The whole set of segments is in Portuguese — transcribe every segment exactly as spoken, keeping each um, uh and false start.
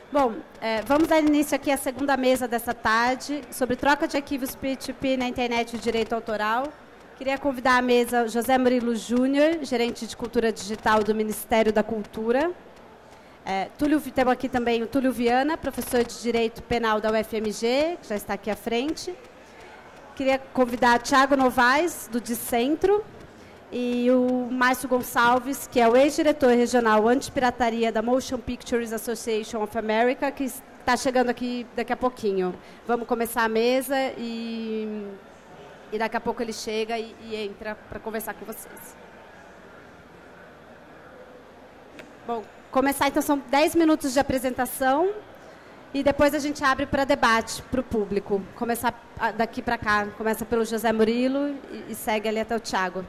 Bom, é, vamos dar início aqui à segunda mesa dessa tarde, sobre troca de arquivos peer to peer na internet e o direito autoral. Queria convidar à mesa José Murilo Júnior, gerente de cultura digital do Ministério da Cultura. É, Túlio, temos aqui também o Túlio Viana, professor de Direito Penal da U F M G, que já está aqui à frente. Queria convidar Thiago Novaes, do Dicentro, e o Márcio Gonçalves, que é o ex-diretor regional antipirataria da Motion Pictures Association of America, que está chegando aqui daqui a pouquinho. Vamos começar a mesa e, e daqui a pouco ele chega e, e entra para conversar com vocês. Bom, começar então são dez minutos de apresentação e depois a gente abre para debate para o público. Começar daqui para cá, começa pelo José Murilo e, e segue ali até o Thiago.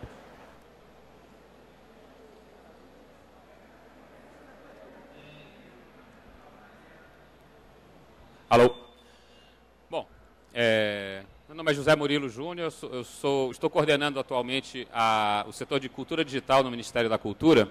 Alô. Bom, é, meu nome é José Murilo Júnior, eu, sou, eu sou, estou coordenando atualmente a, o setor de cultura digital no Ministério da Cultura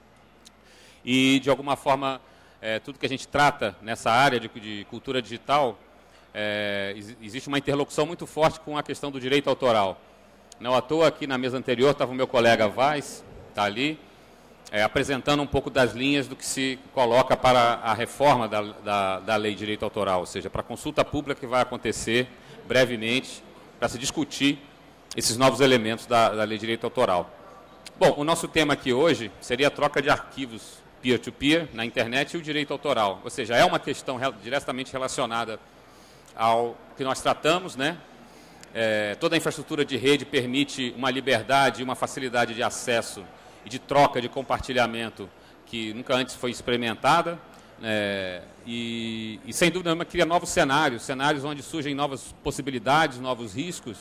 e, de alguma forma, é, tudo que a gente trata nessa área de, de cultura digital, é, existe uma interlocução muito forte com a questão do direito autoral. Não à toa, aqui na mesa anterior estava o meu colega Vaz, está ali, É, apresentando um pouco das linhas do que se coloca para a reforma da, da, da Lei de Direito Autoral, ou seja, para a consulta pública que vai acontecer brevemente, para se discutir esses novos elementos da, da Lei de Direito Autoral. Bom, o nosso tema aqui hoje seria a troca de arquivos peer-to-peer na internet e o direito autoral, ou seja, é uma questão re, diretamente relacionada ao que nós tratamos, né? É, toda a infraestrutura de rede permite uma liberdade e uma facilidade de acesso e de troca, de compartilhamento, que nunca antes foi experimentada, é, e, e, sem dúvida nenhuma, cria novos cenários, cenários onde surgem novas possibilidades, novos riscos,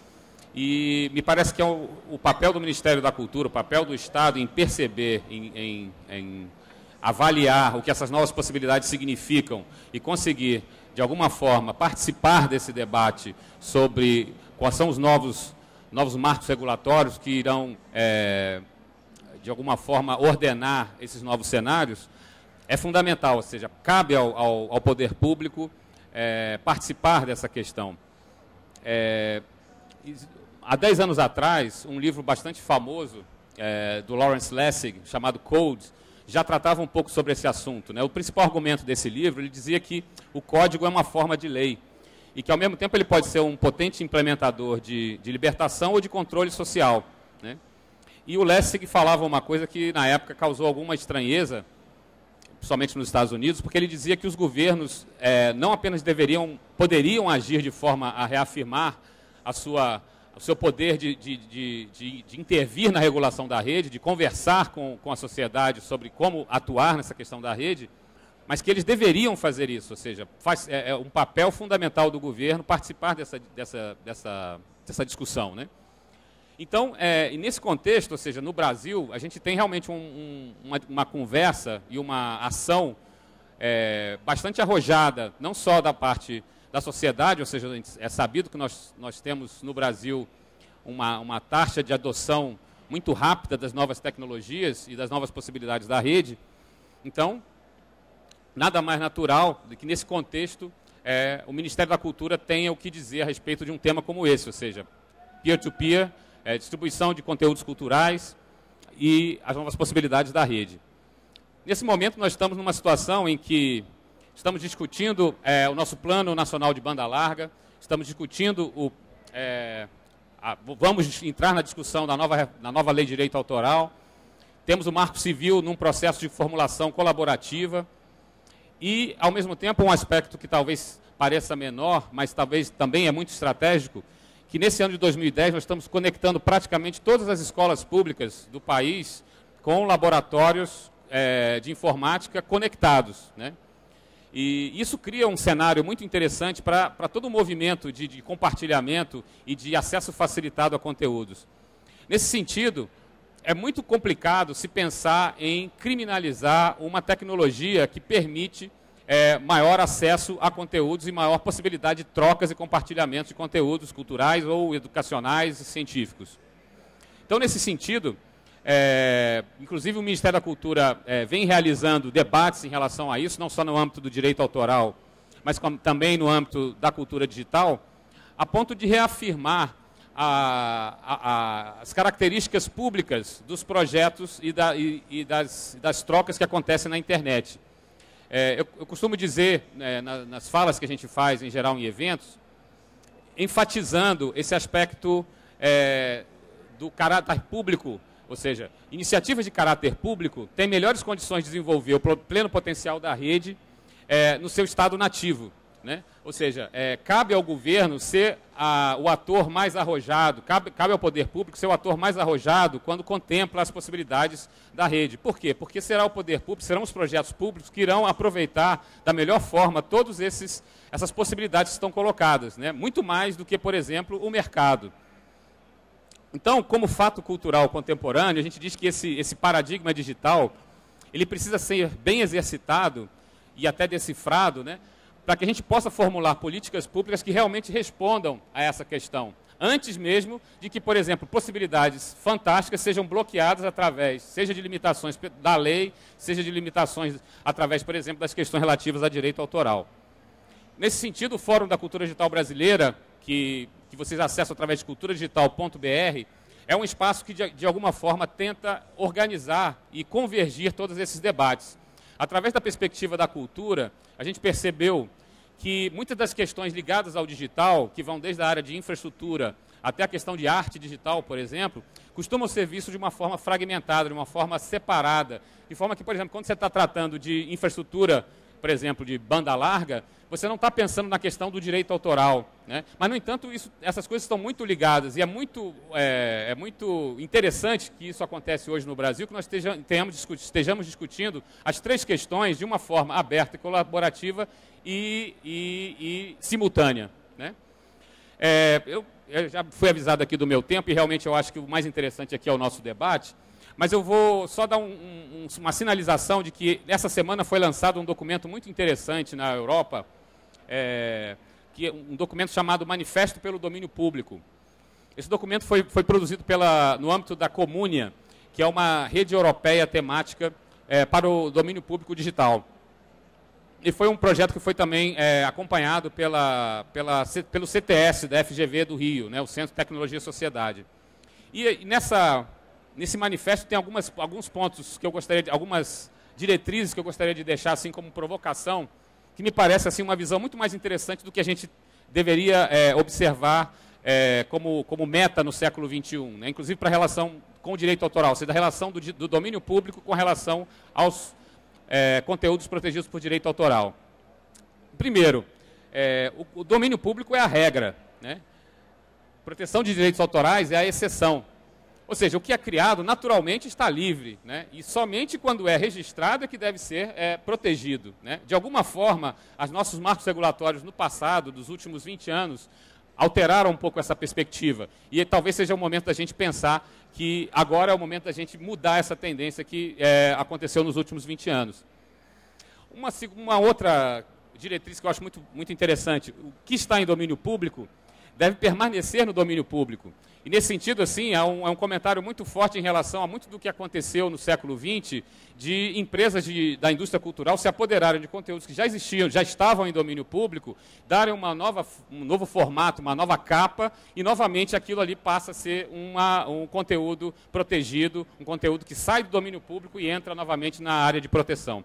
e me parece que é o, o papel do Ministério da Cultura, o papel do Estado em perceber, em, em, em avaliar o que essas novas possibilidades significam e conseguir, de alguma forma, participar desse debate sobre quais são os novos, novos marcos regulatórios que irão É, de alguma forma, ordenar esses novos cenários, é fundamental, ou seja, cabe ao, ao, ao poder público é, participar dessa questão. É, há dez anos atrás, um livro bastante famoso, é, do Lawrence Lessig, chamado Code, já tratava um pouco sobre esse assunto, né? O principal argumento desse livro, ele dizia que o código é uma forma de lei, e que, ao mesmo tempo, ele pode ser um potente implementador de, de libertação ou de controle social, né? E o Lessig falava uma coisa que, na época, causou alguma estranheza, principalmente nos Estados Unidos, porque ele dizia que os governos é, não apenas deveriam, poderiam agir de forma a reafirmar a sua, o seu poder de, de, de, de, de intervir na regulação da rede, de conversar com, com a sociedade sobre como atuar nessa questão da rede, mas que eles deveriam fazer isso, ou seja, faz, é, é um papel fundamental do governo participar dessa, dessa, dessa, dessa discussão, né? Então, é, e nesse contexto, ou seja, no Brasil, a gente tem realmente um, um, uma, uma conversa e uma ação é, bastante arrojada, não só da parte da sociedade, ou seja, é sabido que nós, nós temos no Brasil uma, uma taxa de adoção muito rápida das novas tecnologias e das novas possibilidades da rede. Então, nada mais natural do que nesse contexto é, o Ministério da Cultura tenha o que dizer a respeito de um tema como esse, ou seja, peer-to-peer, É, distribuição de conteúdos culturais e as novas possibilidades da rede. Nesse momento, nós estamos numa situação em que estamos discutindo é, o nosso Plano Nacional de Banda Larga, estamos discutindo, o, é, a, vamos entrar na discussão da nova, da nova Lei de Direito Autoral, temos o Marco Civil num processo de formulação colaborativa e, ao mesmo tempo, um aspecto que talvez pareça menor, mas talvez também é muito estratégico, que nesse ano de dois mil e dez nós estamos conectando praticamente todas as escolas públicas do país com laboratórios é, de informática conectados, né? E isso cria um cenário muito interessante para todo o movimento de, de compartilhamento e de acesso facilitado a conteúdos. Nesse sentido, é muito complicado se pensar em criminalizar uma tecnologia que permite É, maior acesso a conteúdos e maior possibilidade de trocas e compartilhamentos de conteúdos culturais ou educacionais e científicos. Então, nesse sentido, É, inclusive, o Ministério da Cultura é, vem realizando debates em relação a isso, não só no âmbito do direito autoral, mas com, também no âmbito da cultura digital, a ponto de reafirmar a, a, a, as características públicas dos projetos e, da, e, e das, das trocas que acontecem na internet. É, eu, eu costumo dizer, é, na, nas falas que a gente faz, em geral, em eventos, enfatizando esse aspecto é, do caráter público, ou seja, iniciativas de caráter público têm melhores condições de desenvolver o pleno potencial da rede é, no seu estado nativo, né? Ou seja, é, cabe ao governo ser a, o ator mais arrojado, cabe, cabe ao poder público ser o ator mais arrojado quando contempla as possibilidades da rede. Por quê? Porque será o poder público, serão os projetos públicos que irão aproveitar da melhor forma todas essas possibilidades que estão colocadas, né? Muito mais do que, por exemplo, o mercado. Então, como fato cultural contemporâneo, a gente diz que esse, esse paradigma digital, ele precisa ser bem exercitado e até decifrado, né, para que a gente possa formular políticas públicas que realmente respondam a essa questão. Antes mesmo de que, por exemplo, possibilidades fantásticas sejam bloqueadas através, seja de limitações da lei, seja de limitações através, por exemplo, das questões relativas a direito autoral. Nesse sentido, o Fórum da Cultura Digital Brasileira, que, que vocês acessam através de cultura digital ponto br, é um espaço que, de, de alguma forma, tenta organizar e convergir todos esses debates. Através da perspectiva da cultura, a gente percebeu que muitas das questões ligadas ao digital, que vão desde a área de infraestrutura até a questão de arte digital, por exemplo, costumam ser vistos de uma forma fragmentada, de uma forma separada, de forma que, por exemplo, quando você está tratando de infraestrutura, por exemplo, de banda larga, você não está pensando na questão do direito autoral, né? Mas, no entanto, isso, essas coisas estão muito ligadas e é muito, é, é muito interessante que isso acontece hoje no Brasil, que nós estejamos, tenhamos, estejamos discutindo as três questões de uma forma aberta e colaborativa e, e, e simultânea, né? É, eu, eu já fui avisado aqui do meu tempo e realmente eu acho que o mais interessante aqui é o nosso debate. Mas eu vou só dar um, um, uma sinalização de que essa semana foi lançado um documento muito interessante na Europa, é, que é um documento chamado Manifesto pelo Domínio Público. Esse documento foi, foi produzido pela, no âmbito da Comúnia, que é uma rede europeia temática é, para o domínio público digital. E foi um projeto que foi também é, acompanhado pela, pela, pelo C T S da F G V do Rio, né, o Centro de Tecnologia e Sociedade. E, e nessa... Nesse manifesto tem algumas, alguns pontos que eu gostaria de, algumas diretrizes que eu gostaria de deixar assim como provocação, que me parece assim uma visão muito mais interessante do que a gente deveria é, observar é, como, como meta no século vinte e um, né? Inclusive para a relação com o direito autoral, ou seja, da relação do, do domínio público com relação aos é, conteúdos protegidos por direito autoral. Primeiro, é, o, o domínio público é a regra, né? Proteção de direitos autorais é a exceção. Ou seja, o que é criado naturalmente está livre, né? E somente quando é registrado é que deve ser é, protegido, né? De alguma forma, os nossos marcos regulatórios no passado, dos últimos vinte anos, alteraram um pouco essa perspectiva. E talvez seja o momento da gente pensar que agora é o momento da gente mudar essa tendência que é, aconteceu nos últimos vinte anos. Uma, uma outra diretriz que eu acho muito, muito interessante, o que está em domínio público deve permanecer no domínio público. E, nesse sentido, assim, é um, é um comentário muito forte em relação a muito do que aconteceu no século vinte, de empresas de, da indústria cultural se apoderarem de conteúdos que já existiam, já estavam em domínio público, darem uma nova, um novo formato, uma nova capa, e, novamente, aquilo ali passa a ser uma, um conteúdo protegido, um conteúdo que sai do domínio público e entra novamente na área de proteção.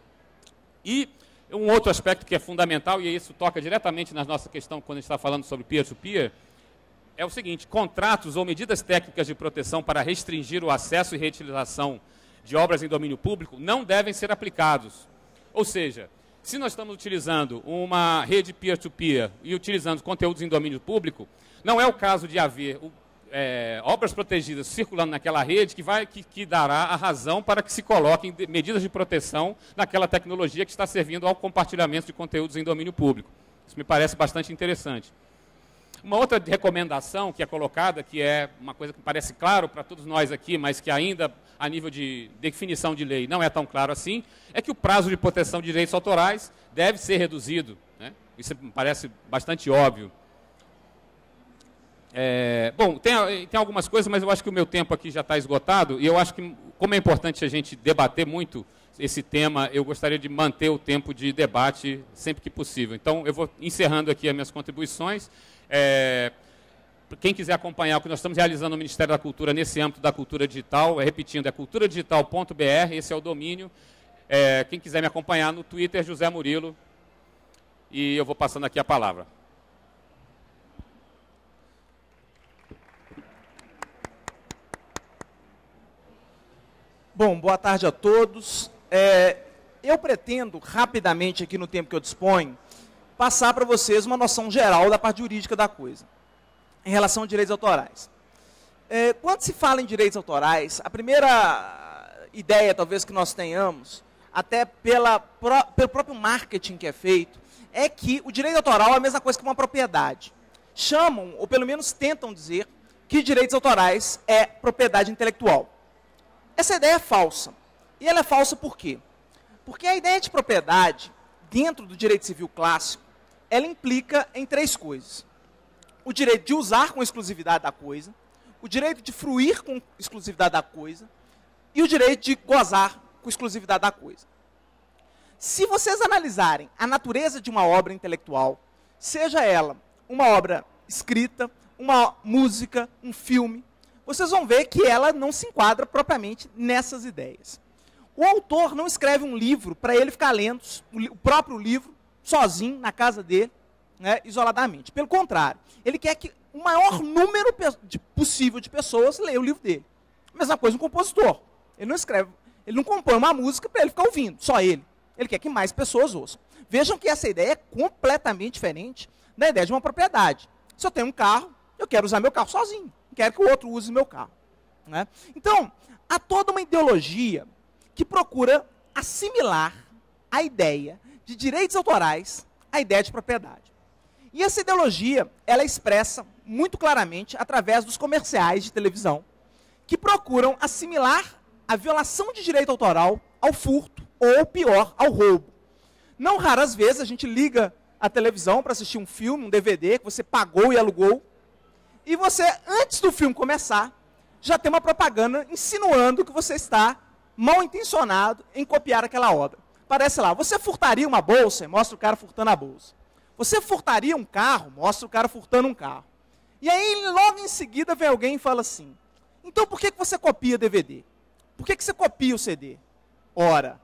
E um outro aspecto que é fundamental, e isso toca diretamente na nossa questão quando a gente está falando sobre peer-to-peer, é o seguinte: contratos ou medidas técnicas de proteção para restringir o acesso e reutilização de obras em domínio público não devem ser aplicados. Ou seja, se nós estamos utilizando uma rede peer-to-peer e utilizando conteúdos em domínio público, não é o caso de haver é, obras protegidas circulando naquela rede que, vai, que, que dará a razão para que se coloquem medidas de proteção naquela tecnologia que está servindo ao compartilhamento de conteúdos em domínio público. Isso me parece bastante interessante. Uma outra recomendação que é colocada, que é uma coisa que parece claro para todos nós aqui, mas que ainda, a nível de definição de lei, não é tão claro assim, é que o prazo de proteção de direitos autorais deve ser reduzido, né? Isso me parece bastante óbvio. É, bom, tem, tem algumas coisas, mas eu acho que o meu tempo aqui já está esgotado, e eu acho que, como é importante a gente debater muito esse tema, eu gostaria de manter o tempo de debate sempre que possível. Então, eu vou encerrando aqui as minhas contribuições. É, quem quiser acompanhar o que nós estamos realizando no Ministério da Cultura nesse âmbito da cultura digital, é, repetindo, é cultura digital ponto b r, esse é o domínio. É, quem quiser me acompanhar no Twitter, José Murilo, e eu vou passando aqui a palavra. Bom, boa tarde a todos. É, eu pretendo, rapidamente, aqui no tempo que eu disponho, passar para vocês uma noção geral da parte jurídica da coisa, em relação a direitos autorais. É, quando se fala em direitos autorais, a primeira ideia, talvez, que nós tenhamos, até pela, pro, pelo próprio marketing que é feito, é que o direito autoral é a mesma coisa que uma propriedade. Chamam, ou pelo menos tentam dizer, que direitos autorais é propriedade intelectual. Essa ideia é falsa. E ela é falsa por quê? Porque a ideia de propriedade, dentro do direito civil clássico, ela implica em três coisas. O direito de usar com exclusividade da coisa, o direito de fruir com exclusividade da coisa e o direito de gozar com exclusividade da coisa. Se vocês analisarem a natureza de uma obra intelectual, seja ela uma obra escrita, uma música, um filme, vocês vão ver que ela não se enquadra propriamente nessas ideias. O autor não escreve um livro para ele ficar lendo o próprio livro, sozinho, na casa dele, né, isoladamente. Pelo contrário, ele quer que o maior número de, possível de pessoas leia o livro dele. A mesma coisa um compositor. Ele não escreve, ele não compõe uma música para ele ficar ouvindo, só ele. Ele quer que mais pessoas ouçam. Vejam que essa ideia é completamente diferente da ideia de uma propriedade. Se eu tenho um carro, eu quero usar meu carro sozinho. Quero que o outro use meu carro. Né? Então, há toda uma ideologia que procura assimilar a ideia de direitos autorais à ideia de propriedade. E essa ideologia, ela é expressa muito claramente através dos comerciais de televisão, que procuram assimilar a violação de direito autoral ao furto, ou, pior, ao roubo. Não raras vezes a gente liga a televisão para assistir um filme, um D V D, que você pagou e alugou, e você, antes do filme começar, já tem uma propaganda insinuando que você está mal intencionado em copiar aquela obra. Parece lá, você furtaria uma bolsa e mostra o cara furtando a bolsa. Você furtaria um carro, mostra o cara furtando um carro. E aí, logo em seguida, vem alguém e fala assim, então por que que você copia D V D? Por que que você copia o C D? Ora,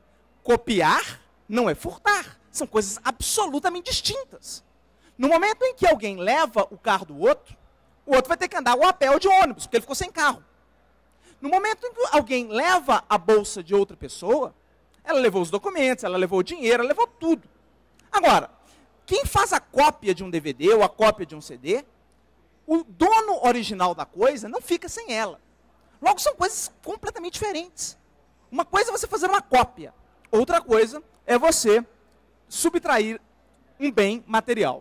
copiar não é furtar. São coisas absolutamente distintas. No momento em que alguém leva o carro do outro, o outro vai ter que andar ou a pé ou de ônibus, porque ele ficou sem carro. No momento em que alguém leva a bolsa de outra pessoa, ela levou os documentos, ela levou o dinheiro, ela levou tudo. Agora, quem faz a cópia de um D V D ou a cópia de um C D, o dono original da coisa não fica sem ela. Logo, são coisas completamente diferentes. Uma coisa é você fazer uma cópia, outra coisa é você subtrair um bem material.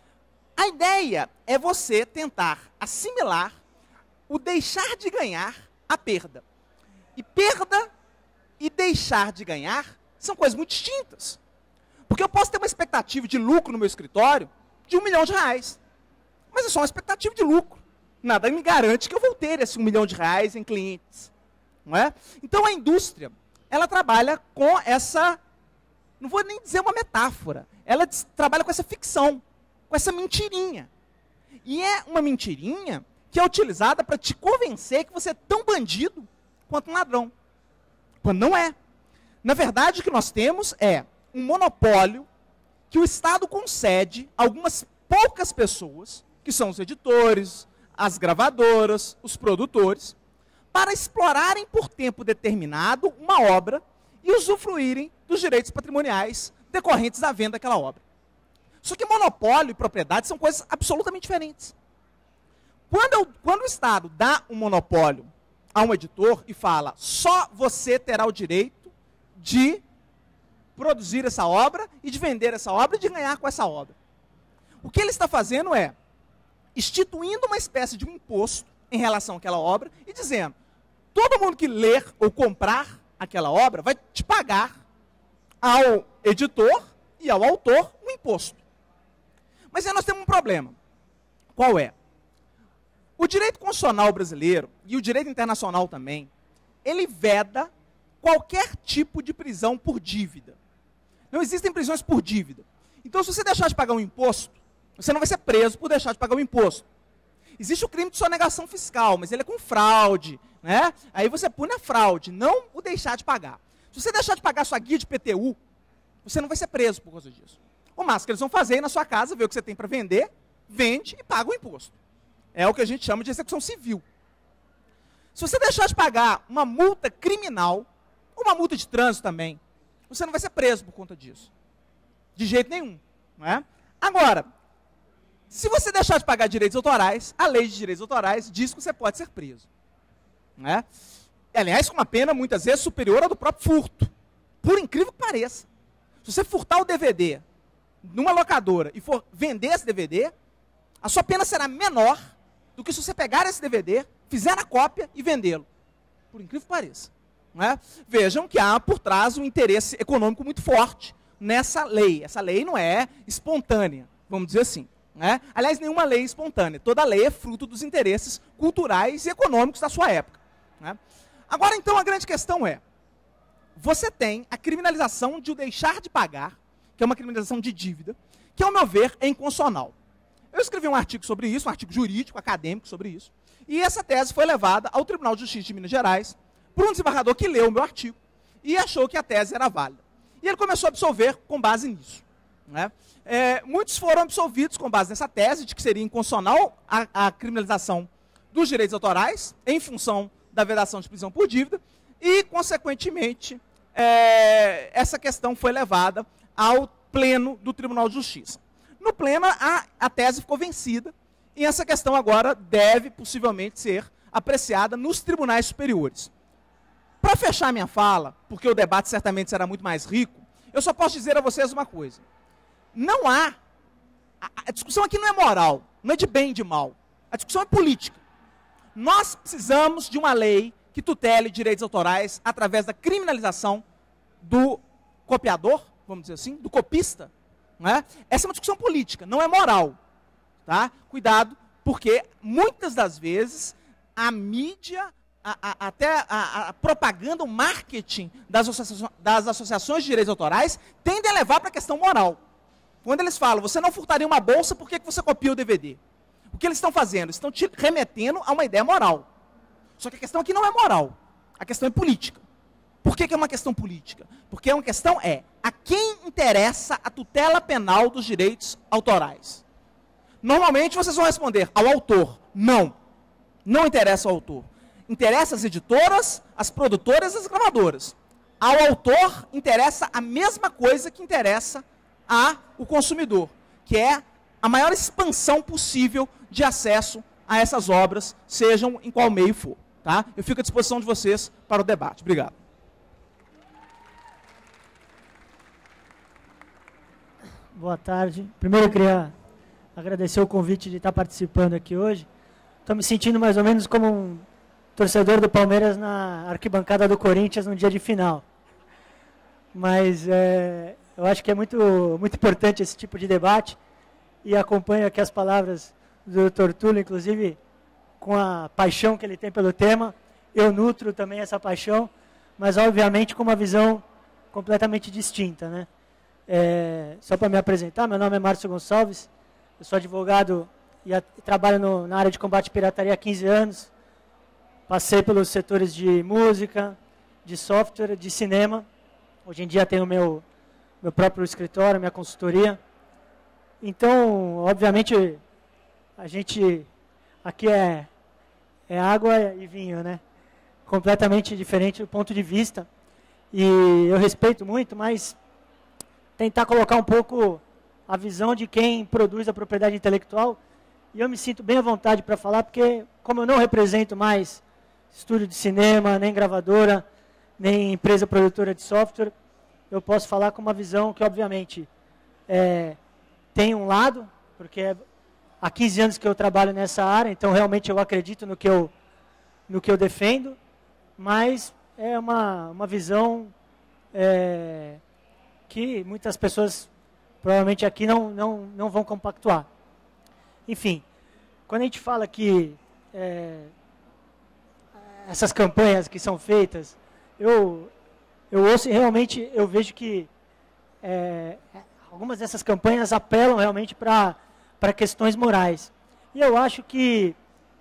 A ideia é você tentar assimilar o deixar de ganhar à perda. E perda e deixar de ganhar são coisas muito distintas. Porque eu posso ter uma expectativa de lucro no meu escritório de um milhão de reais. Mas é só uma expectativa de lucro. Nada me garante que eu vou ter esse um milhão de reais em clientes. Não é? Então a indústria, ela trabalha com essa, não vou nem dizer uma metáfora, ela trabalha com essa ficção, com essa mentirinha. E é uma mentirinha que é utilizada para te convencer que você é tão bandido quanto um ladrão. Quando não é. Na verdade, o que nós temos é um monopólio que o Estado concede a algumas poucas pessoas, que são os editores, as gravadoras, os produtores, para explorarem por tempo determinado uma obra e usufruírem dos direitos patrimoniais decorrentes da venda daquela obra. Só que monopólio e propriedade são coisas absolutamente diferentes. Quando, eu, quando o Estado dá um monopólio a um editor e fala, só você terá o direito de produzir essa obra e de vender essa obra e de ganhar com essa obra. O que ele está fazendo é instituindo uma espécie de um imposto em relação àquela obra e dizendo, todo mundo que ler ou comprar aquela obra vai te pagar ao editor e ao autor um imposto. Mas aí nós temos um problema. Qual é? O direito constitucional brasileiro, e o direito internacional também, ele veda qualquer tipo de prisão por dívida. Não existem prisões por dívida. Então, se você deixar de pagar um imposto, você não vai ser preso por deixar de pagar o imposto. Existe o crime de sonegação fiscal, mas ele é com fraude, né? Aí você pune a fraude, não o deixar de pagar. Se você deixar de pagar sua guia de P T U, você não vai ser preso por causa disso. O máximo que eles vão fazer é ir na sua casa, ver o que você tem para vender, vende e paga o imposto. É o que a gente chama de execução civil. Se você deixar de pagar uma multa criminal, ou uma multa de trânsito também, você não vai ser preso por conta disso. De jeito nenhum. Não é? Agora, se você deixar de pagar direitos autorais, a lei de direitos autorais diz que você pode ser preso. Não é? Aliás, com uma pena muitas vezes superior à do próprio furto. Por incrível que pareça. Se você furtar o D V D numa locadora e for vender esse D V D, a sua pena será menor do que se você pegar esse D V D, fizer a cópia e vendê-lo. Por incrível que pareça. Não é? Vejam que há por trás um interesse econômico muito forte nessa lei. Essa lei não é espontânea, vamos dizer assim. Não é? Aliás, nenhuma lei é espontânea. Toda lei é fruto dos interesses culturais e econômicos da sua época. Não é? Agora, então, a grande questão é, você tem a criminalização de o deixar de pagar, que é uma criminalização de dívida, que, ao meu ver, é inconstitucional. Eu escrevi um artigo sobre isso, um artigo jurídico, acadêmico sobre isso, e essa tese foi levada ao Tribunal de Justiça de Minas Gerais por um desembargador que leu o meu artigo e achou que a tese era válida. E ele começou a absolver com base nisso. Né? É, muitos foram absolvidos com base nessa tese de que seria inconstitucional a, a criminalização dos direitos autorais em função da vedação de prisão por dívida e, consequentemente, é, essa questão foi levada ao pleno do Tribunal de Justiça. No pleno, a, a tese ficou vencida e essa questão agora deve, possivelmente, ser apreciada nos tribunais superiores. Para fechar minha fala, porque o debate certamente será muito mais rico, eu só posso dizer a vocês uma coisa. Não há... A, a discussão aqui não é moral, não é de bem e de mal. A discussão é política. Nós precisamos de uma lei que tutele direitos autorais através da criminalização do copiador, vamos dizer assim, do copista. Não é? Essa é uma discussão política, não é moral. Tá? Cuidado, porque muitas das vezes a mídia, a, a, até a, a propaganda, o marketing das associações, das associações de direitos autorais tendem a levar para a questão moral. Quando eles falam, você não furtaria uma bolsa, por que, que você copia o D V D? O que eles estão fazendo? Estão te remetendo a uma ideia moral. Só que a questão aqui não é moral. A questão é política. Por que, que é uma questão política? Porque uma questão é, a quem interessa a tutela penal dos direitos autorais? Normalmente vocês vão responder, ao autor. Não. Não interessa ao autor. Interessa às editoras, às produtoras e às gravadoras. Ao autor interessa a mesma coisa que interessa ao consumidor, que é a maior expansão possível de acesso a essas obras, sejam em qual meio for. Tá? Eu fico à disposição de vocês para o debate. Obrigado. Boa tarde. Primeiro eu queria agradecer o convite de estar participando aqui hoje. Estou me sentindo mais ou menos como um torcedor do Palmeiras na arquibancada do Corinthians no dia de final. Mas é, eu acho que é muito, muito importante esse tipo de debate e acompanho aqui as palavras do doutor Túlio, inclusive com a paixão que ele tem pelo tema. Eu nutro também essa paixão, mas obviamente com uma visão completamente distinta, né? É, só para me apresentar, meu nome é Márcio Gonçalves, eu sou advogado e a, trabalho no, na área de combate à pirataria há quinze anos. Passei pelos setores de música, de software, de cinema. Hoje em dia tenho meu, meu próprio escritório, minha consultoria. Então, obviamente, a gente aqui é, é água e vinho, né? Completamente diferente do ponto de vista. E eu respeito muito, mas tentar colocar um pouco a visão de quem produz a propriedade intelectual. E eu me sinto bem à vontade para falar, porque como eu não represento mais estúdio de cinema, nem gravadora, nem empresa produtora de software, eu posso falar com uma visão que, obviamente, é, tem um lado, porque há quinze anos que eu trabalho nessa área, então realmente eu acredito no que eu, no que eu defendo, mas é uma, uma visão é, que muitas pessoas provavelmente aqui não, não, não vão compactuar. Enfim, quando a gente fala que é, essas campanhas que são feitas, eu, eu ouço e realmente eu vejo que é, algumas dessas campanhas apelam realmente para para questões morais. E eu acho que,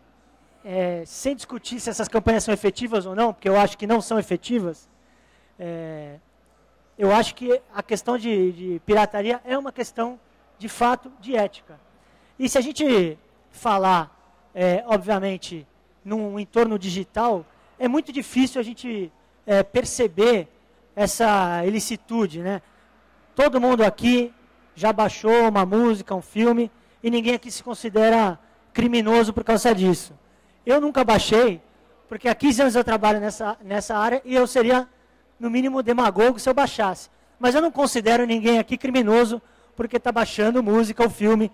é, sem discutir se essas campanhas são efetivas ou não, porque eu acho que não são efetivas, é, eu acho que a questão de, de pirataria é uma questão, de fato, de ética. E se a gente falar, é, obviamente, num entorno digital, é muito difícil a gente é, perceber essa ilicitude, né? Todo mundo aqui já baixou uma música, um filme, e ninguém aqui se considera criminoso por causa disso. Eu nunca baixei, porque há quinze anos eu trabalho nessa, nessa área e eu seria, no mínimo, demagogo se eu baixasse. Mas eu não considero ninguém aqui criminoso porque está baixando música ou filme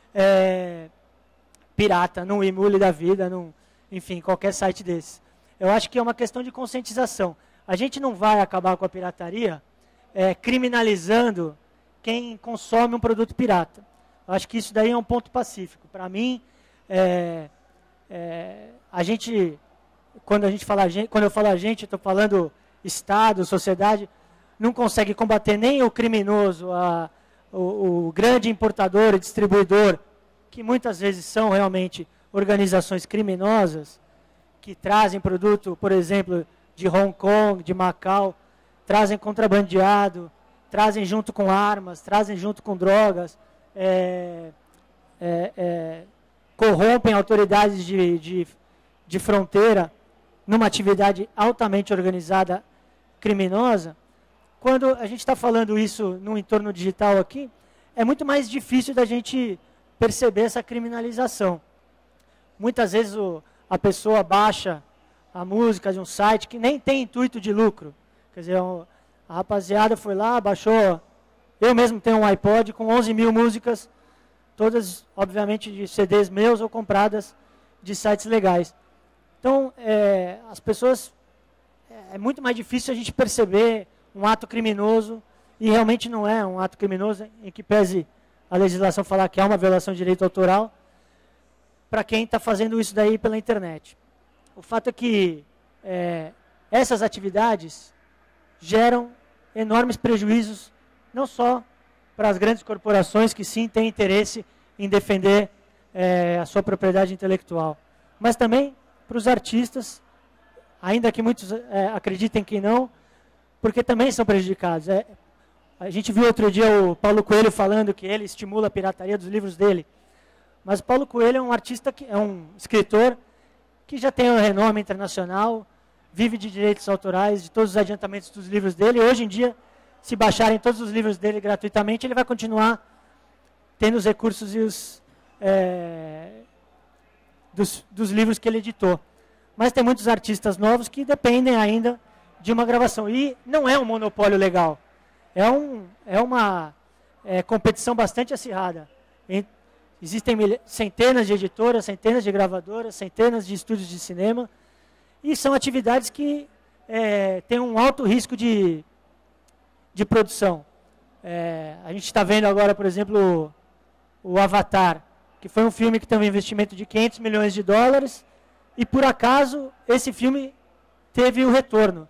é, pirata, num Emule da vida, num, enfim, qualquer site desse. Eu acho que é uma questão de conscientização. A gente não vai acabar com a pirataria é, criminalizando quem consome um produto pirata. Eu acho que isso daí é um ponto pacífico. Para mim, é, é, a gente, quando a gente fala, quando eu falo a gente, eu estou falando Estado, sociedade, não consegue combater nem o criminoso, a, o, o grande importador e distribuidor, que muitas vezes são realmente organizações criminosas, que trazem produto, por exemplo, de Hong Kong, de Macau, trazem contrabandeado, trazem junto com armas, trazem junto com drogas, é, é, é, corrompem autoridades de, de, de fronteira numa atividade altamente organizada, criminosa. Quando a gente está falando isso no entorno digital aqui, é muito mais difícil da gente perceber essa criminalização. Muitas vezes o, a pessoa baixa a música de um site que nem tem intuito de lucro. Quer dizer, a rapaziada foi lá, baixou. Eu mesmo tenho um iPod com onze mil músicas, todas, obviamente, de C Ds meus ou compradas de sites legais. Então, é, as pessoas... É muito mais difícil a gente perceber um ato criminoso, e realmente não é um ato criminoso, em que pese a legislação falar que há uma violação de direito autoral, para quem está fazendo isso daí pela internet. O fato é que é, essas atividades geram enormes prejuízos, não só para as grandes corporações, que sim têm interesse em defender é, a sua propriedade intelectual, mas também para os artistas, ainda que muitos é, acreditem que não, porque também são prejudicados. É, a gente viu outro dia o Paulo Coelho falando que ele estimula a pirataria dos livros dele. Mas o Paulo Coelho é um artista, que, é um escritor que já tem um renome internacional, vive de direitos autorais, de todos os adiantamentos dos livros dele. E hoje em dia, se baixarem todos os livros dele gratuitamente, ele vai continuar tendo os recursos e os, é, dos, dos livros que ele editou. Mas tem muitos artistas novos que dependem ainda de uma gravação. E não é um monopólio legal. É, um, é uma é, competição bastante acirrada. Existem centenas de editoras, centenas de gravadoras, centenas de estúdios de cinema. E são atividades que é, têm um alto risco de, de produção. É, a gente está vendo agora, por exemplo, o, o Avatar, que foi um filme que teve um investimento de quinhentos milhões de dólares, e por acaso esse filme teve o retorno.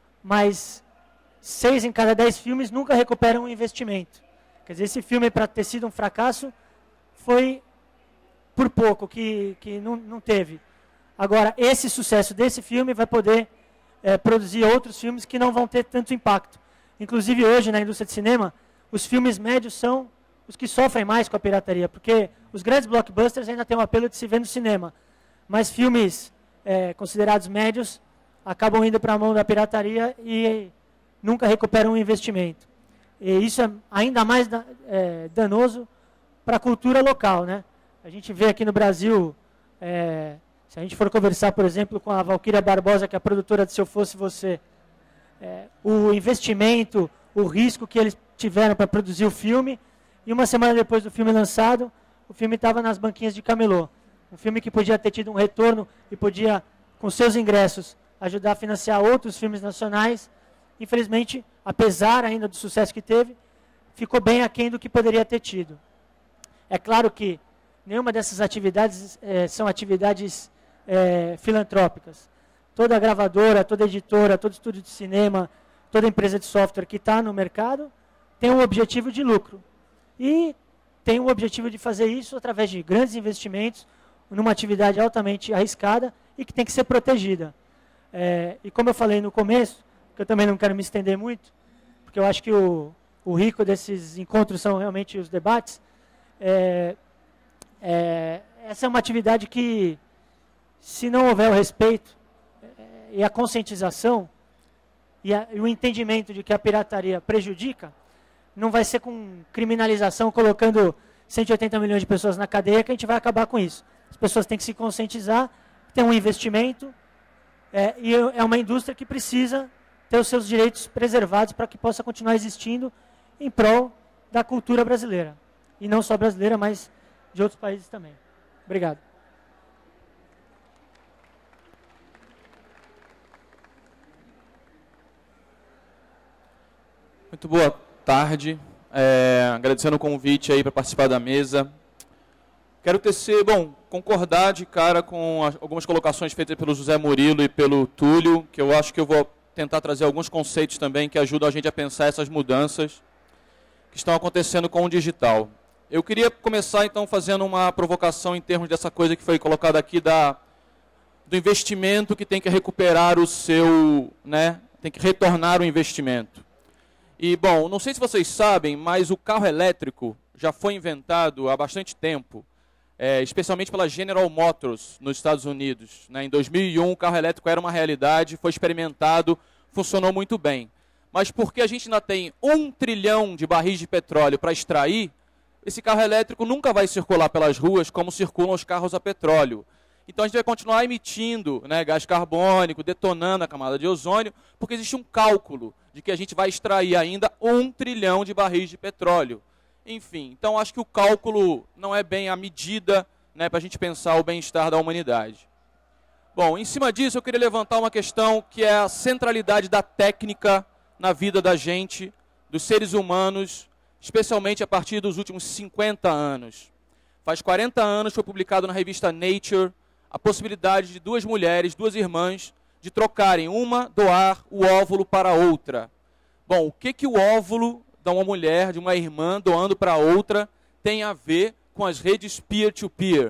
Mas seis em cada dez filmes nunca recuperam o investimento. Quer dizer, esse filme, para ter sido um fracasso, foi por pouco que, que não, não teve. Agora, esse sucesso desse filme vai poder é, produzir outros filmes que não vão ter tanto impacto. Inclusive, hoje, na indústria de cinema, os filmes médios são os que sofrem mais com a pirataria, porque os grandes blockbusters ainda têm o apelo de se ver no cinema, mas filmes é, considerados médios acabam indo para a mão da pirataria e nunca recuperam o investimento. E isso é ainda mais da, é, danoso para a cultura local, né? A gente vê aqui no Brasil, é, se a gente for conversar, por exemplo, com a Valquíria Barbosa, que é a produtora de Se Eu Fosse Você, é, o investimento, o risco que eles tiveram para produzir o filme, e uma semana depois do filme lançado, o filme estava nas banquinhas de camelô. Um filme que podia ter tido um retorno e podia, com seus ingressos, ajudar a financiar outros filmes nacionais. Infelizmente, apesar ainda do sucesso que teve, ficou bem aquém do que poderia ter tido. É claro que nenhuma dessas atividades é, são atividades é, filantrópicas. Toda gravadora, toda editora, todo estúdio de cinema, toda empresa de software que está no mercado tem um objetivo de lucro. E tem o objetivo de fazer isso através de grandes investimentos, numa atividade altamente arriscada e que tem que ser protegida. É, e como eu falei no começo, que eu também não quero me estender muito, porque eu acho que o, o rico desses encontros são realmente os debates, é, é, essa é uma atividade que, se não houver o respeito é, e a conscientização e, a, e o entendimento de que a pirataria prejudica, não vai ser com criminalização, colocando cento e oitenta milhões de pessoas na cadeia, que a gente vai acabar com isso. As pessoas têm que se conscientizar, tem um investimento, é, e é uma indústria que precisa ter os seus direitos preservados para que possa continuar existindo em prol da cultura brasileira. E não só brasileira, mas de outros países também. Obrigado. Muito boa tarde. É, agradecendo o convite aí para participar da mesa. Quero tecer, bom, concordar de cara com as, algumas colocações feitas pelo José Murilo e pelo Túlio, que eu acho que eu vou tentar trazer alguns conceitos também que ajudam a gente a pensar essas mudanças que estão acontecendo com o digital. Eu queria começar, então, fazendo uma provocação em termos dessa coisa que foi colocada aqui da, do investimento que tem que recuperar o seu, né, tem que retornar o investimento. E, bom, não sei se vocês sabem, mas o carro elétrico já foi inventado há bastante tempo, é, especialmente pela General Motors, nos Estados Unidos. Né? Em dois mil e um, o carro elétrico era uma realidade, foi experimentado, funcionou muito bem. Mas porque a gente ainda tem um trilhão de barris de petróleo para extrair, esse carro elétrico nunca vai circular pelas ruas como circulam os carros a petróleo. Então a gente vai continuar emitindo, né, gás carbônico, detonando a camada de ozônio, porque existe um cálculo de que a gente vai extrair ainda um trilhão de barris de petróleo. Enfim, então acho que o cálculo não é bem a medida, né, para a gente pensar o bem-estar da humanidade. Bom, em cima disso eu queria levantar uma questão que é a centralidade da técnica na vida da gente, dos seres humanos, especialmente a partir dos últimos cinquenta anos. Faz quarenta anos foi publicado na revista Nature a possibilidade de duas mulheres, duas irmãs, de trocarem uma, doar o óvulo para outra. Bom, o que, que o óvulo de uma mulher, de uma irmã, doando para outra, tem a ver com as redes peer-to-peer?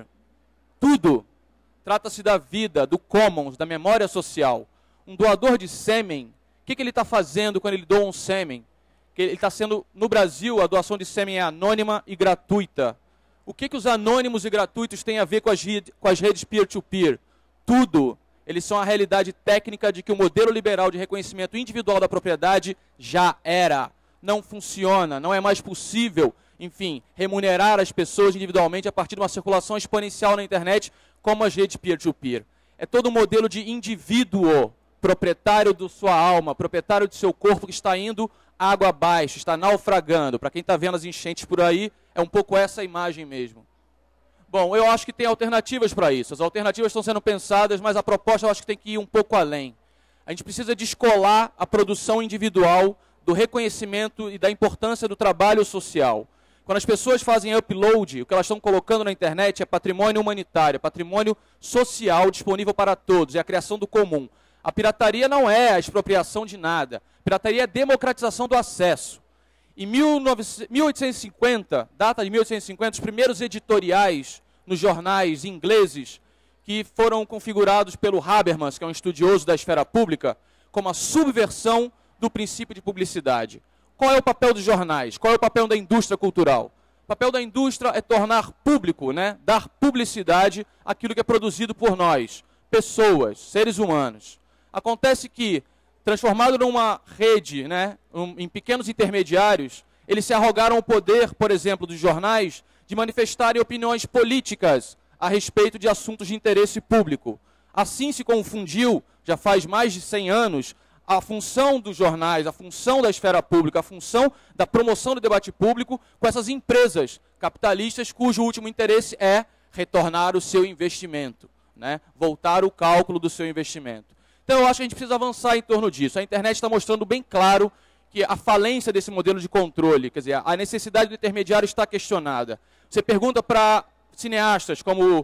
Tudo. Trata-se da vida, do commons, da memória social. Um doador de sêmen, o que, que ele está fazendo quando ele doa um sêmen? Que ele está sendo, no Brasil, a doação de sêmen é anônima e gratuita. O que, que os anônimos e gratuitos têm a ver com as, com as redes peer-to-peer? Tudo. Eles são a realidade técnica de que o modelo liberal de reconhecimento individual da propriedade já era. Não funciona, não é mais possível, enfim, remunerar as pessoas individualmente a partir de uma circulação exponencial na internet como as redes peer-to-peer. É todo um modelo de indivíduo, proprietário da sua alma, proprietário do seu corpo que está indo água abaixo, está naufragando. Para quem está vendo as enchentes por aí, é um pouco essa imagem mesmo. Bom, eu acho que tem alternativas para isso. As alternativas estão sendo pensadas, mas a proposta eu acho que tem que ir um pouco além. A gente precisa descolar a produção individual do reconhecimento e da importância do trabalho social. Quando as pessoas fazem upload, o que elas estão colocando na internet é patrimônio humanitário, patrimônio social disponível para todos, é a criação do comum. A pirataria não é a expropriação de nada. A pirataria é a democratização do acesso. Em mil oitocentos e cinquenta, data de mil oitocentos e cinquenta, os primeiros editoriais nos jornais ingleses que foram configurados pelo Habermas, que é um estudioso da esfera pública, como a subversão do princípio de publicidade. Qual é o papel dos jornais? Qual é o papel da indústria cultural? O papel da indústria é tornar público, né, dar publicidade àquilo que é produzido por nós, pessoas, seres humanos. Acontece que, transformado numa rede, né, um, em pequenos intermediários, eles se arrogaram o poder, por exemplo, dos jornais, de manifestarem opiniões políticas a respeito de assuntos de interesse público. Assim se confundiu, já faz mais de cem anos, a função dos jornais, a função da esfera pública, a função da promoção do debate público com essas empresas capitalistas cujo último interesse é retornar o seu investimento, né, voltar o cálculo do seu investimento. Então, eu acho que a gente precisa avançar em torno disso. A internet está mostrando bem claro que a falência desse modelo de controle, quer dizer, a necessidade do intermediário está questionada. Você pergunta para cineastas como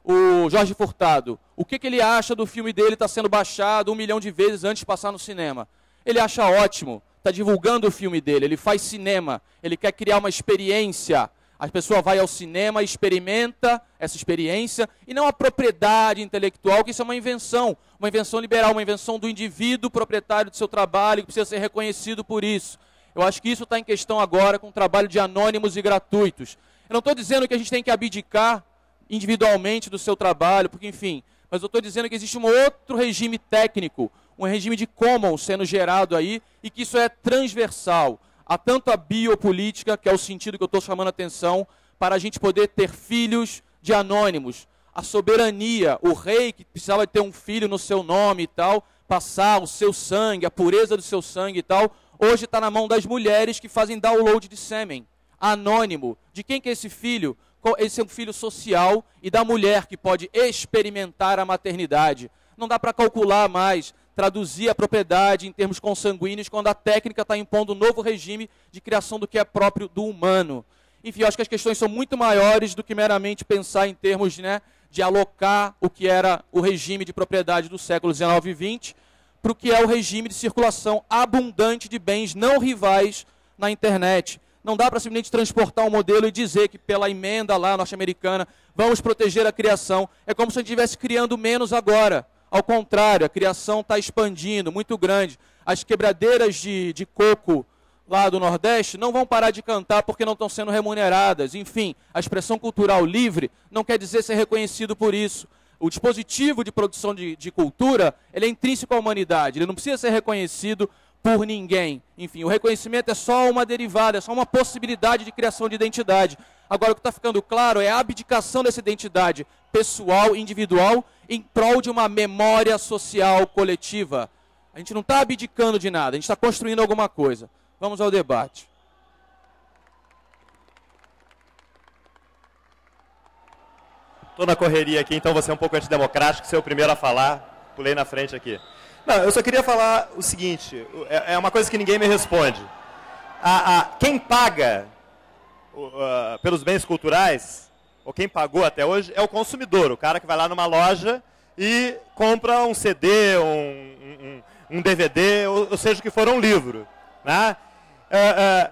o Jorge Furtado, o que, que ele acha do filme dele estar sendo baixado um milhão de vezes antes de passar no cinema? Ele acha ótimo, está divulgando o filme dele, ele faz cinema, ele quer criar uma experiência. A pessoa vai ao cinema, experimenta essa experiência, e não a propriedade intelectual, que isso é uma invenção, uma invenção liberal, uma invenção do indivíduo proprietário do seu trabalho, que precisa ser reconhecido por isso. Eu acho que isso está em questão agora com o trabalho de anônimos e gratuitos. Eu não estou dizendo que a gente tem que abdicar individualmente do seu trabalho, porque enfim, mas eu estou dizendo que existe um outro regime técnico, um regime de commons sendo gerado aí, e que isso é transversal. Há tanto a biopolítica, que é o sentido que eu estou chamando a atenção, para a gente poder ter filhos de anônimos. A soberania, o rei que precisava ter um filho no seu nome e tal, passar o seu sangue, a pureza do seu sangue e tal, hoje está na mão das mulheres que fazem download de sêmen, anônimo. De quem que é esse filho? Esse é um filho social e da mulher que pode experimentar a maternidade. Não dá para calcular mais, traduzir a propriedade em termos consanguíneos quando a técnica está impondo um novo regime de criação do que é próprio do humano. Enfim, eu acho que as questões são muito maiores do que meramente pensar em termos, né, de alocar o que era o regime de propriedade do século dezenove e vinte para o que é o regime de circulação abundante de bens não rivais na internet. Não dá para simplesmente transportar um modelo e dizer que pela emenda lá norte-americana vamos proteger a criação. É como se a gente estivesse criando menos agora. Ao contrário, a criação está expandindo, muito grande. As quebradeiras de, de coco lá do Nordeste não vão parar de cantar porque não estão sendo remuneradas. Enfim, a expressão cultural livre não quer dizer ser reconhecido por isso. O dispositivo de produção de, de cultura, ele é intrínseco à humanidade, ele não precisa ser reconhecido por ninguém. Enfim, o reconhecimento é só uma derivada, é só uma possibilidade de criação de identidade. Agora, o que está ficando claro é a abdicação dessa identidade pessoal, individual, em prol de uma memória social coletiva. A gente não está abdicando de nada, a gente está construindo alguma coisa. Vamos ao debate. Estou na correria aqui, então você é um pouco antidemocrático, ser o primeiro a falar, pulei na frente aqui. Não, eu só queria falar o seguinte, é uma coisa que ninguém me responde. A, a, quem paga uh, pelos bens culturais, ou quem pagou até hoje, é o consumidor, o cara que vai lá numa loja e compra um C D, um, um, um D V D, ou, ou seja, o que for um livro. Né? Uh, uh,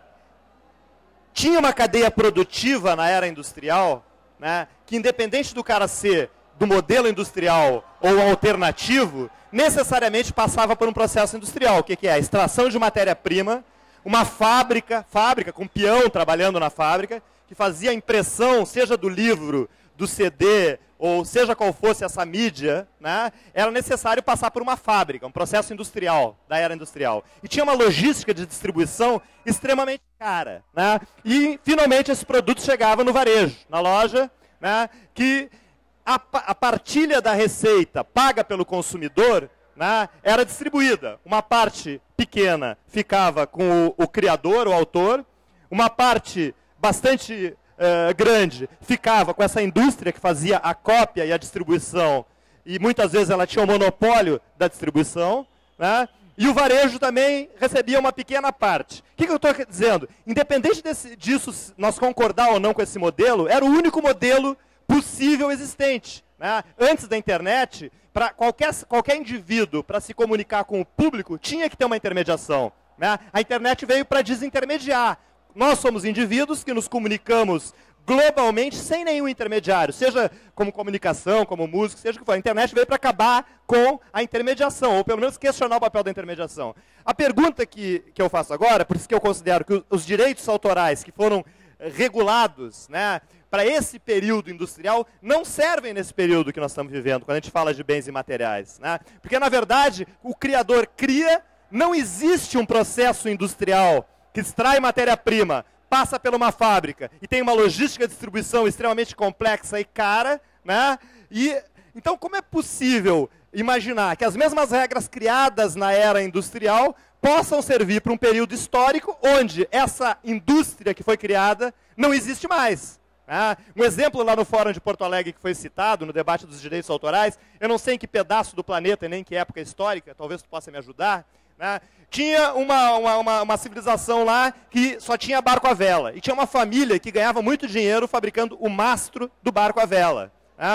tinha uma cadeia produtiva na era industrial, né, que independente do cara ser do modelo industrial ou alternativo, necessariamente passava por um processo industrial. O que, que é? A extração de matéria-prima, uma fábrica, fábrica com peão trabalhando na fábrica, que fazia a impressão, seja do livro, do C D, ou seja qual fosse essa mídia, né, era necessário passar por uma fábrica, um processo industrial, da era industrial. E tinha uma logística de distribuição extremamente cara. Né, e, finalmente, esse produto chegava no varejo, na loja, né, que a, a partilha da receita paga pelo consumidor, né, era distribuída. Uma parte pequena ficava com o, o criador, o autor, uma parte bastante uh, grande ficava com essa indústria que fazia a cópia e a distribuição, e muitas vezes ela tinha o monopólio da distribuição, né, e o varejo também recebia uma pequena parte. O que, que eu estou dizendo? Independente desse, disso, nós concordar ou não com esse modelo, era o único modelo possível existente. Né? Antes da internet, para qualquer, qualquer indivíduo, para se comunicar com o público, tinha que ter uma intermediação. Né? A internet veio para desintermediar. Nós somos indivíduos que nos comunicamos globalmente sem nenhum intermediário, seja como comunicação, como música, seja o que for. A internet veio para acabar com a intermediação, ou pelo menos questionar o papel da intermediação. A pergunta que, que eu faço agora, por isso que eu considero que os direitos autorais que foram regulados, né, para esse período industrial, não servem nesse período que nós estamos vivendo, quando a gente fala de bens imateriais. Né? Porque, na verdade, o criador cria, não existe um processo industrial que extrai matéria-prima, passa por uma fábrica e tem uma logística de distribuição extremamente complexa e cara, né? E, então, como é possível imaginar que as mesmas regras criadas na era industrial possam servir para um período histórico onde essa indústria que foi criada não existe mais? Né? Um exemplo lá no Fórum de Porto Alegre que foi citado no debate dos direitos autorais, eu não sei em que pedaço do planeta, nem em que época histórica, talvez tu possa me ajudar, né? Tinha uma, uma, uma, uma civilização lá que só tinha barco à vela. E tinha uma família que ganhava muito dinheiro fabricando o mastro do barco à vela. Né?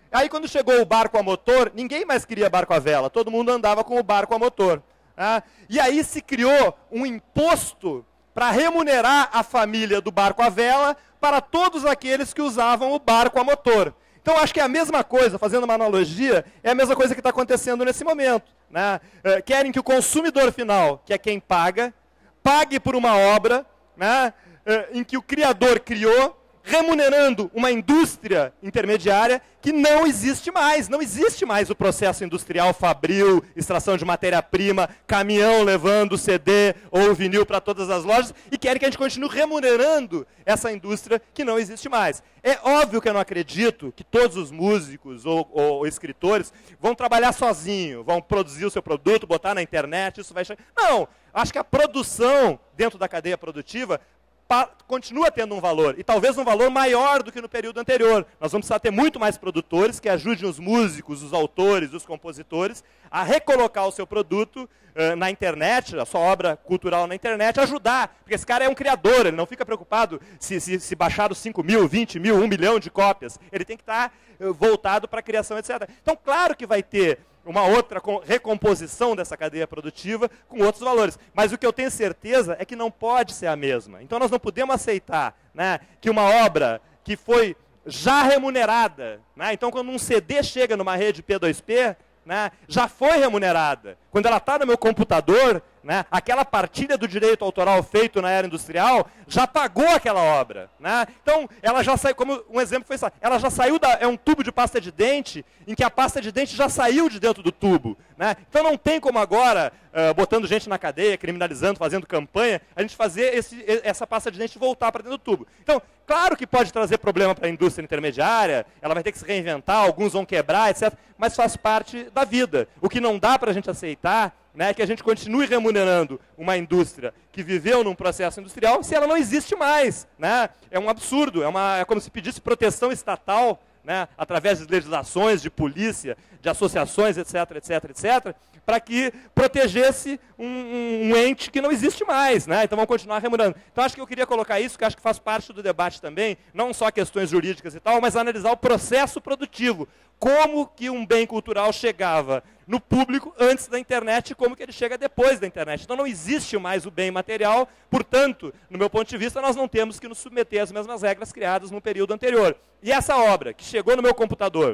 Aí quando chegou o barco a motor, ninguém mais queria barco a vela, todo mundo andava com o barco a motor. Né? E aí se criou um imposto para remunerar a família do barco a vela para todos aqueles que usavam o barco a motor. Então, acho que é a mesma coisa, fazendo uma analogia, é a mesma coisa que está acontecendo nesse momento. Né? É, querem que o consumidor final, que é quem paga, pague por uma obra, né, é, em que o criador criou, remunerando uma indústria intermediária que não existe mais. Não existe mais o processo industrial fabril, extração de matéria-prima, caminhão levando o C D ou o vinil para todas as lojas, e querem que a gente continue remunerando essa indústria que não existe mais. É óbvio que eu não acredito que todos os músicos ou, ou escritores vão trabalhar sozinhos, vão produzir o seu produto, botar na internet, isso vai chegar. Não, acho que a produção dentro da cadeia produtiva continua tendo um valor, e talvez um valor maior do que no período anterior. Nós vamos precisar ter muito mais produtores que ajudem os músicos, os autores, os compositores a recolocar o seu produto uh, na internet, a sua obra cultural na internet, ajudar, porque esse cara é um criador, ele não fica preocupado se, se, se baixaram cinco mil, vinte mil, um milhão de cópias, ele tem que estar uh, voltado para a criação, etcétera. Então, claro que vai ter uma outra recomposição dessa cadeia produtiva com outros valores. Mas o que eu tenho certeza é que não pode ser a mesma. Então nós não podemos aceitar, né, que uma obra que foi já remunerada, né, então quando um C D chega numa rede P dois P, né, já foi remunerada. Quando ela está no meu computador, né, aquela partilha do direito autoral feito na era industrial já pagou aquela obra. Né? Então, ela já saiu, como um exemplo foi isso, ela já saiu, da, é um tubo de pasta de dente, em que a pasta de dente já saiu de dentro do tubo. Né? Então, não tem como agora, uh, botando gente na cadeia, criminalizando, fazendo campanha, a gente fazer esse, essa pasta de dente voltar para dentro do tubo. Então, claro que pode trazer problema para a indústria intermediária, ela vai ter que se reinventar, alguns vão quebrar, etcétera, mas faz parte da vida. O que não dá para a gente aceitar, né, é que a gente continue remunerando uma indústria que viveu num processo industrial se ela não existe mais. Né? É um absurdo, é, uma, é como se pedisse proteção estatal, né, através de legislações, de polícia, de associações, etcétera, etcétera, etcétera, para que protegesse um, um, um ente que não existe mais. Né? Então vamos continuar remunerando. Então acho que eu queria colocar isso, que acho que faz parte do debate também, não só questões jurídicas e tal, mas analisar o processo produtivo. Como que um bem cultural chegava no público antes da internet e como que ele chega depois da internet. Então não existe mais o bem material, portanto, no meu ponto de vista, nós não temos que nos submeter às mesmas regras criadas no período anterior. E essa obra que chegou no meu computador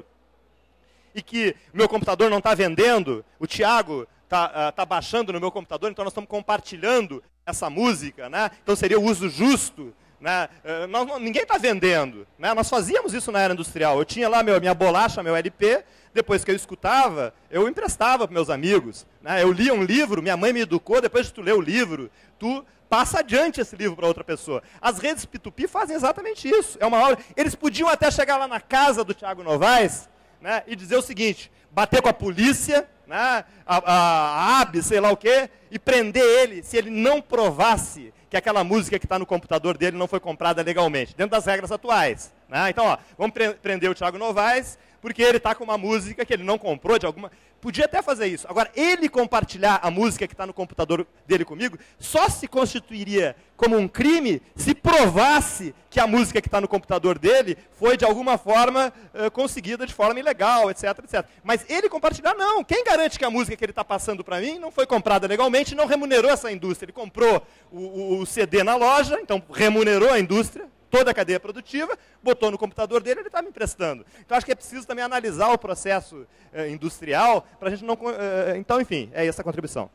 e que o meu computador não está vendendo, o Tiago está uh, tá baixando no meu computador, então nós estamos compartilhando essa música, né? Então seria o uso justo. Né? Uh, nós, ninguém está vendendo. Né? Nós fazíamos isso na era industrial. Eu tinha lá meu, minha bolacha, meu L P, depois que eu escutava, eu emprestava para meus amigos. Né? Eu lia um livro, minha mãe me educou, depois de tu ler o livro, tu passa adiante esse livro para outra pessoa. As redes P dois P fazem exatamente isso. É uma aula. Eles podiam até chegar lá na casa do Thiago Novaes, né, e dizer o seguinte, bater com a polícia, né, a, a, a A B, sei lá o quê, e prender ele se ele não provasse que aquela música que está no computador dele não foi comprada legalmente, dentro das regras atuais. Né? Então, ó, vamos pre prender o Thiago Novaes, porque ele está com uma música que ele não comprou de alguma... Podia até fazer isso. Agora, ele compartilhar a música que está no computador dele comigo, só se constituiria como um crime se provasse que a música que está no computador dele foi, de alguma forma, uh, conseguida de forma ilegal, etcétera, etcétera. Mas ele compartilhar, não. Quem garante que a música que ele está passando para mim não foi comprada legalmente e não remunerou essa indústria? Ele comprou o, o, o C D na loja, então remunerou a indústria, toda a cadeia produtiva, botou no computador dele, ele está me emprestando. Então, acho que é preciso também analisar o processo eh, industrial, para a gente não... Eh, então, enfim, é essa a contribuição.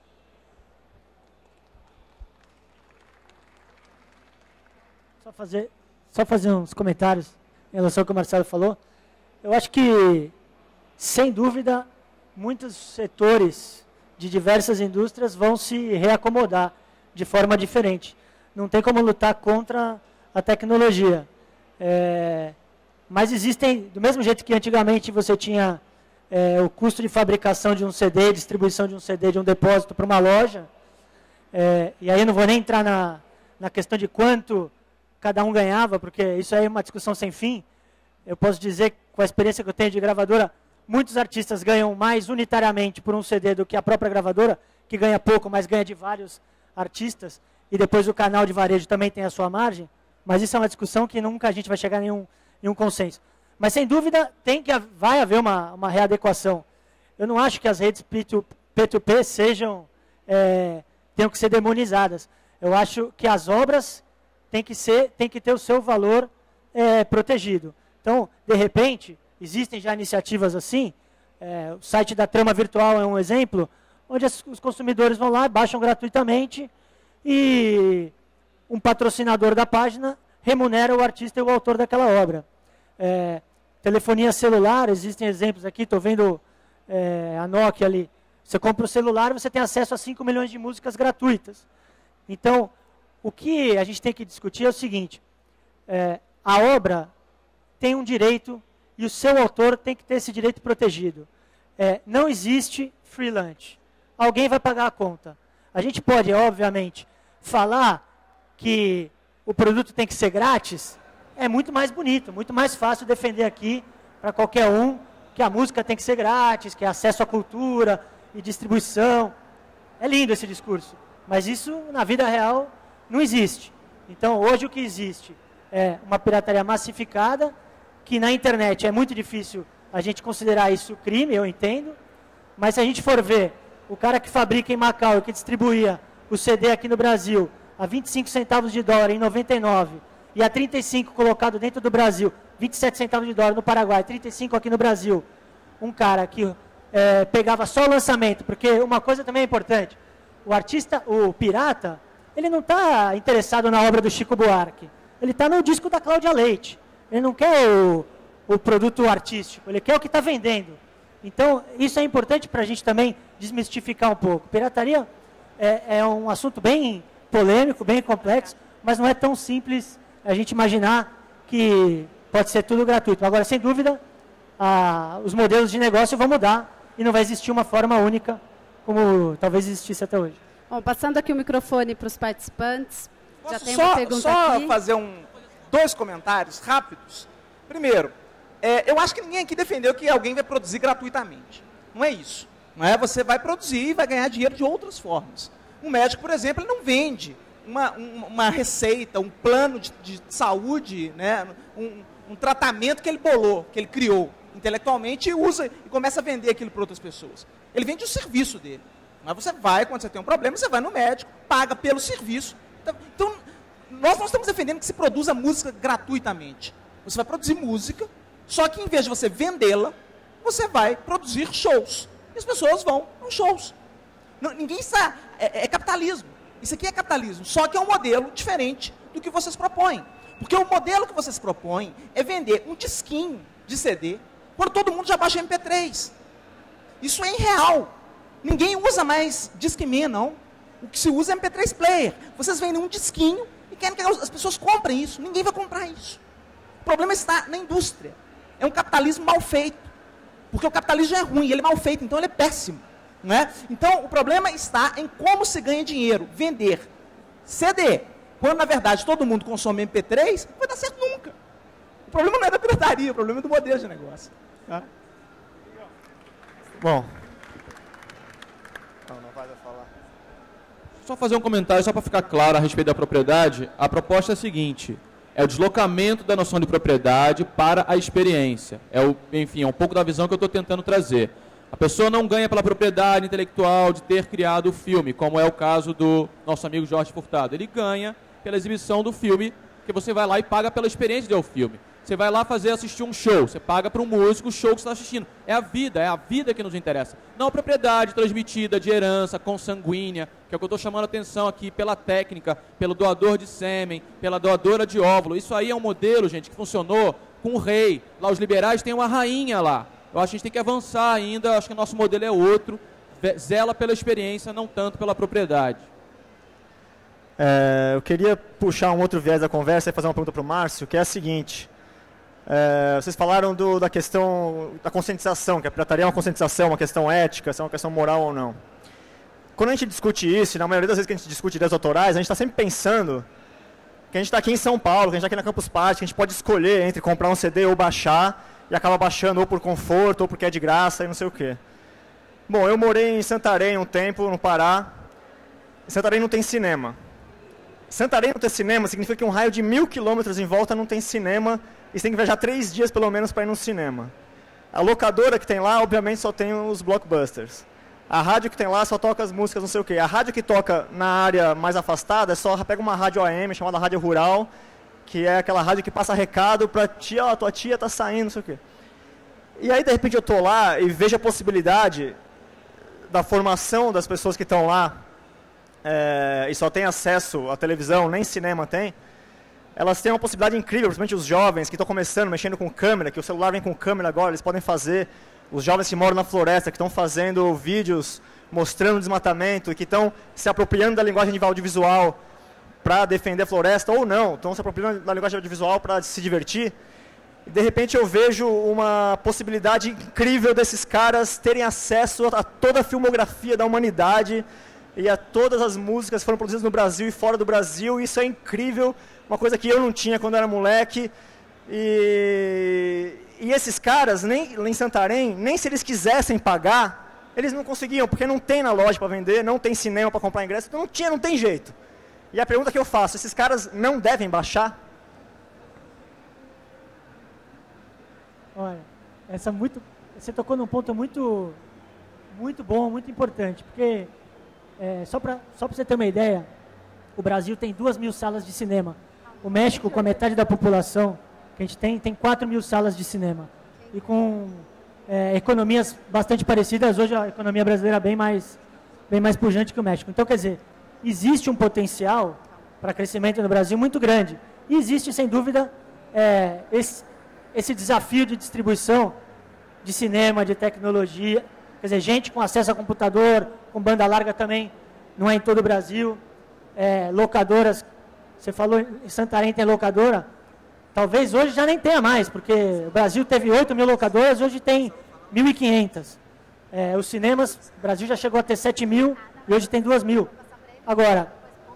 Só fazer, só fazer uns comentários em relação ao que o Marcelo falou. Eu acho que, sem dúvida, muitos setores de diversas indústrias vão se reacomodar de forma diferente. Não tem como lutar contra a tecnologia. É, mas existem, do mesmo jeito que antigamente você tinha é, o custo de fabricação de um C D, distribuição de um C D de um depósito para uma loja, é, e aí eu não vou nem entrar na, na questão de quanto cada um ganhava, porque isso aí é uma discussão sem fim. Eu posso dizer, com a experiência que eu tenho de gravadora, muitos artistas ganham mais unitariamente por um C D do que a própria gravadora, que ganha pouco, mas ganha de vários artistas, e depois o canal de varejo também tem a sua margem. Mas isso é uma discussão que nunca a gente vai chegar a nenhum, nenhum consenso. Mas, sem dúvida, tem que, vai haver uma, uma readequação. Eu não acho que as redes P dois P sejam, é, tenham que ser demonizadas. Eu acho que as obras têm que, ser, têm que ter o seu valor é, protegido. Então, de repente, existem já iniciativas assim, é, o site da Trama Virtual é um exemplo, onde as, os consumidores vão lá, baixam gratuitamente e um patrocinador da página remunera o artista e o autor daquela obra. É, telefonia celular, existem exemplos aqui, estou vendo é, a Nokia ali. Você compra o celular e você tem acesso a cinco milhões de músicas gratuitas. Então, o que a gente tem que discutir é o seguinte, é, a obra tem um direito e o seu autor tem que ter esse direito protegido. É, não existe free lunch. Alguém vai pagar a conta. A gente pode, obviamente, falar que o produto tem que ser grátis, é muito mais bonito, muito mais fácil defender aqui para qualquer um que a música tem que ser grátis, que é acesso à cultura e distribuição. É lindo esse discurso, mas isso na vida real não existe. Então hoje o que existe é uma pirataria massificada, que na internet é muito difícil a gente considerar isso crime, eu entendo, mas se a gente for ver o cara que fabrica em Macau e que distribuía o C D aqui no Brasil a vinte e cinco centavos de dólar em noventa e nove e a trinta e cinco colocado dentro do Brasil, vinte e sete centavos de dólar no Paraguai, trinta e cinco aqui no Brasil, um cara que é, pegava só o lançamento, porque uma coisa também é importante, o artista, o pirata, ele não está interessado na obra do Chico Buarque, ele está no disco da Cláudia Leite, ele não quer o, o produto artístico, ele quer o que está vendendo. Então, isso é importante para a gente também desmistificar um pouco. Pirataria é, é um assunto bem polêmico, bem complexo, mas não é tão simples a gente imaginar que pode ser tudo gratuito. Agora, sem dúvida, a, os modelos de negócio vão mudar e não vai existir uma forma única como talvez existisse até hoje. Bom, passando aqui o microfone para os participantes. Posso já tem só, uma pergunta só aqui. fazer um, dois comentários rápidos? Primeiro, é, eu acho que ninguém aqui defendeu que alguém vai produzir gratuitamente. Não é isso. Não é? Você vai produzir e vai ganhar dinheiro de outras formas. Um médico, por exemplo, ele não vende uma, uma, uma receita, um plano de, de saúde, né? um, um tratamento que ele bolou, que ele criou intelectualmente e usa e começa a vender aquilo para outras pessoas. Ele vende o serviço dele. Mas você vai, quando você tem um problema, você vai no médico, paga pelo serviço. Então, nós não estamos defendendo que se produza música gratuitamente. Você vai produzir música, só que em vez de você vendê-la, você vai produzir shows. E as pessoas vão aos shows. Não, ninguém está... É, é capitalismo. Isso aqui é capitalismo, só que é um modelo diferente do que vocês propõem. Porque o modelo que vocês propõem é vender um disquinho de C D, quando todo mundo já baixa M P três. Isso é irreal. Ninguém usa mais Discman, não. O que se usa é M P três player. Vocês vendem um disquinho e querem que as pessoas comprem isso. Ninguém vai comprar isso. O problema está na indústria. É um capitalismo mal feito. Porque o capitalismo é ruim, ele é mal feito, então ele é péssimo. Não é? Então, o problema está em como se ganha dinheiro. Vender C D, quando na verdade todo mundo consome M P três, não vai dar certo nunca. O problema não é da pirataria, o problema é do modelo de negócio. Tá? Bom. Não, não vai falar. Só fazer um comentário, só para ficar claro a respeito da propriedade. A proposta é a seguinte: é o deslocamento da noção de propriedade para a experiência. É o, enfim, é um pouco da visão que eu estou tentando trazer. A pessoa não ganha pela propriedade intelectual de ter criado o filme, como é o caso do nosso amigo Jorge Furtado. Ele ganha pela exibição do filme, que você vai lá e paga pela experiência de ver o filme. Você vai lá fazer assistir um show, você paga para um músico o show que você está assistindo. É a vida, é a vida que nos interessa. Não a propriedade transmitida de herança consanguínea, que é o que eu estou chamando a atenção aqui pela técnica, pelo doador de sêmen, pela doadora de óvulo. Isso aí é um modelo, gente, que funcionou com o rei. Lá os liberais têm uma rainha lá. Eu acho que a gente tem que avançar ainda, acho que o nosso modelo é outro. Zela pela experiência, não tanto pela propriedade. É, eu queria puxar um outro viés da conversa e fazer uma pergunta para o Márcio, que é a seguinte. É, vocês falaram do, da questão da conscientização, que a pirataria é uma conscientização, uma questão ética, se é uma questão moral ou não. Quando a gente discute isso, e na maioria das vezes que a gente discute ideias autorais, a gente está sempre pensando que a gente está aqui em São Paulo, que a gente está aqui na Campus Party, que a gente pode escolher entre comprar um C D ou baixar, e acaba baixando ou por conforto, ou porque é de graça, e não sei o quê. Bom, eu morei em Santarém um tempo, no Pará. Em Santarém não tem cinema. Santarém não ter cinema significa que um raio de mil quilômetros em volta não tem cinema e você tem que viajar três dias pelo menos para ir no cinema. A locadora que tem lá, obviamente, só tem os blockbusters. A rádio que tem lá só toca as músicas não sei o quê. A rádio que toca na área mais afastada, só pega uma rádio A M chamada Rádio Rural, que é aquela rádio que passa recado para tia, ó, tua tia tá saindo, não sei o quê. E aí, de repente, eu tô lá e vejo a possibilidade da formação das pessoas que estão lá é, e só tem acesso à televisão, nem cinema tem. Elas têm uma possibilidade incrível, principalmente os jovens que estão começando, mexendo com câmera, que o celular vem com câmera agora, eles podem fazer. Os jovens que moram na floresta, que estão fazendo vídeos mostrando o desmatamento, que estão se apropriando da linguagem audiovisual para defender a floresta, ou não, estão se apropriando da linguagem audiovisual para se divertir. E, de repente, eu vejo uma possibilidade incrível desses caras terem acesso a toda a filmografia da humanidade e a todas as músicas que foram produzidas no Brasil e fora do Brasil. Isso é incrível, uma coisa que eu não tinha quando era moleque. E, e esses caras, nem em Santarém, nem se eles quisessem pagar, eles não conseguiam, porque não tem na loja para vender, não tem cinema para comprar ingresso, então não tinha, não tem jeito. E a pergunta que eu faço, esses caras não devem baixar? Olha, essa muito, você tocou num ponto muito, muito bom, muito importante, porque é, só para só para você ter uma ideia, o Brasil tem duas mil salas de cinema. O México, com a metade da população que a gente tem, tem quatro mil salas de cinema. E com é, economias bastante parecidas, hoje a economia brasileira é bem mais, bem mais pujante que o México. Então, quer dizer, existe um potencial para crescimento no Brasil muito grande. E existe, sem dúvida, é, esse, esse desafio de distribuição de cinema, de tecnologia. Quer dizer, gente com acesso a computador, com banda larga também, não é em todo o Brasil. É, locadoras, você falou em Santarém tem locadora, talvez hoje já nem tenha mais, porque o Brasil teve oito mil locadoras, hoje tem mil e quinhentas. É, os cinemas, o Brasil já chegou a ter sete mil e hoje tem duas mil. Agora,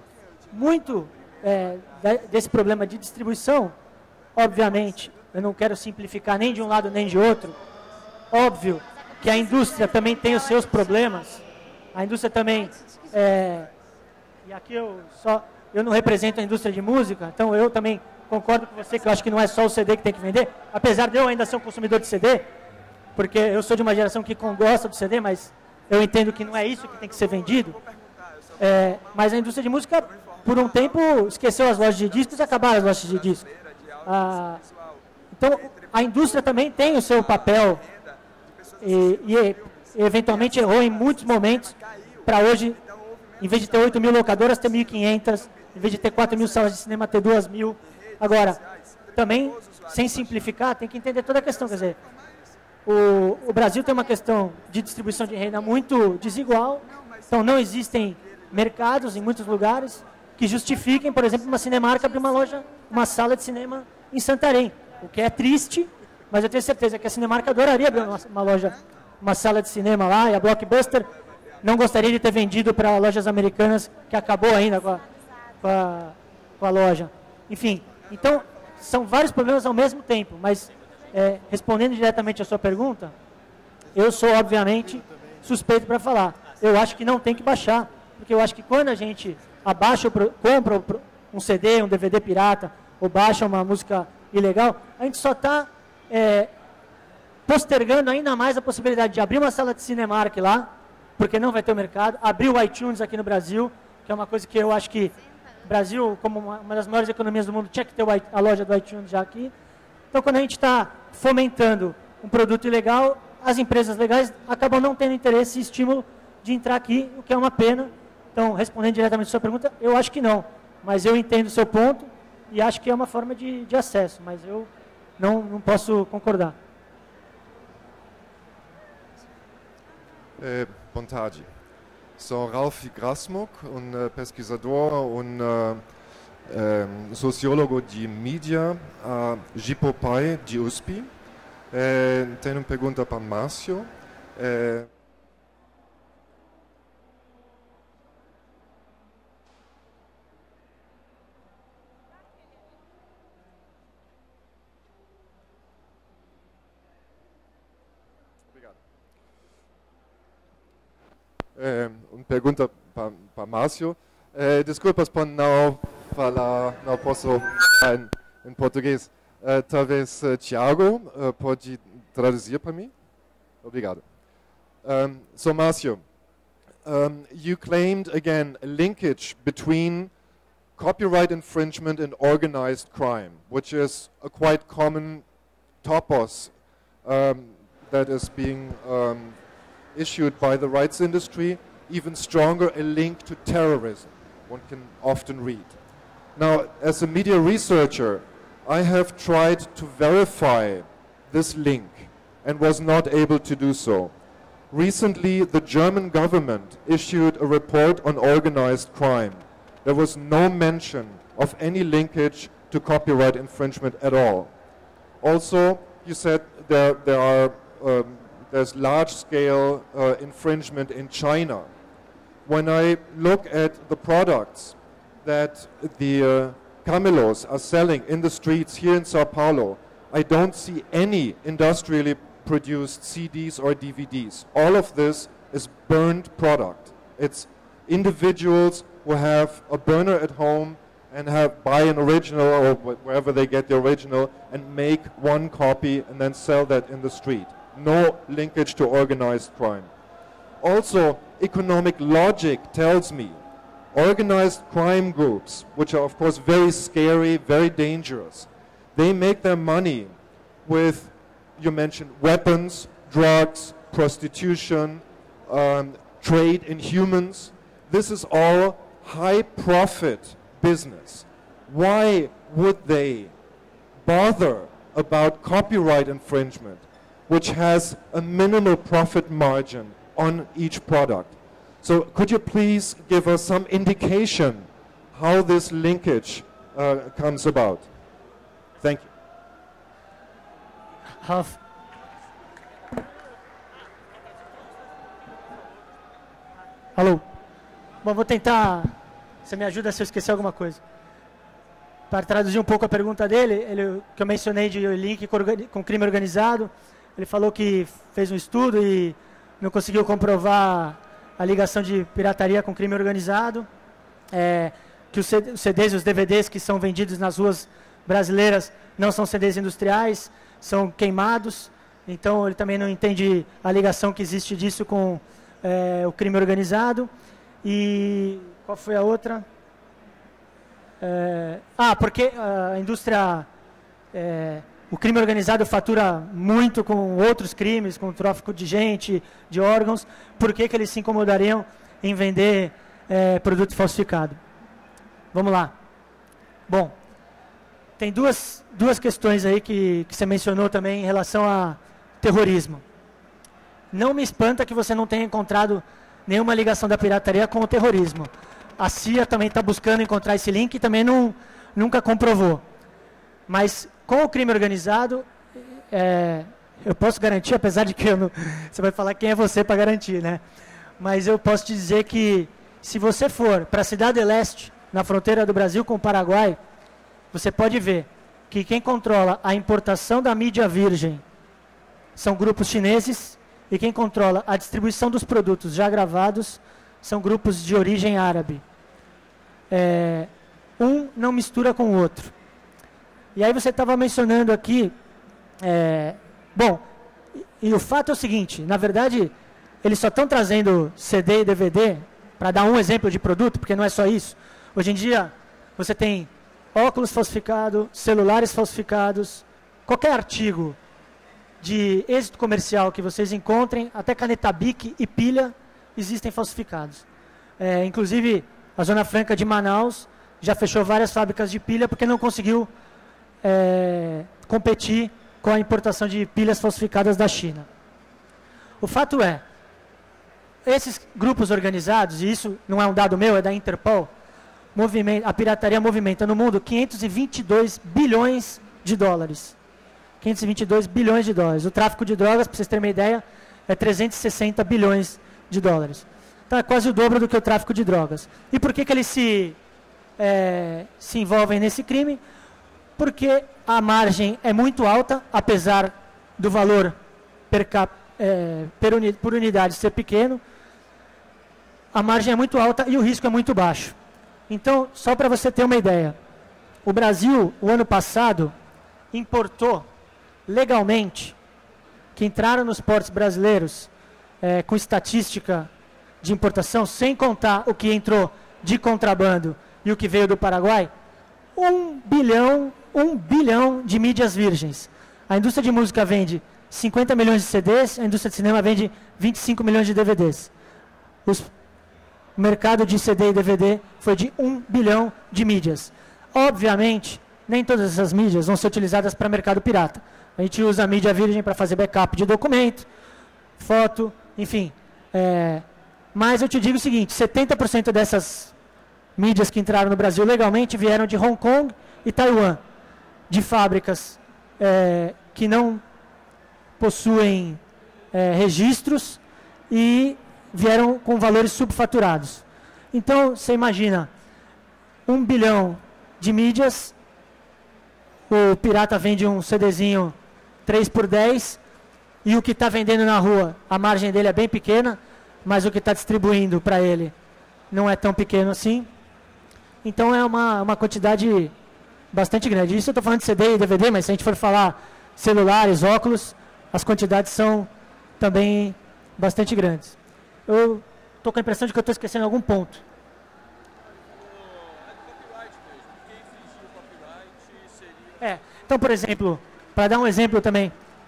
muito é, desse problema de distribuição, obviamente, eu não quero simplificar nem de um lado nem de outro, óbvio que a indústria também tem os seus problemas, a indústria também, é, e aqui eu só, eu não represento a indústria de música, então eu também concordo com você que eu acho que não é só o C D que tem que vender, apesar de eu ainda ser um consumidor de C D, porque eu sou de uma geração que gosta do C D, mas eu entendo que não é isso que tem que ser vendido. É, mas a indústria de música, por um tempo, esqueceu as lojas de discos e acabaram as lojas de discos. Ah, então, a indústria também tem o seu papel e, e, e eventualmente errou em muitos momentos para hoje, em vez de ter oito mil locadoras, ter mil e quinhentas, em vez de ter quatro mil salas de cinema, ter duas mil. Agora, também, sem simplificar, tem que entender toda a questão. Quer dizer, o, o Brasil tem uma questão de distribuição de renda muito desigual, então não existem mercados em muitos lugares que justifiquem, por exemplo, uma Cinemark abrir uma loja, uma sala de cinema em Santarém, o que é triste, mas eu tenho certeza que a Cinemark adoraria abrir uma, uma loja, uma sala de cinema lá, e a Blockbuster não gostaria de ter vendido para lojas americanas, que acabou ainda com a, com a, com a loja. Enfim, então, são vários problemas ao mesmo tempo, mas é, respondendo diretamente a sua pergunta, eu sou, obviamente, suspeito para falar. Eu acho que não tem que baixar, porque eu acho que quando a gente abaixa, compra um C D, um D V D pirata, ou baixa uma música ilegal, a gente só está é, postergando ainda mais a possibilidade de abrir uma sala de Cinemark lá, porque não vai ter o mercado, abrir o iTunes aqui no Brasil, que é uma coisa que eu acho que o Brasil, como uma, uma das maiores economias do mundo, tinha que ter o, a loja do iTunes já aqui. Então, quando a gente está fomentando um produto ilegal, as empresas legais acabam não tendo interesse e estímulo de entrar aqui, o que é uma pena. Então, respondendo diretamente a sua pergunta, eu acho que não. Mas eu entendo o seu ponto e acho que é uma forma de, de acesso, mas eu não, não posso concordar. É, boa tarde. Sou Ralf Grasmuk, um pesquisador, um uh, um, sociólogo de mídia, a Jipopai de U S P. É, tenho uma pergunta para Márcio. É, É, uma pergunta para Márcio. É, desculpas por não falar, não posso falar em, em português. Uh, talvez uh, Thiago uh, pode traduzir para mim? Obrigado. Um, so, Márcio, um, you claimed again a linkage between copyright infringement and organized crime, which is a quite common topos um, that is being um, issued by the rights industry. Even stronger, a link to terrorism, one can often read. Now, as a media researcher, I have tried to verify this link and was not able to do so. Recently, the German government issued a report on organized crime. There was no mention of any linkage to copyright infringement at all. Also, you said there, there are, um, there's large-scale uh, infringement in China. When I look at the products that the uh, camelos are selling in the streets here in Sao Paulo, I don't see any industrially produced C Ds or D V Ds. All of this is burned product. It's individuals who have a burner at home and have buy an original or wh wherever they get the original and make one copy and then sell that in the street. No linkage to organized crime. Also, economic logic tells me organized crime groups, which are of course very scary, very dangerous, they make their money with, you mentioned, weapons, drugs, prostitution, um, trade in humans. This is all high profit business. Why would they bother about copyright infringement, which has a minimal profit margin on each product? So could you please give us some indication how this linkage uh, comes about? Thank you. Ralf. Alô? Bom, vou tentar... Você me ajuda se eu esquecer alguma coisa. Para traduzir um pouco a pergunta dele, ele, que eu mencionei de link com, com crime organizado, ele falou que fez um estudo e não conseguiu comprovar a ligação de pirataria com crime organizado, é, que os C Ds e os D V Ds que são vendidos nas ruas brasileiras não são C Ds industriais, são queimados, então ele também não entende a ligação que existe disso com é, o crime organizado. E qual foi a outra? É, ah, porque a indústria, é, o crime organizado fatura muito com outros crimes, com o tráfico de gente, de órgãos, por que que eles se incomodariam em vender é, produto falsificado? Vamos lá. Bom, tem duas, duas questões aí que, que você mencionou também em relação a terrorismo. Não me espanta que você não tenha encontrado nenhuma ligação da pirataria com o terrorismo. A C I A também está buscando encontrar esse link e também não, nunca comprovou. Mas com o crime organizado, é, eu posso garantir, apesar de que eu não, você vai falar quem é você para garantir, né? Mas eu posso te dizer que se você for para a Cidade Leste, na fronteira do Brasil com o Paraguai, você pode ver que quem controla a importação da mídia virgem são grupos chineses e quem controla a distribuição dos produtos já gravados são grupos de origem árabe. É, um não mistura com o outro. E aí você estava mencionando aqui, é, bom, e, e o fato é o seguinte, na verdade, eles só estão trazendo C D e D V D, para dar um exemplo de produto, porque não é só isso. Hoje em dia, você tem óculos falsificados, celulares falsificados, qualquer artigo de êxito comercial que vocês encontrem, até caneta Bic e pilha, existem falsificados. É, inclusive, a Zona Franca de Manaus já fechou várias fábricas de pilha porque não conseguiu é, competir com a importação de pilhas falsificadas da China. O fato é, esses grupos organizados, e isso não é um dado meu, é da Interpol, movimenta, a pirataria movimenta no mundo quinhentos e vinte e dois bilhões de dólares. quinhentos e vinte e dois bilhões de dólares. O tráfico de drogas, para vocês terem uma ideia, é trezentos e sessenta bilhões de dólares. Então é quase o dobro do que o tráfico de drogas. E por que que eles se, é, se envolvem nesse crime? Porque a margem é muito alta, apesar do valor per cap, é, per uni, por unidade ser pequeno, a margem é muito alta e o risco é muito baixo. Então, só para você ter uma ideia, o Brasil, o ano passado, importou legalmente, que entraram nos portos brasileiros é, com estatística de importação, sem contar o que entrou de contrabando e o que veio do Paraguai, um bilhão, um bilhão de mídias virgens. A indústria de música vende cinquenta milhões de C Ds, a indústria de cinema vende vinte e cinco milhões de D V Ds. Os, o mercado de C D e D V D foi de um bilhão de mídias. Obviamente, nem todas essas mídias vão ser utilizadas para mercado pirata. A gente usa a mídia virgem para fazer backup de documento, foto, enfim. É, mas eu te digo o seguinte, setenta por cento dessas mídias que entraram no Brasil legalmente vieram de Hong Kong e Taiwan, de fábricas é, que não possuem é, registros e vieram com valores subfaturados. Então, você imagina, um bilhão de mídias, o pirata vende um CDzinho três por dez, e o que está vendendo na rua, a margem dele é bem pequena, mas o que está distribuindo para ele não é tão pequeno assim. Então é uma, uma quantidade bastante grande. Isso eu estou falando de C D e D V D, mas se a gente for falar celulares, óculos, as quantidades são também bastante grandes. Eu estou com a impressão de que eu estou esquecendo algum ponto. É, então, por exemplo, para dar um exemplo também,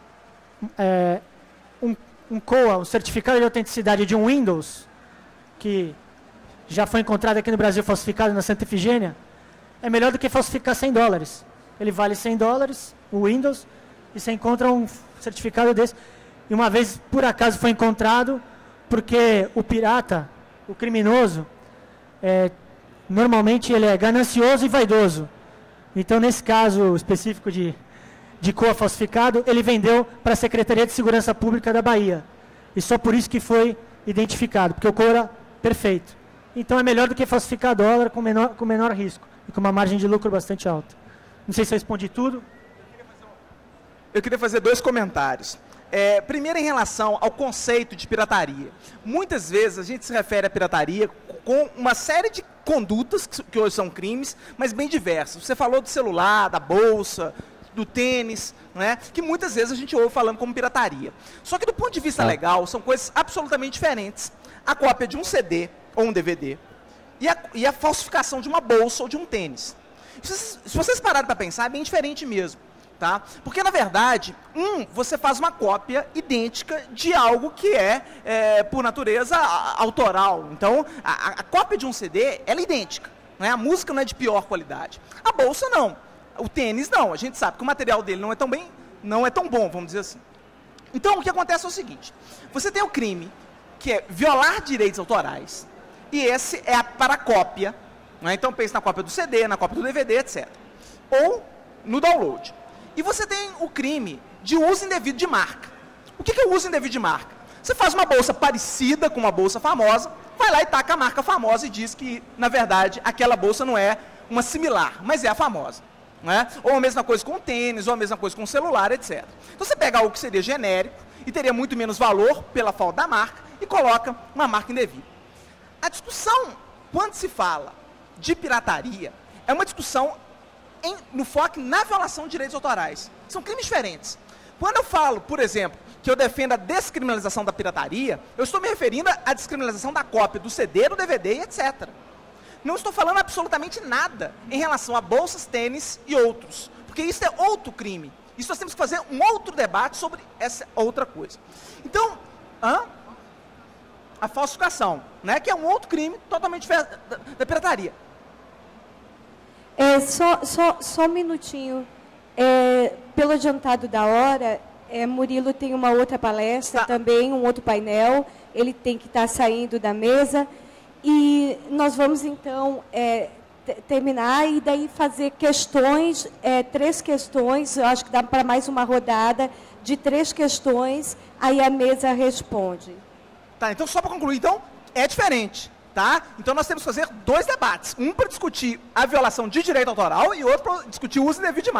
é, um, um C O A, um certificado de autenticidade de um Windows, que já foi encontrado aqui no Brasil falsificado na Santa Efigênia, é melhor do que falsificar cem dólares. Ele vale cem dólares, o Windows, e você encontra um certificado desse. E uma vez, por acaso, foi encontrado, porque o pirata, o criminoso, é, normalmente ele é ganancioso e vaidoso. Então, nesse caso específico de, de C O A falsificado, ele vendeu para a Secretaria de Segurança Pública da Bahia. E só por isso que foi identificado, porque o C O A era perfeito. Então, é melhor do que falsificar dólar com menor, com menor risco e com uma margem de lucro bastante alta. Não sei se eu respondi tudo. Eu queria fazer dois comentários. É, primeiro, em relação ao conceito de pirataria. Muitas vezes a gente se refere à pirataria com uma série de condutas, que hoje são crimes, mas bem diversas. Você falou do celular, da bolsa, do tênis, né, que muitas vezes a gente ouve falando como pirataria. Só que do ponto de vista ah. legal, são coisas absolutamente diferentes. A cópia de um C D ou um D V D e a, e a falsificação de uma bolsa ou de um tênis. Se, se vocês pararem para pensar, é bem diferente mesmo. Tá? Porque, na verdade, um, você faz uma cópia idêntica de algo que é, é por natureza, autoral. Então, a, a cópia de um C D, ela é idêntica. Né? A música não é de pior qualidade. A bolsa, não. O tênis, não. A gente sabe que o material dele não é tão bem, não é tão bom, vamos dizer assim. Então, o que acontece é o seguinte. Você tem o crime, que é violar direitos autorais, e esse é a, para a cópia. Né? Então, pense na cópia do C D, na cópia do D V D, etcétera. Ou no download. E você tem o crime de uso indevido de marca. O que é o uso indevido de marca? Você faz uma bolsa parecida com uma bolsa famosa, vai lá e taca a marca famosa e diz que, na verdade, aquela bolsa não é uma similar, mas é a famosa. Né? Ou a mesma coisa com o tênis, ou a mesma coisa com o celular, etcétera. Então você pega algo que seria genérico e teria muito menos valor pela falta da marca e coloca uma marca indevida. A discussão, quando se fala de pirataria, é uma discussão Em, no foco na violação de direitos autorais. São crimes diferentes. Quando eu falo, por exemplo, que eu defendo a descriminalização da pirataria, eu estou me referindo à descriminalização da cópia do C D, do D V D, etcétera. Não estou falando absolutamente nada em relação a bolsas, tênis e outros. Porque isso é outro crime. Isso nós temos que fazer um outro debate sobre essa outra coisa. Então, hã? a falsificação, né, que é um outro crime totalmente diferente da, da pirataria. É, só, só, só um minutinho. É, pelo adiantado da hora, é, Murilo tem uma outra palestra tá. também, um outro painel. Ele tem que estar saindo da mesa. E nós vamos, então, é, terminar e daí fazer questões, é, três questões. Eu acho que dá para mais uma rodada de três questões. Aí a mesa responde. Tá, então, só para concluir, então, é diferente. Tá? Então, nós temos que fazer dois debates. Um para discutir a violação de direito autoral e outro para discutir o uso indevido de marca.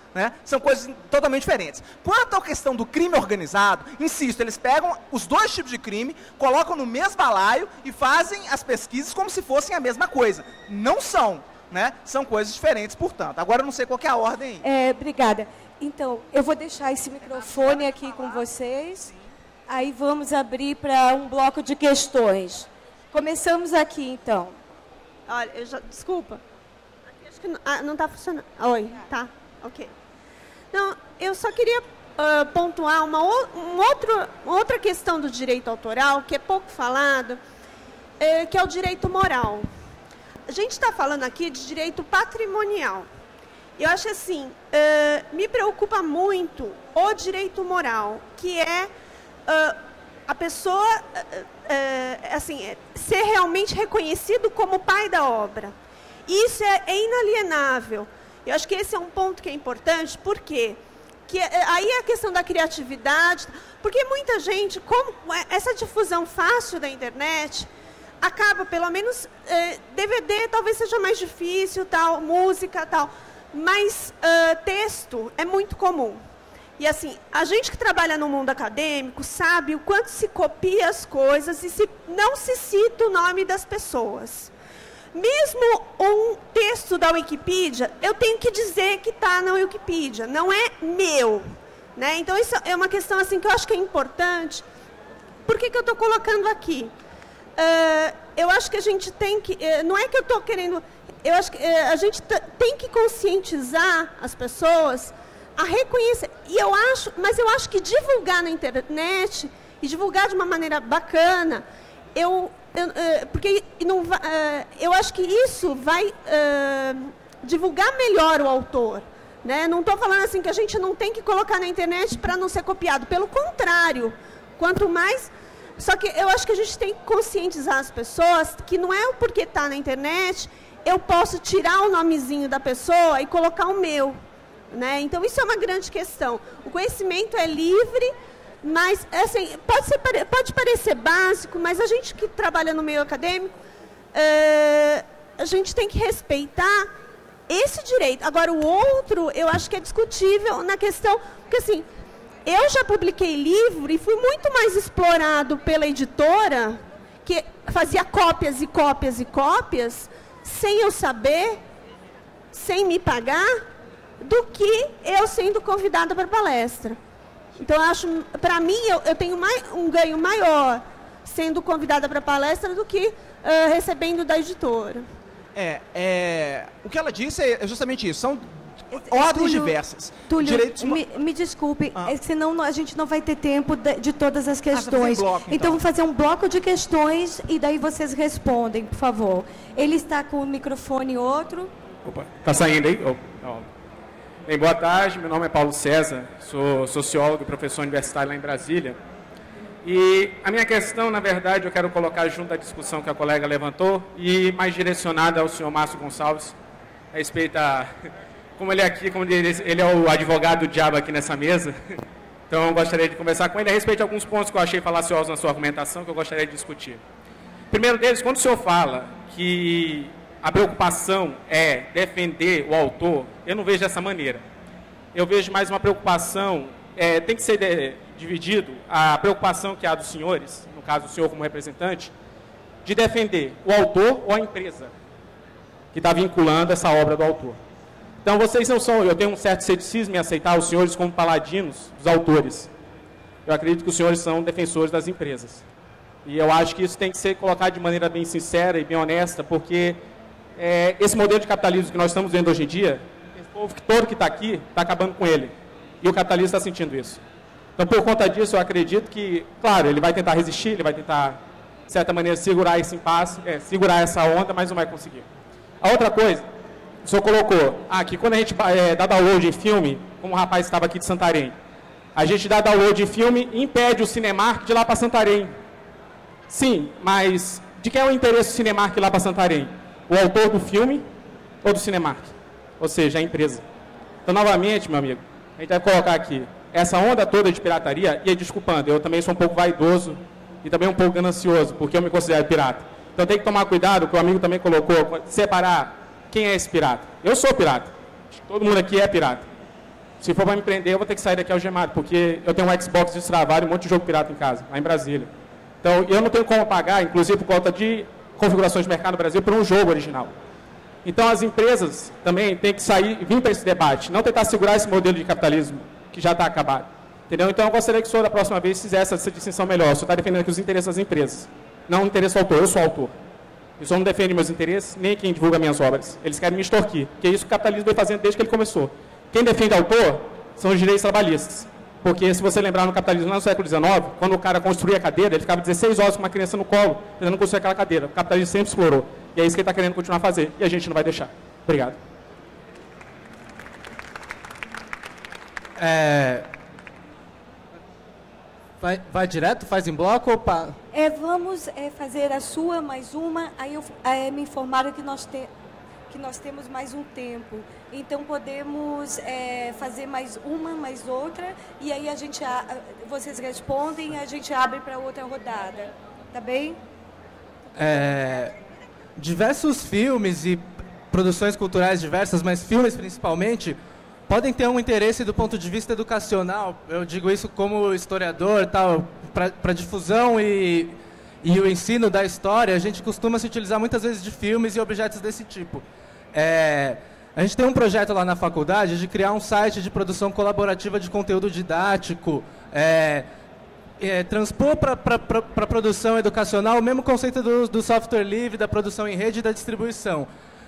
né? São coisas totalmente diferentes. Quanto à questão do crime organizado, insisto, eles pegam os dois tipos de crime, colocam no mesmo balaio e fazem as pesquisas como se fossem a mesma coisa. Não são, né? São coisas diferentes, portanto. Agora eu não sei qual que é a ordem aí. É, obrigada. Então, eu vou deixar esse microfone aqui com vocês. Aí vamos abrir para um bloco de questões. Começamos aqui, então. Olha, eu já, desculpa. Acho que não, ah, não está funcionando. Oi, tá, ok. Não, eu só queria uh, pontuar uma, um outro, uma outra questão do direito autoral, que é pouco falado, é, que é o direito moral. A gente está falando aqui de direito patrimonial. Eu acho assim, uh, me preocupa muito o direito moral, que é uh, a pessoa uh, uh, assim, ser realmente reconhecido como pai da obra. Isso é, é inalienável. Eu acho que esse é um ponto que é importante, por quê? Que, aí é a questão da criatividade, porque muita gente, como essa difusão fácil da internet, acaba, pelo menos, eh, D V D talvez seja mais difícil, tal, música, tal, mas uh, texto é muito comum. E assim, a gente que trabalha no mundo acadêmico sabe o quanto se copia as coisas e se, não se cita o nome das pessoas. Mesmo um texto da Wikipedia, eu tenho que dizer que está na Wikipedia, não é meu. Né? Então, isso é uma questão assim, que eu acho que é importante. Por que, que eu estou colocando aqui? Uh, eu acho que a gente tem que... Uh, não é que eu estou querendo... Eu acho que uh, a gente tem que conscientizar as pessoas a reconhecer. E eu acho, mas eu acho que divulgar na internet, e divulgar de uma maneira bacana, eu... Eu, uh, porque não, uh, eu acho que isso vai uh, divulgar melhor o autor. Né? Não estou falando assim que a gente não tem que colocar na internet para não ser copiado. Pelo contrário, quanto mais... Só que eu acho que a gente tem que conscientizar as pessoas que não é o porque está na internet, eu posso tirar o nomezinho da pessoa e colocar o meu. Né? Então, isso é uma grande questão. O conhecimento é livre... Mas, assim, pode, ser, pode parecer básico, mas a gente que trabalha no meio acadêmico, é, a gente tem que respeitar esse direito. Agora, o outro, eu acho que é discutível na questão... Porque, assim, eu já publiquei livro e fui muito mais explorado pela editora, que fazia cópias e cópias e cópias, sem eu saber, sem me pagar, do que eu sendo convidada para palestra. Então, eu acho, para mim, eu, eu tenho mais, um ganho maior sendo convidada para palestra do que uh, recebendo da editora. É, é, o que ela disse é justamente isso, são ordens Túlio, diversas. Túlio, Direitos... me, me desculpe, ah. é, senão a gente não vai ter tempo de, de todas as questões. Ah, bloco, então. então, vamos fazer um bloco de questões e daí vocês respondem, por favor. Ele está com o microfone outro. Opa, tá saindo aí? Oh, oh. Bem, boa tarde, meu nome é Paulo César, sou sociólogo e professor universitário lá em Brasília. E a minha questão, na verdade, eu quero colocar junto à discussão que a colega levantou e mais direcionada ao senhor Márcio Gonçalves, a respeito a... Como ele é aqui, como ele, ele é o advogado do diabo aqui nessa mesa, então eu gostaria de conversar com ele a respeito de alguns pontos que eu achei falaciosos na sua argumentação, que eu gostaria de discutir. Primeiro deles, quando o senhor fala que a preocupação é defender o autor, eu não vejo dessa maneira. Eu vejo mais uma preocupação, é, tem que ser de, dividido a preocupação que há dos senhores, no caso do senhor como representante, de defender o autor ou a empresa que está vinculando essa obra do autor. Então, vocês não são, eu tenho um certo ceticismo em aceitar os senhores como paladinos dos autores. Eu acredito que os senhores são defensores das empresas. E eu acho que isso tem que ser colocado de maneira bem sincera e bem honesta, porque é, esse modelo de capitalismo que nós estamos vendo hoje em dia, esse povo que, todo que está aqui, está acabando com ele. E o capitalismo está sentindo isso. Então, por conta disso, eu acredito que, claro, ele vai tentar resistir, ele vai tentar, de certa maneira, segurar esse impasse, é, segurar essa onda, mas não vai conseguir. A outra coisa, o senhor colocou, ah, que quando a gente é, dá download em filme, como o rapaz estava aqui de Santarém, a gente dá download em filme e impede o Cinemark de ir lá para Santarém. Sim, mas de quem é o interesse do Cinemark ir lá para Santarém? O autor do filme ou do Cinemark? Ou seja, a empresa. Então, novamente, meu amigo, a gente vai colocar aqui essa onda toda de pirataria, e desculpando, eu também sou um pouco vaidoso e também um pouco ganancioso, porque eu me considero pirata. Então, tem que tomar cuidado, que o amigo também colocou, separar quem é esse pirata. Eu sou pirata. Todo mundo aqui é pirata. Se for para me prender, eu vou ter que sair daqui algemado, porque eu tenho um Xbox destravado e um monte de jogo pirata em casa, lá em Brasília. Então, eu não tenho como pagar, inclusive por conta de configurações de mercado no Brasil, por um jogo original. Então, as empresas também têm que sair e vir para esse debate, não tentar segurar esse modelo de capitalismo que já está acabado. Entendeu? Então, eu gostaria que o senhor, da próxima vez, fizesse essa distinção melhor. O senhor está defendendo aqui os interesses das empresas, não o interesse do autor. Eu sou autor. O senhor não defende meus interesses, nem quem divulga minhas obras. Eles querem me extorquir, que é isso que o capitalismo vem fazendo desde que ele começou. Quem defende autor são os direitos trabalhistas. Porque, se você lembrar, no capitalismo, lá no século dezenove, quando o cara construía a cadeira, ele ficava dezesseis horas com uma criança no colo, tentando construir aquela cadeira. O capitalismo sempre explorou. E é isso que ele está querendo continuar a fazer. E a gente não vai deixar. Obrigado. É... Vai, vai direto? Faz em bloco ou pá? É, vamos é, fazer a sua mais uma. Aí eu, é, me informaram que nós, te, que nós temos mais um tempo. Então, podemos é, fazer mais uma, mais outra. E aí a gente, vocês respondem e a gente abre para outra rodada. Tá bem? É, diversos filmes e produções culturais diversas, mas filmes principalmente, podem ter um interesse do ponto de vista educacional. Eu digo isso como historiador, tal, para difusão e, e o ensino da história. A gente costuma se utilizar muitas vezes de filmes e objetos desse tipo. É, a gente tem um projeto lá na faculdade de criar um site de produção colaborativa de conteúdo didático, é, é, transpor para a produção educacional o mesmo conceito do, do software livre, da produção em rede e da distribuição.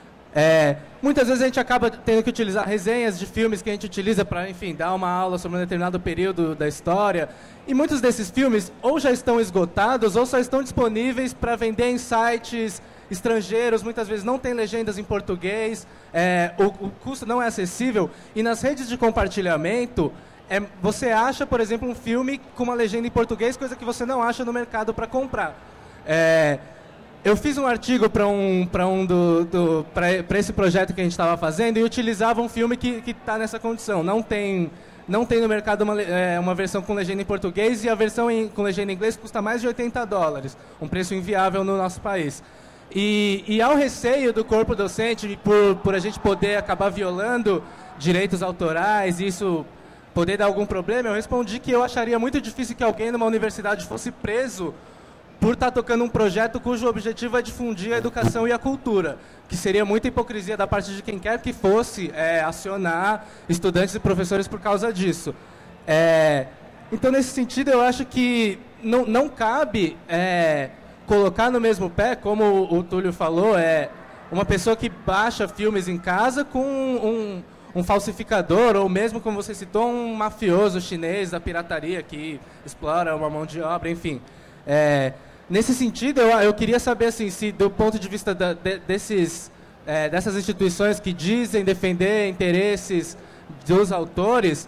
É, muitas vezes a gente acaba tendo que utilizar resenhas de filmes que a gente utiliza para, enfim, dar uma aula sobre um determinado período da história. E muitos desses filmes ou já estão esgotados ou só estão disponíveis para vender em sites estrangeiros, muitas vezes não tem legendas em português, é, o, o custo não é acessível. E nas redes de compartilhamento, é, você acha, por exemplo, um filme com uma legenda em português, coisa que você não acha no mercado para comprar. É, Eu fiz um artigo para um, para um do, do, para esse projeto que a gente estava fazendo e utilizava um filme que está nessa condição. Não tem, não tem no mercado uma, é, uma versão com legenda em português e a versão em, com legenda em inglês custa mais de oitenta dólares, um preço inviável no nosso país. E, e ao receio do corpo docente, por, por a gente poder acabar violando direitos autorais e isso poder dar algum problema, eu respondi que eu acharia muito difícil que alguém numa universidade fosse preso por estar tocando um projeto cujo objetivo é difundir a educação e a cultura, que seria muita hipocrisia da parte de quem quer que fosse é, acionar estudantes e professores por causa disso. É, então, nesse sentido, eu acho que não, não cabe é, colocar no mesmo pé, como o, o Túlio falou, é, uma pessoa que baixa filmes em casa com um, um falsificador, ou mesmo, como você citou, um mafioso chinês da pirataria que explora uma mão de obra, enfim. É, Nesse sentido, eu, eu queria saber assim, se do ponto de vista da, de, desses, é, dessas instituições que dizem defender interesses dos autores,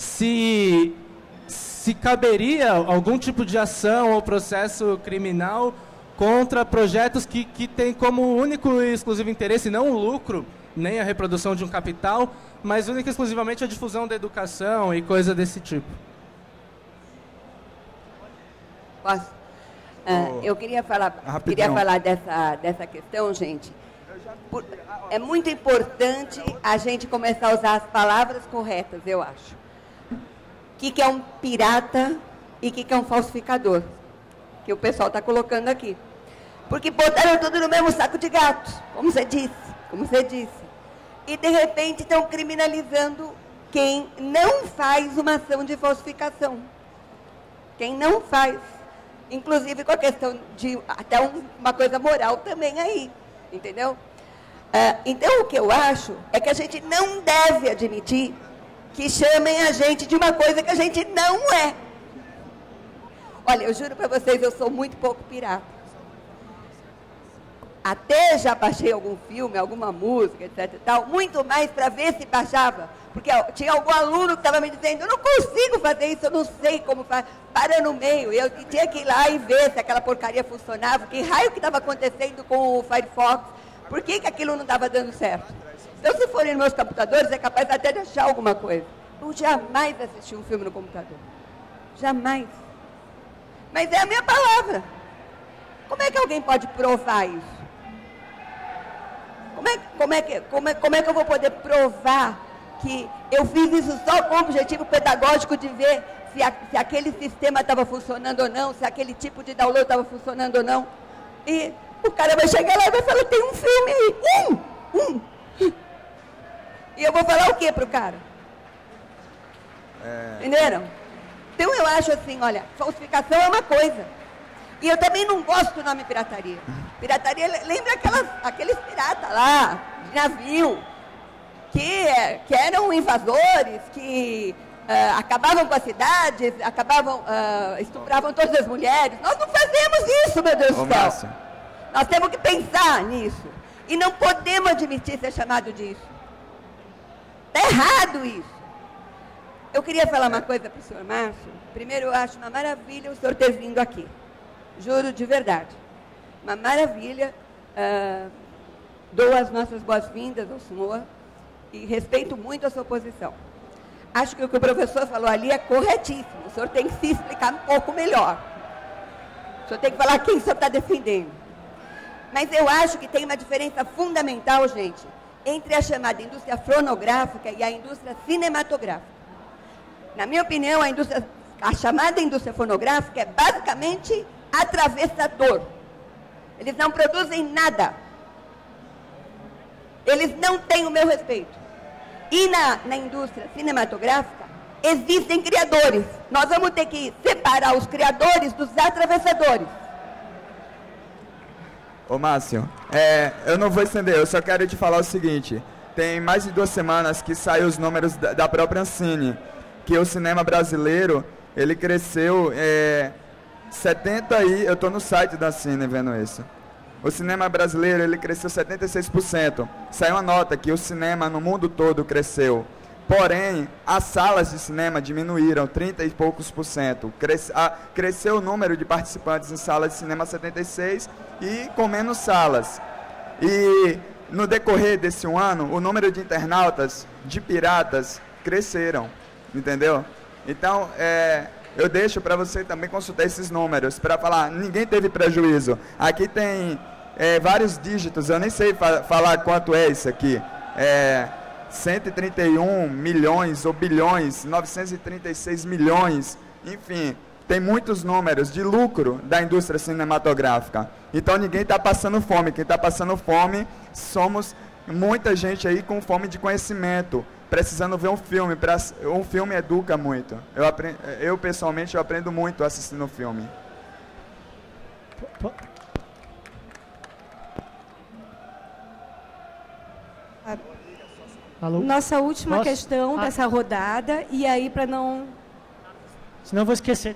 se, se caberia algum tipo de ação ou processo criminal contra projetos que, que têm como único e exclusivo interesse não o lucro, nem a reprodução de um capital, mas única e exclusivamente a difusão da educação e coisa desse tipo. Posso? Uh, eu queria falar, queria falar dessa, dessa questão, gente. Por, é muito importante a gente começar a usar as palavras corretas, eu acho. O que, que é um pirata e o que, que é um falsificador? Que o pessoal está colocando aqui. Porque botaram tudo no mesmo saco de gato, como você disse, como você disse. E, de repente, estão criminalizando quem não faz uma ação de falsificação. Quem não faz. Inclusive com a questão de até um, uma coisa moral também aí, entendeu? Uh, então, o que eu acho é que a gente não deve admitir que chamem a gente de uma coisa que a gente não é. Olha, eu juro para vocês, eu sou muito pouco pirata. Até já baixei algum filme, alguma música, etc e tal, muito mais para ver se baixava. Porque ó, tinha algum aluno que estava me dizendo, eu não consigo fazer isso, eu não sei como faz. Para no meio, eu tinha que ir lá e ver se aquela porcaria funcionava, que raio que estava acontecendo com o Firefox, por que, que aquilo não estava dando certo. Então, se forem nos meus computadores, é capaz até de achar alguma coisa. Eu jamais assisti um filme no computador. Jamais. Mas é a minha palavra. Como é que alguém pode provar isso? Como é, como é, que, como é, como é que eu vou poder provar que eu fiz isso só com o objetivo pedagógico de ver se, a, se aquele sistema estava funcionando ou não, se aquele tipo de download estava funcionando ou não. E o cara vai chegar lá e vai falar, tem um filme aí, um, um. E eu vou falar o quê pro cara? É... Entenderam? Então eu acho assim, olha, falsificação é uma coisa. E eu também não gosto do nome pirataria. Pirataria lembra aquelas, aqueles piratas lá, de navio, que, que eram invasores, que uh, acabavam com as cidades, acabavam, uh, estupravam todas as mulheres. Nós não fazemos isso, meu Deus do céu. Nós temos que pensar nisso. E não podemos admitir ser chamado disso. Está errado isso. Eu queria falar uma coisa para o senhor Márcio. Primeiro, eu acho uma maravilha o senhor ter vindo aqui. Juro de verdade. Uma maravilha. Uh, dou as nossas boas-vindas ao senhor e respeito muito a sua posição. Acho que o que o professor falou ali é corretíssimo. O senhor tem que se explicar um pouco melhor. O senhor tem que falar quem o senhor está defendendo. Mas eu acho que tem uma diferença fundamental, gente, entre a chamada indústria fonográfica e a indústria cinematográfica. Na minha opinião, a, indústria, a chamada indústria fonográfica é basicamente atravessador. Eles não produzem nada. Eles não têm o meu respeito. E na, na indústria cinematográfica, existem criadores. Nós vamos ter que separar os criadores dos atravessadores. Ô Márcio, é, eu não vou estender, eu só quero te falar o seguinte. Tem mais de duas semanas que saiu os números da, da própria Ancine, que o cinema brasileiro, ele cresceu é, setenta e... Eu estou no site da Ancine vendo isso. O cinema brasileiro, ele cresceu setenta e seis por cento. Saiu uma nota que o cinema no mundo todo cresceu. Porém, as salas de cinema diminuíram trinta e poucos por cento. Cresce, a, cresceu o número de participantes em salas de cinema setenta e seis e com menos salas. E no decorrer desse um ano, o número de internautas, de piratas, cresceram. Entendeu? Então, é, eu deixo para você também consultar esses números, para falar, ninguém teve prejuízo. Aqui tem é, vários dígitos, eu nem sei fa falar quanto é isso aqui. É... cento e trinta e um milhões ou bilhões, novecentos e trinta e seis milhões, enfim, tem muitos números de lucro da indústria cinematográfica. Então ninguém está passando fome, quem está passando fome somos muita gente aí com fome de conhecimento, precisando ver um filme, pra, um filme educa muito. Eu, aprendo, eu pessoalmente eu aprendo muito assistindo um filme. Alô? Nossa última Posso? questão ah. dessa rodada, e aí para não... Senão eu vou esquecer.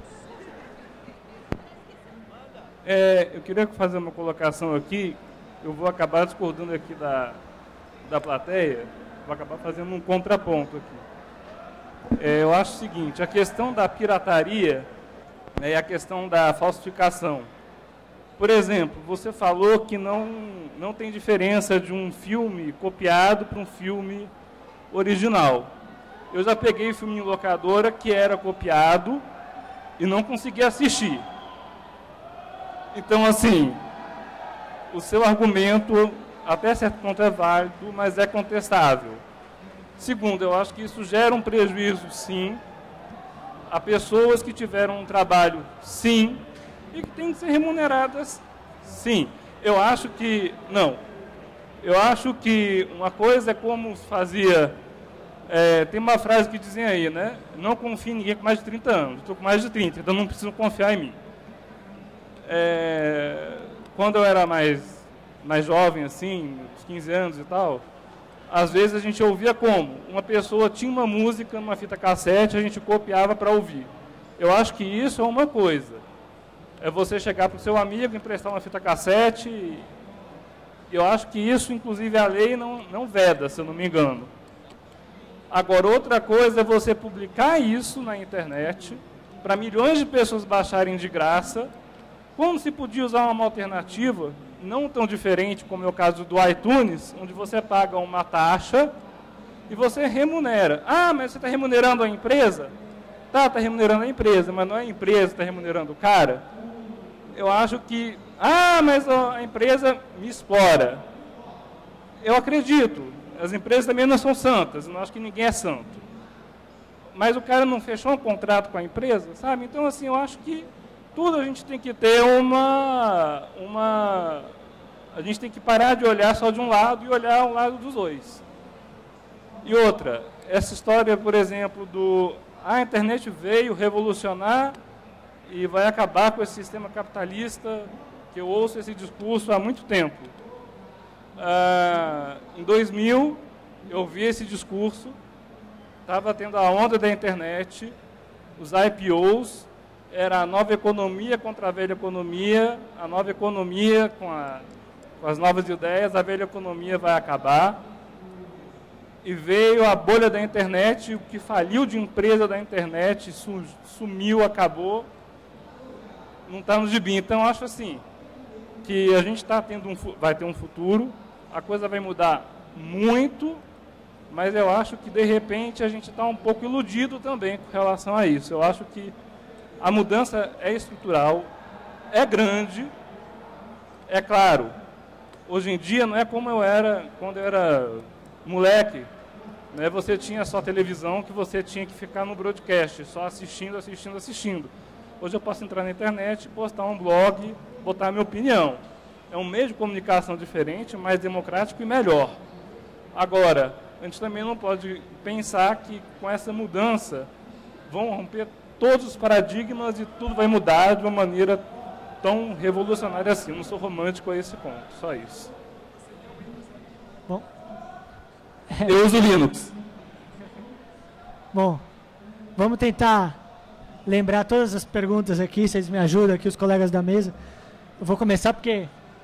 É, eu queria fazer uma colocação aqui, eu vou acabar discordando aqui da, da plateia, vou acabar fazendo um contraponto aqui. É, eu acho o seguinte, a questão da pirataria, né, e a questão da falsificação. Por exemplo, você falou que não, não tem diferença de um filme copiado para um filme original. Eu já peguei filme em locadora que era copiado e não consegui assistir. Então, assim, o seu argumento até certo ponto é válido, mas é contestável. Segundo, eu acho que isso gera um prejuízo, sim, a pessoas que tiveram um trabalho, sim, e que têm que ser remuneradas, sim. Eu acho que, não, eu acho que uma coisa é como fazia, é, tem uma frase que dizem aí, né, não confie em ninguém com mais de trinta anos, eu estou com mais de trinta, então não preciso confiar em mim. É, quando eu era mais, mais jovem, assim, uns quinze anos e tal, às vezes a gente ouvia como? Uma pessoa tinha uma música numa fita cassete, a gente copiava para ouvir. Eu acho que isso é uma coisa. É você chegar para o seu amigo, emprestar uma fita cassete. E eu acho que isso, inclusive, a lei não, não veda, se eu não me engano. Agora, outra coisa é você publicar isso na internet, para milhões de pessoas baixarem de graça, como se podia usar uma alternativa, não tão diferente como é o caso do iTunes, onde você paga uma taxa e você remunera. Ah, mas você está remunerando a empresa? Tá, está remunerando a empresa, mas não é a empresa que está remunerando o cara. Eu acho que, ah, mas a empresa me explora. Eu acredito, as empresas também não são santas, eu não acho que ninguém é santo. Mas o cara não fechou um contrato com a empresa, sabe? Então, assim, eu acho que tudo a gente tem que ter uma, uma... A gente tem que parar de olhar só de um lado e olhar o lado dos dois. E outra, essa história, por exemplo, do... A internet veio revolucionar e vai acabar com esse sistema capitalista, que eu ouço esse discurso há muito tempo. Ah, em dois mil, eu vi esse discurso, estava tendo a onda da internet, os I P Os, era a nova economia contra a velha economia, a nova economia com, a, com as novas ideias, a velha economia vai acabar. E veio a bolha da internet, o que faliu de empresa da internet, sumiu, acabou, não está no gibi. Então, acho assim, que a gente tá tendo um, vai ter um futuro, a coisa vai mudar muito, mas eu acho que, de repente, a gente está um pouco iludido também com relação a isso. Eu acho que a mudança é estrutural, é grande, é claro, hoje em dia não é como eu era quando eu era moleque, né? Você tinha só televisão, que você tinha que ficar no broadcast, só assistindo, assistindo, assistindo. Hoje eu posso entrar na internet, postar um blog, botar a minha opinião. É um meio de comunicação diferente, mais democrático e melhor. Agora, a gente também não pode pensar que com essa mudança vão romper todos os paradigmas e tudo vai mudar de uma maneira tão revolucionária assim. Eu não sou romântico a esse ponto, só isso. Bom. Eu uso Linux. Bom, vamos tentar lembrar todas as perguntas aqui, vocês me ajudam aqui, os colegas da mesa. Eu vou começar porque,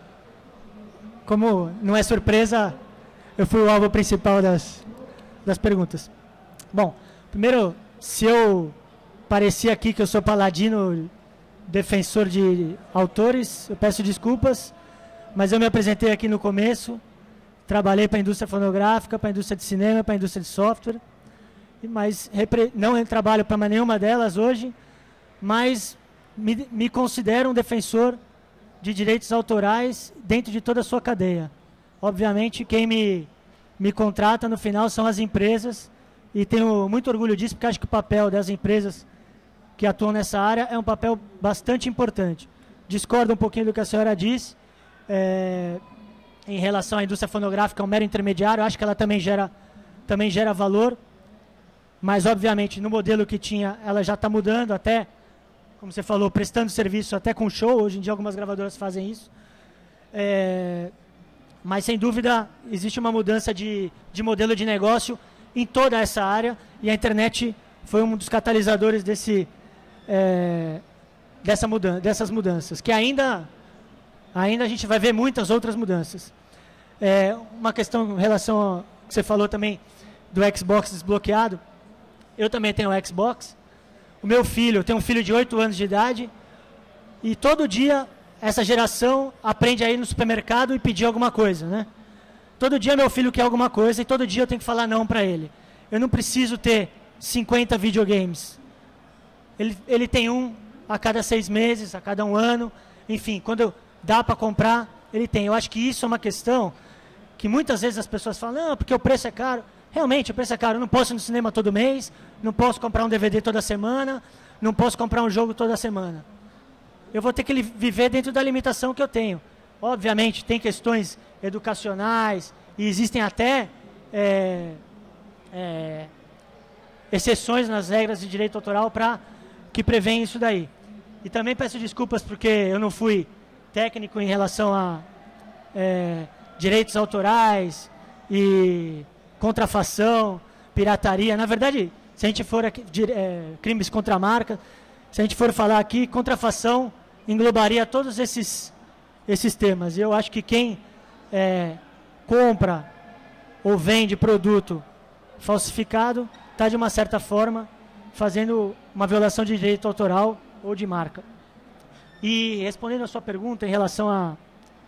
como não é surpresa, eu fui o alvo principal das, das perguntas. Bom, primeiro, se eu parecia aqui que eu sou paladino, defensor de autores, eu peço desculpas, mas eu me apresentei aqui no começo. Trabalhei para a indústria fonográfica, para a indústria de cinema, para a indústria de software, mas não trabalho para nenhuma delas hoje, mas me, me considero um defensor de direitos autorais dentro de toda a sua cadeia. Obviamente, quem me, me contrata no final são as empresas, e tenho muito orgulho disso, porque acho que o papel das empresas que atuam nessa área é um papel bastante importante. Discordo um pouquinho do que a senhora disse, é, em relação à indústria fonográfica, é um mero intermediário, acho que ela também gera, também gera valor, mas, obviamente, no modelo que tinha, ela já está mudando, até, como você falou, prestando serviço até com show, hoje em dia algumas gravadoras fazem isso, é, mas, sem dúvida, existe uma mudança de, de modelo de negócio em toda essa área, e a internet foi um dos catalisadores desse, é, dessa mudança, dessas mudanças, que ainda... Ainda a gente vai ver muitas outras mudanças. É, uma questão em relação ao que você falou também do Xbox desbloqueado. Eu também tenho o Xbox. O meu filho, eu tenho um filho de oito anos de idade, e todo dia essa geração aprende a ir no supermercado e pedir alguma coisa, né? Todo dia meu filho quer alguma coisa e todo dia eu tenho que falar não para ele. Eu não preciso ter cinquenta videogames. Ele, ele tem um a cada seis meses, a cada um ano. Enfim, quando eu... dá para comprar, ele tem. Eu acho que isso é uma questão que muitas vezes as pessoas falam, não, porque o preço é caro. Realmente, o preço é caro. Eu não posso ir no cinema todo mês, não posso comprar um D V D toda semana, não posso comprar um jogo toda semana. Eu vou ter que viver dentro da limitação que eu tenho. Obviamente, tem questões educacionais e existem até é, é, exceções nas regras de direito autoral para que prevêem isso daí. E também peço desculpas porque eu não fui técnico em relação a é, direitos autorais e contrafação, pirataria. Na verdade, se a gente for aqui, de, é, crimes contra a marca, se a gente for falar aqui, contrafação englobaria todos esses, esses temas. E eu acho que quem é, compra ou vende produto falsificado está, de uma certa forma, fazendo uma violação de direito autoral ou de marca. E respondendo a sua pergunta em relação a,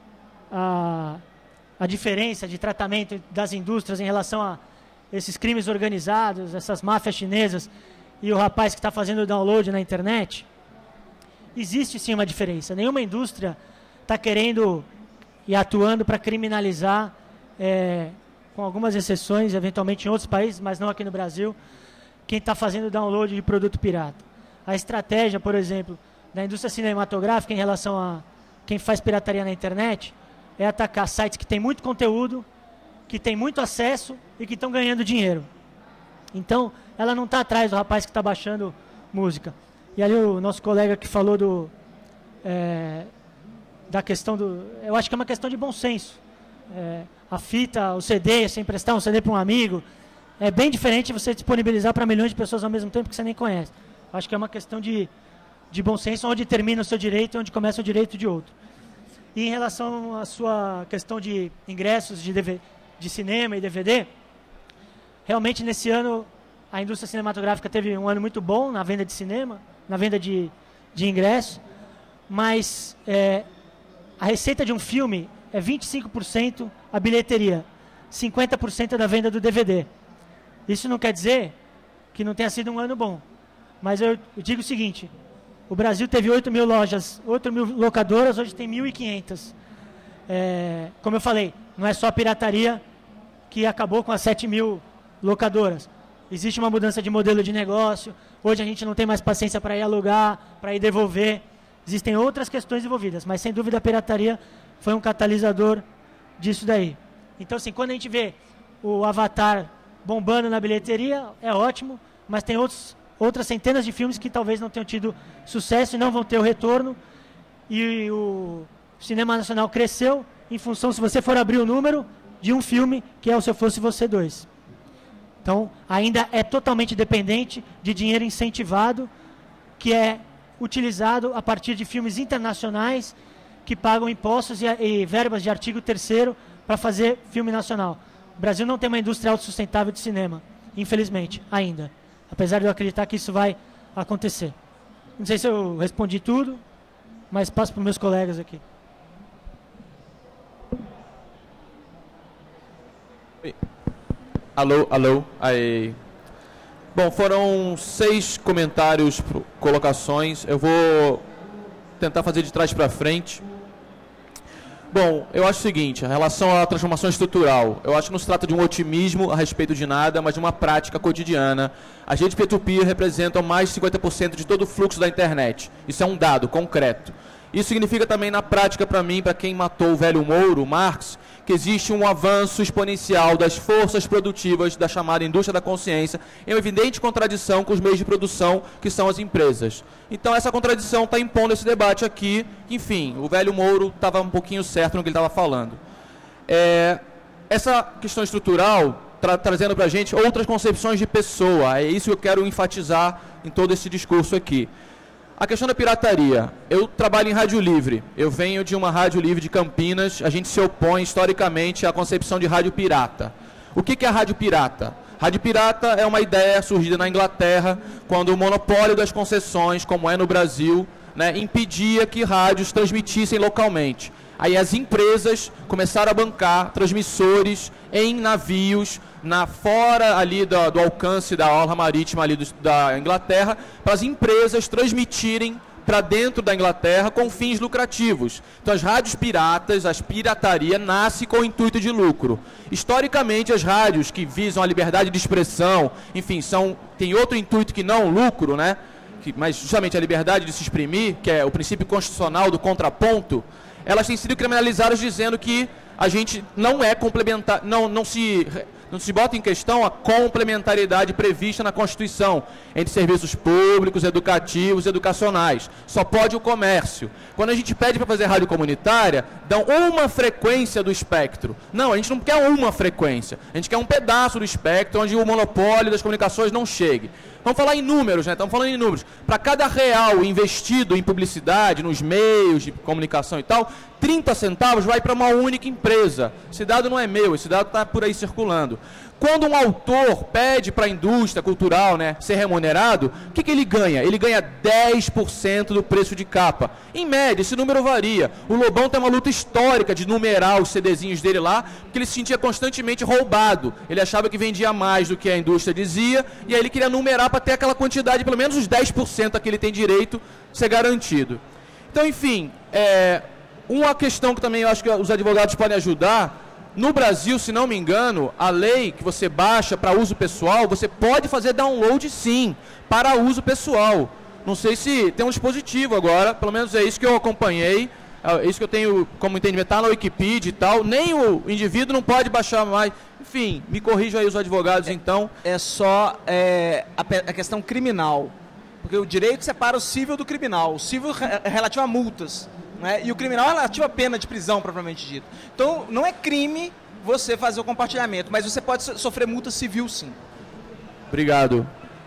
a, a diferença de tratamento das indústrias em relação a esses crimes organizados, essas máfias chinesas e o rapaz que está fazendo o download na internet, existe sim uma diferença. Nenhuma indústria está querendo e atuando para criminalizar é, com algumas exceções, eventualmente em outros países, mas não aqui no Brasil, quem está fazendo download de produto pirata. A estratégia, por exemplo, da indústria cinematográfica em relação a quem faz pirataria na internet é atacar sites que têm muito conteúdo, que têm muito acesso e que estão ganhando dinheiro. Então, ela não está atrás do rapaz que está baixando música. E ali o nosso colega que falou do, é, da questão do... Eu acho que é uma questão de bom senso. É, a fita, o C D, você emprestar um C D para um amigo, é bem diferente você disponibilizar para milhões de pessoas ao mesmo tempo que você nem conhece. Acho que é uma questão de, de bom senso, onde termina o seu direito e onde começa o direito de outro. E em relação à sua questão de ingressos de, D V D, de cinema e D V D, realmente nesse ano a indústria cinematográfica teve um ano muito bom na venda de cinema, na venda de, de ingressos, mas é, a receita de um filme é vinte e cinco por cento a bilheteria, cinquenta por cento da venda do D V D. Isso não quer dizer que não tenha sido um ano bom, mas eu, eu digo o seguinte, o Brasil teve oito mil lojas, oito mil locadoras, hoje tem mil e quinhentas. É, como eu falei, não é só a pirataria que acabou com as sete mil locadoras. Existe uma mudança de modelo de negócio, hoje a gente não tem mais paciência para ir alugar, para ir devolver. Existem outras questões envolvidas, mas sem dúvida a pirataria foi um catalisador disso daí. Então, assim, quando a gente vê o Avatar bombando na bilheteria, é ótimo, mas tem outros, outras centenas de filmes que talvez não tenham tido sucesso e não vão ter o retorno. E o cinema nacional cresceu em função, se você for abrir o número, de um filme que é o Se Eu Fosse Você dois. Então, ainda é totalmente dependente de dinheiro incentivado, que é utilizado a partir de filmes internacionais que pagam impostos e, e verbas de artigo terceiro para fazer filme nacional. O Brasil não tem uma indústria autossustentável de cinema, infelizmente, ainda. Apesar de eu acreditar que isso vai acontecer. Não sei se eu respondi tudo, mas passo para os meus colegas aqui. Alô, alô. Aí. Bom, foram seis comentários, colocações. Eu vou tentar fazer de trás para frente. Bom, eu acho o seguinte, em relação à transformação estrutural, eu acho que não se trata de um otimismo a respeito de nada, mas de uma prática cotidiana. As redes P dois P representam mais de cinquenta por cento de todo o fluxo da internet. Isso é um dado concreto. Isso significa também, na prática, para mim, para quem matou o velho Mouro, Marx, que existe um avanço exponencial das forças produtivas da chamada indústria da consciência, em uma evidente contradição com os meios de produção, que são as empresas. Então, essa contradição está impondo esse debate aqui. Enfim, o velho Mouro estava um pouquinho certo no que ele estava falando. É, essa questão estrutural, tra trazendo para a gente outras concepções de pessoa, é isso que eu quero enfatizar em todo esse discurso aqui. A questão da pirataria. Eu trabalho em rádio livre. Eu venho de uma rádio livre de Campinas. A gente se opõe historicamente à concepção de rádio pirata. O que é a rádio pirata? Rádio pirata é uma ideia surgida na Inglaterra, quando o monopólio das concessões, como é no Brasil, né, impedia que rádios transmitissem localmente. Aí as empresas começaram a bancar transmissores em navios, na, fora ali do, do alcance da orla marítima ali do, da Inglaterra, para as empresas transmitirem para dentro da Inglaterra com fins lucrativos. Então as rádios piratas, as pirataria, nasce com o intuito de lucro. Historicamente, as rádios que visam a liberdade de expressão, enfim, são, tem outro intuito que não o lucro, né? Que, mas justamente a liberdade de se exprimir, que é o princípio constitucional do contraponto, elas têm sido criminalizadas dizendo que a gente não é complementar, não, não se... Não se bota em questão a complementariedade prevista na Constituição entre serviços públicos, educativos e educacionais. Só pode o comércio. Quando a gente pede para fazer rádio comunitária, dão uma frequência do espectro. Não, a gente não quer uma frequência. A gente quer um pedaço do espectro onde o monopólio das comunicações não chegue. Vamos falar em números, né? Estamos falando em números. Para cada real investido em publicidade, nos meios de comunicação e tal, trinta centavos vai para uma única empresa. Esse dado não é meu, esse dado está por aí circulando. Quando um autor pede para a indústria cultural, né, ser remunerado, o que, que ele ganha? Ele ganha dez por cento do preço de capa. Em média, esse número varia. O Lobão tem uma luta histórica de numerar os CDzinhos dele lá, porque ele se sentia constantemente roubado. Ele achava que vendia mais do que a indústria dizia, e aí ele queria numerar para ter aquela quantidade, pelo menos os dez por cento a que ele tem direito, ser garantido. Então, enfim, é, uma questão que também eu acho que os advogados podem ajudar No Brasil, se não me engano, a lei que você baixa para uso pessoal, você pode fazer download sim, para uso pessoal. Não sei se tem um dispositivo agora, pelo menos é isso que eu acompanhei, é isso que eu tenho como entendimento, está na Wikipedia e tal, nem o indivíduo não pode baixar mais. Enfim, me corrijam aí os advogados, é, então. É só é, a, a questão criminal, porque o direito separa o civil do criminal. O civil é relativo a multas, né? E o criminal é relativo à pena de prisão, propriamente dito. Então, não é crime você fazer o compartilhamento, mas você pode sofrer multa civil, sim. Obrigado.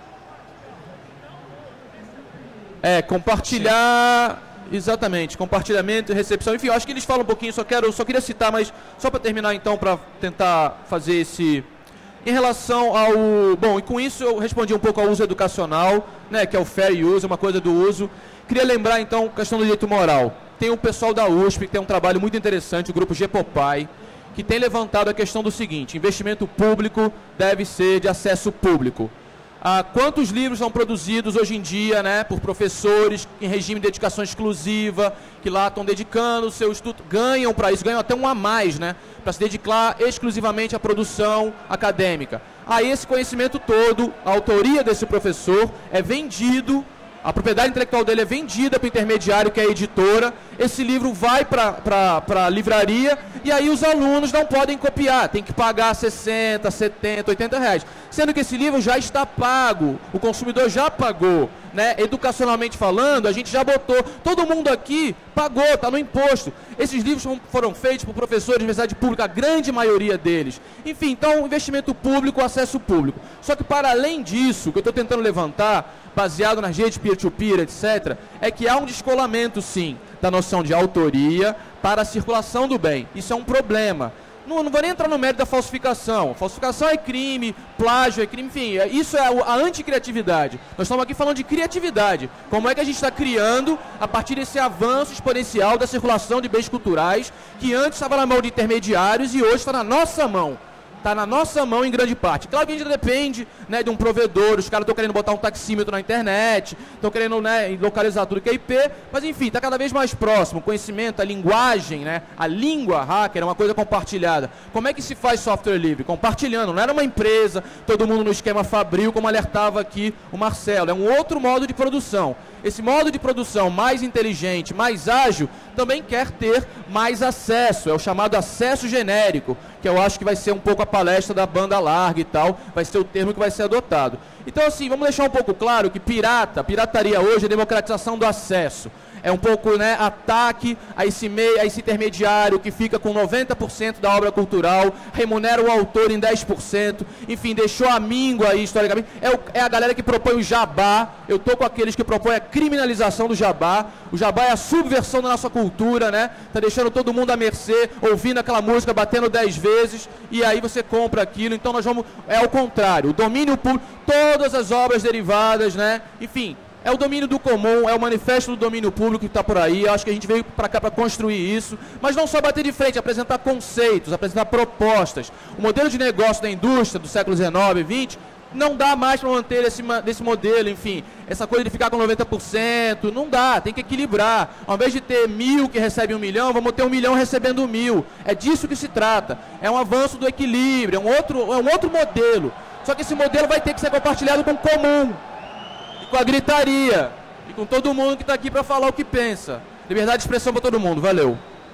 É, compartilhar... Sim. Exatamente, compartilhamento e recepção. Enfim, eu acho que eles falam um pouquinho, só, quero, só queria citar, mas só para terminar, então, para tentar fazer esse... Em relação ao... Bom, e com isso eu respondi um pouco ao uso educacional, né, que é o fair use, uma coisa do uso. Queria lembrar, então, a questão do direito moral. Tem o pessoal da U S P, que tem um trabalho muito interessante, o grupo Gepopai, que tem levantado a questão do seguinte: investimento público deve ser de acesso público. Ah, quantos livros são produzidos hoje em dia, né, por professores em regime de dedicação exclusiva, que lá estão dedicando o seu estudo, ganham para isso, ganham até um a mais, né, para se dedicar exclusivamente à produção acadêmica. Aí esse conhecimento todo, a autoria desse professor é vendido, a propriedade intelectual dele é vendida para o intermediário, que é a editora, esse livro vai para a livraria e aí os alunos não podem copiar, tem que pagar sessenta, setenta, oitenta reais. Sendo que esse livro já está pago, o consumidor já pagou, né? Educacionalmente falando, a gente já botou, todo mundo aqui pagou, está no imposto. Esses livros foram feitos por professores de universidade pública, a grande maioria deles. Enfim, então, investimento público, acesso público. Só que para além disso, o que eu estou tentando levantar, baseado nas redes peer-to-peer, etcétera, é que há um descolamento, sim, da noção de autoria para a circulação do bem. Isso é um problema. Não, não vou nem entrar no mérito da falsificação. Falsificação é crime, plágio é crime, enfim, isso é a anticriatividade. Nós estamos aqui falando de criatividade. Como é que a gente está criando a partir desse avanço exponencial da circulação de bens culturais, que antes estava na mão de intermediários e hoje está na nossa mão. Está na nossa mão em grande parte. Claro que a gente depende, né, de um provedor, os caras estão querendo botar um taxímetro na internet, estão querendo, né, localizar tudo que é I P, mas enfim, está cada vez mais próximo. O conhecimento, a linguagem, né, a língua hacker é uma coisa compartilhada. Como é que se faz software livre? Compartilhando. Não era uma empresa, todo mundo no esquema Fabril, como alertava aqui o Marcelo. É um outro modo de produção. Esse modo de produção mais inteligente, mais ágil, também quer ter mais acesso. É o chamado acesso genérico, que eu acho que vai ser um pouco a palestra da banda larga e tal, vai ser o termo que vai ser adotado. Então, assim, vamos deixar um pouco claro que pirata, pirataria hoje é democratização do acesso. É um pouco, né, ataque a esse meio, a esse intermediário que fica com noventa por cento da obra cultural, remunera o autor em dez por cento, enfim, deixou a míngua aí historicamente. É, o, é a galera que propõe o jabá. Eu estou com aqueles que propõem a criminalização do jabá. O jabá é a subversão da nossa cultura, né? Tá deixando todo mundo à mercê, ouvindo aquela música, batendo dez vezes, e aí você compra aquilo. Então nós vamos, é ao contrário, o domínio público, todas as obras derivadas, né? Enfim, é o domínio do comum, é o manifesto do domínio público que está por aí. Eu acho que a gente veio para cá para construir isso, mas não só bater de frente, apresentar conceitos, apresentar propostas. O modelo de negócio da indústria do século dezenove e vinte não dá mais para manter esse, esse modelo, enfim, essa coisa de ficar com noventa por cento, não dá, tem que equilibrar. Ao invés de ter mil que recebem um milhão, vamos ter um milhão recebendo mil. É disso que se trata. É um avanço do equilíbrio, é um outro, é um outro modelo. Só que esse modelo vai ter que ser compartilhado com o comum, com a gritaria e com todo mundo que está aqui para falar o que pensa. Liberdade de expressão para todo mundo. Valeu.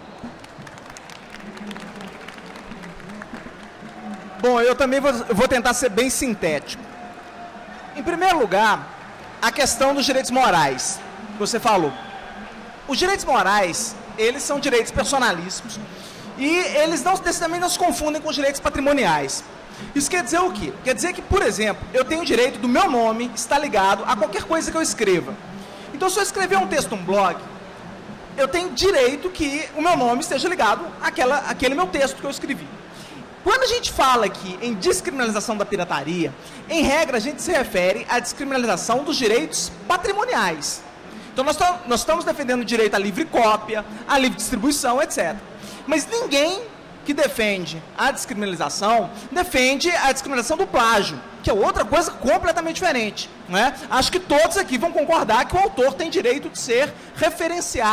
Bom, eu também vou, vou tentar ser bem sintético. Em primeiro lugar, a questão dos direitos morais, que você falou. Os direitos morais, eles são direitos personalíssimos e eles não, também não se confundem com os direitos patrimoniais. Isso quer dizer o quê? Quer dizer que, por exemplo, eu tenho o direito do meu nome estar ligado a qualquer coisa que eu escreva. Então, se eu escrever um texto, um blog, eu tenho direito que o meu nome esteja ligado àquela, àquele meu texto que eu escrevi. Quando a gente fala aqui em descriminalização da pirataria, em regra a gente se refere à descriminalização dos direitos patrimoniais. Então, nós, nós estamos defendendo o direito à livre cópia, à livre distribuição, etcétera. Mas ninguém que defende a descriminalização, defende a descriminalização do plágio, que é outra coisa completamente diferente, não é? Acho que todos aqui vão concordar que o autor tem direito de ser referenciado,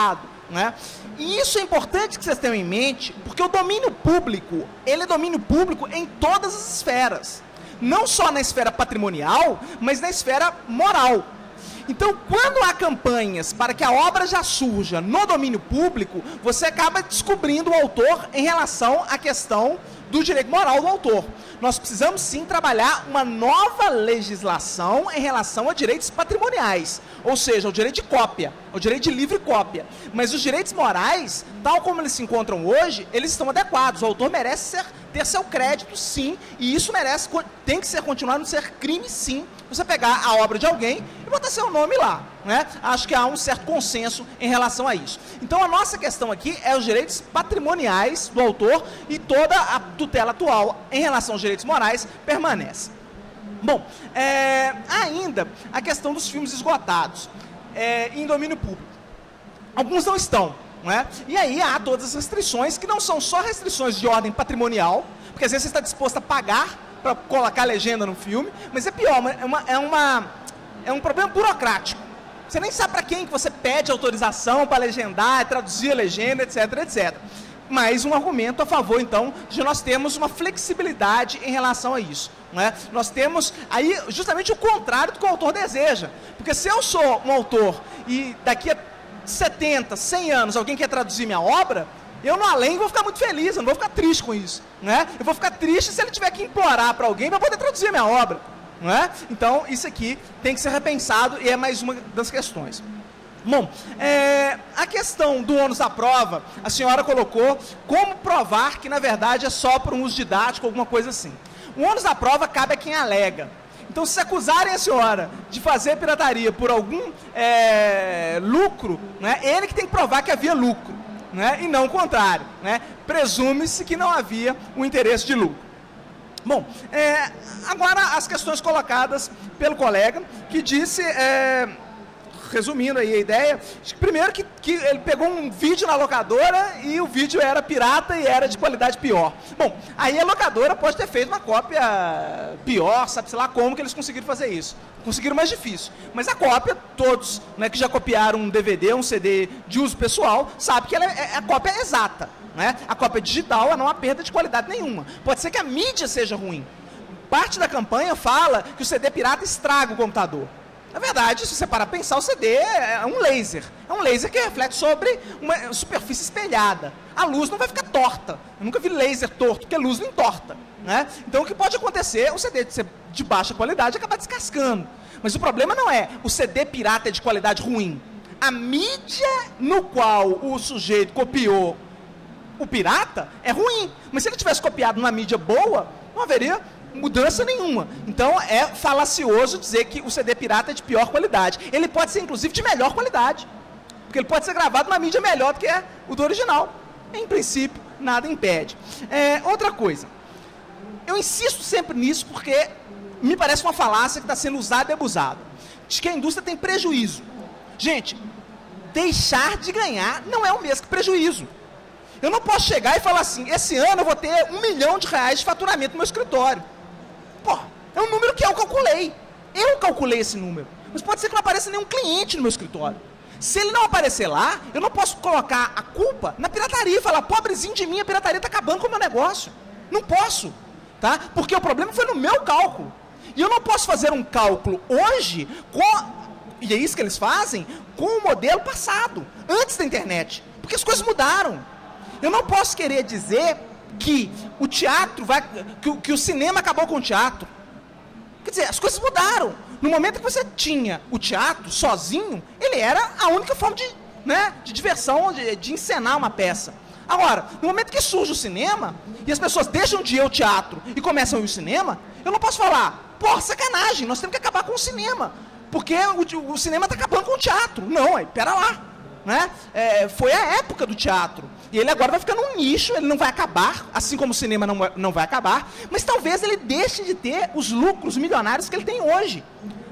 né? E isso é importante que vocês tenham em mente, porque o domínio público, ele é domínio público em todas as esferas. Não só na esfera patrimonial, mas na esfera moral. Então, quando há campanhas para que a obra já surja no domínio público, você acaba descobrindo o autor em relação à questão do direito moral do autor. Nós precisamos, sim, trabalhar uma nova legislação em relação a direitos patrimoniais, ou seja, o direito de cópia, o direito de livre cópia. Mas os direitos morais, tal como eles se encontram hoje, eles estão adequados. O autor merece ser, ter seu crédito, sim, e isso merece, tem que ser continuado a ser crime, sim, você pegar a obra de alguém e botar seu nome lá, né? Acho que há um certo consenso em relação a isso. Então, a nossa questão aqui é os direitos patrimoniais do autor e toda a tutela atual em relação aos direitos morais permanece. Bom, é, ainda a questão dos filmes esgotados é, em domínio público. Alguns não estão, né? E aí há todas as restrições, que não são só restrições de ordem patrimonial, porque às vezes você está disposto a pagar para colocar legenda no filme, mas é pior, é, uma, é, uma, é um problema burocrático. Você nem sabe para quem que você pede autorização para legendar, traduzir a legenda, etc, etcétera. Mais um argumento a favor, então, de nós termos uma flexibilidade em relação a isso, né? Nós temos aí justamente o contrário do que o autor deseja. Porque se eu sou um autor e daqui a setenta, cem anos alguém quer traduzir minha obra, eu no além vou ficar muito feliz, eu não vou ficar triste com isso, né? Eu vou ficar triste se ele tiver que implorar para alguém para poder traduzir a minha obra, não é? Então, isso aqui tem que ser repensado e é mais uma das questões. Bom, é, a questão do ônus da prova, a senhora colocou como provar que, na verdade, é só por um uso didático, alguma coisa assim. O ônus da prova cabe a quem alega. Então, se acusarem a senhora de fazer pirataria por algum é, lucro, né, ele que tem que provar que havia lucro, né, e não o contrário, né? Presume-se que não havia um interesse de lucro. Bom, é, agora as questões colocadas pelo colega, que disse, é, resumindo aí a ideia, primeiro que, que ele pegou um vídeo na locadora e o vídeo era pirata e era de qualidade pior. Bom, aí a locadora pode ter feito uma cópia pior, sabe-se lá como que eles conseguiram fazer isso. Conseguiram mais difícil. Mas a cópia, todos, né, que já copiaram um D V D, um C D de uso pessoal, sabem que ela é, a cópia é exata, né? A cópia digital não há perda de qualidade nenhuma. Pode ser que a mídia seja ruim. Parte da campanha fala que o C D pirata estraga o computador. Na verdade, se você parar para pensar, o C D é um laser. É um laser que reflete sobre uma superfície espelhada. A luz não vai ficar torta. Eu nunca vi laser torto, porque a luz não entorta, né? Então, o que pode acontecer é o C D ser de baixa qualidade e acabar descascando. Mas o problema não é o C D pirata é de qualidade ruim. A mídia no qual o sujeito copiou o pirata é ruim. Mas se ele tivesse copiado numa mídia boa, não haveria mudança nenhuma. Então é falacioso dizer que o C D pirata é de pior qualidade. Ele pode ser, inclusive, de melhor qualidade. Porque ele pode ser gravado numa mídia melhor do que é o do original. Em princípio, nada impede. É, outra coisa. Eu insisto sempre nisso porque me parece uma falácia que está sendo usada e abusada. De que a indústria tem prejuízo. Gente, deixar de ganhar não é o mesmo que prejuízo. Eu não posso chegar e falar assim, esse ano eu vou ter um milhão de reais de faturamento no meu escritório. Pô, é um número que eu calculei. Eu calculei esse número. Mas pode ser que não apareça nenhum cliente no meu escritório. Se ele não aparecer lá, eu não posso colocar a culpa na pirataria e falar, pobrezinho de mim, a pirataria está acabando com o meu negócio. Não posso, tá? Porque o problema foi no meu cálculo. E eu não posso fazer um cálculo hoje, com, e é isso que eles fazem, com o modelo passado, antes da internet. Porque as coisas mudaram. Eu não posso querer dizer que o teatro vai, que, que o cinema acabou com o teatro. Quer dizer, as coisas mudaram. No momento que você tinha o teatro sozinho, ele era a única forma de, né, de diversão, de, de encenar uma peça. Agora, no momento que surge o cinema, e as pessoas deixam de ir ao teatro e começam a ir ao cinema, eu não posso falar, pô, sacanagem, nós temos que acabar com o cinema, porque o, o cinema está acabando com o teatro. Não, aí, pera lá. Né? É, foi a época do teatro. E ele agora vai ficar num nicho, ele não vai acabar, assim como o cinema não, não vai acabar, mas talvez ele deixe de ter os lucros milionários que ele tem hoje.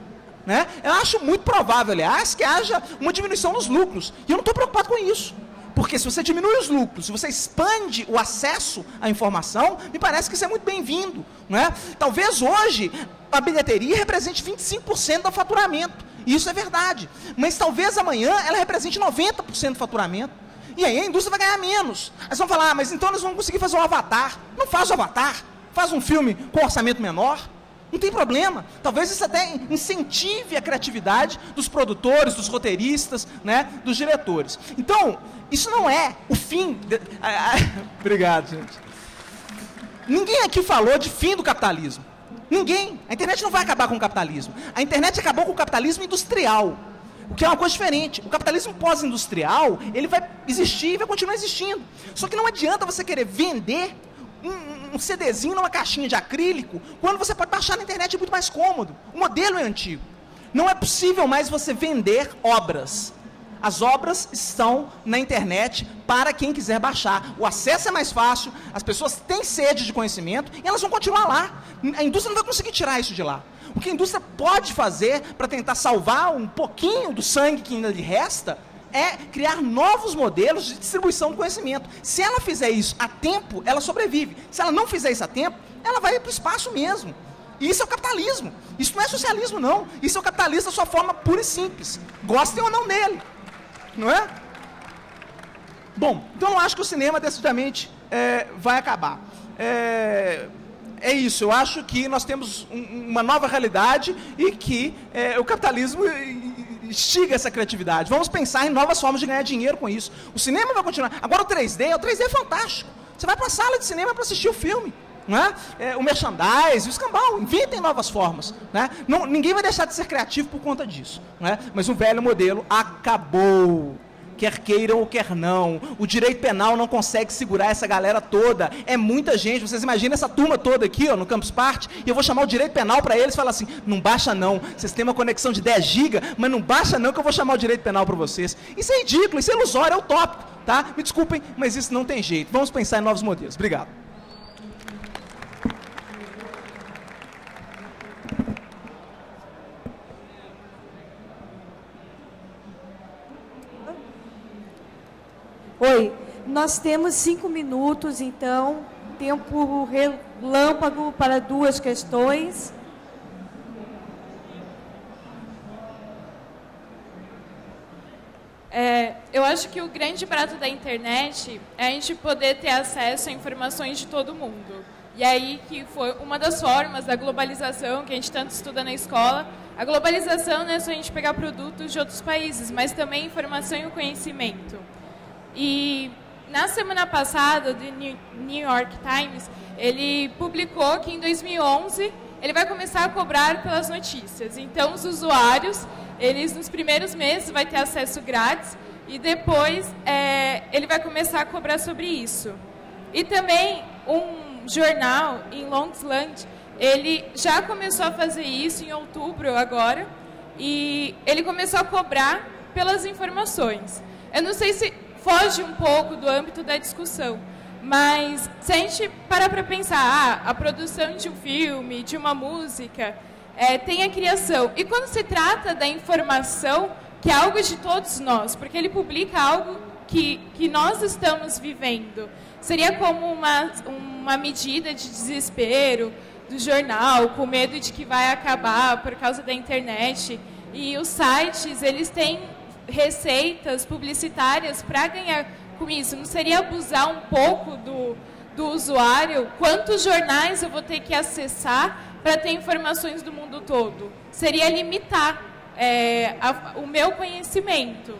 Né? Eu acho muito provável, aliás, que haja uma diminuição nos lucros. E eu não estou preocupado com isso. Porque se você diminui os lucros, se você expande o acesso à informação, me parece que isso é muito bem-vindo. Né? Talvez hoje a bilheteria represente vinte e cinco por cento do faturamento. Isso é verdade. Mas talvez amanhã ela represente noventa por cento do faturamento. E aí a indústria vai ganhar menos. Aí vocês vão falar, ah, mas então nós vamos conseguir fazer um Avatar. Não faz o Avatar. Faz um filme com orçamento menor. Não tem problema. Talvez isso até incentive a criatividade dos produtores, dos roteiristas, né, dos diretores. Então, isso não é o fim... De... Obrigado, gente. Ninguém aqui falou de fim do capitalismo. Ninguém. A internet não vai acabar com o capitalismo. A internet acabou com o capitalismo industrial, o que é uma coisa diferente. O capitalismo pós-industrial, ele vai existir e vai continuar existindo. Só que não adianta você querer vender um, um CDzinho numa caixinha de acrílico, quando você pode baixar na internet, é muito mais cômodo. O modelo é antigo. Não é possível mais você vender obras. As obras estão na internet para quem quiser baixar. O acesso é mais fácil, as pessoas têm sede de conhecimento e elas vão continuar lá. A indústria não vai conseguir tirar isso de lá. O que a indústria pode fazer para tentar salvar um pouquinho do sangue que ainda lhe resta é criar novos modelos de distribuição do conhecimento. Se ela fizer isso a tempo, ela sobrevive. Se ela não fizer isso a tempo, ela vai para o espaço mesmo. E isso é o capitalismo. Isso não é socialismo, não. Isso é o capitalismo da sua forma pura e simples. Gostem ou não dele. Não é? Bom, então eu acho que o cinema decididamente é, vai acabar. É, é isso, eu acho que nós temos um, uma nova realidade e que é, o capitalismo instiga essa criatividade. Vamos pensar em novas formas de ganhar dinheiro com isso. O cinema vai continuar. Agora o três D, o três D é fantástico. Você vai para a sala de cinema para assistir o filme. Não é? É, o merchandise, o escambau, inventem novas formas. Né? Não, ninguém vai deixar de ser criativo por conta disso. Não é? Mas o velho modelo acabou. Quer queiram ou quer não. O direito penal não consegue segurar essa galera toda. É muita gente. Vocês imaginam essa turma toda aqui, ó, no Campus Party, e eu vou chamar o direito penal para eles e falar assim, não baixa não. Vocês têm uma conexão de dez gigas, mas não baixa não que eu vou chamar o direito penal para vocês. Isso é ridículo, isso é ilusório, é utópico. Tá? Me desculpem, mas isso não tem jeito. Vamos pensar em novos modelos. Obrigado. Oi, nós temos cinco minutos, então, tempo relâmpago para duas questões. É, eu acho que o grande barato da internet é a gente poder ter acesso a informações de todo mundo. E aí que foi uma das formas da globalização que a gente tanto estuda na escola. A globalização não é só a gente pegar produtos de outros países, mas também informação e o conhecimento. E na semana passada, do New York Times, ele publicou que em dois mil e onze ele vai começar a cobrar pelas notícias. Então, os usuários, eles nos primeiros meses vai ter acesso grátis e depois é, ele vai começar a cobrar sobre isso. E também um jornal em Long Island, ele já começou a fazer isso em outubro agora e ele começou a cobrar pelas informações. Eu não sei se foge um pouco do âmbito da discussão, mas se a gente parar para pensar, ah, a produção de um filme, de uma música, é, tem a criação. E quando se trata da informação, que é algo de todos nós, porque ele publica algo que, que nós estamos vivendo, seria como uma, uma medida de desespero do jornal, com medo de que vai acabar por causa da internet. E os sites, eles têm receitas publicitárias para ganhar com isso. Não seria abusar um pouco do, do usuário? Quantos jornais eu vou ter que acessar para ter informações do mundo todo? Seria limitar é, a, o meu conhecimento.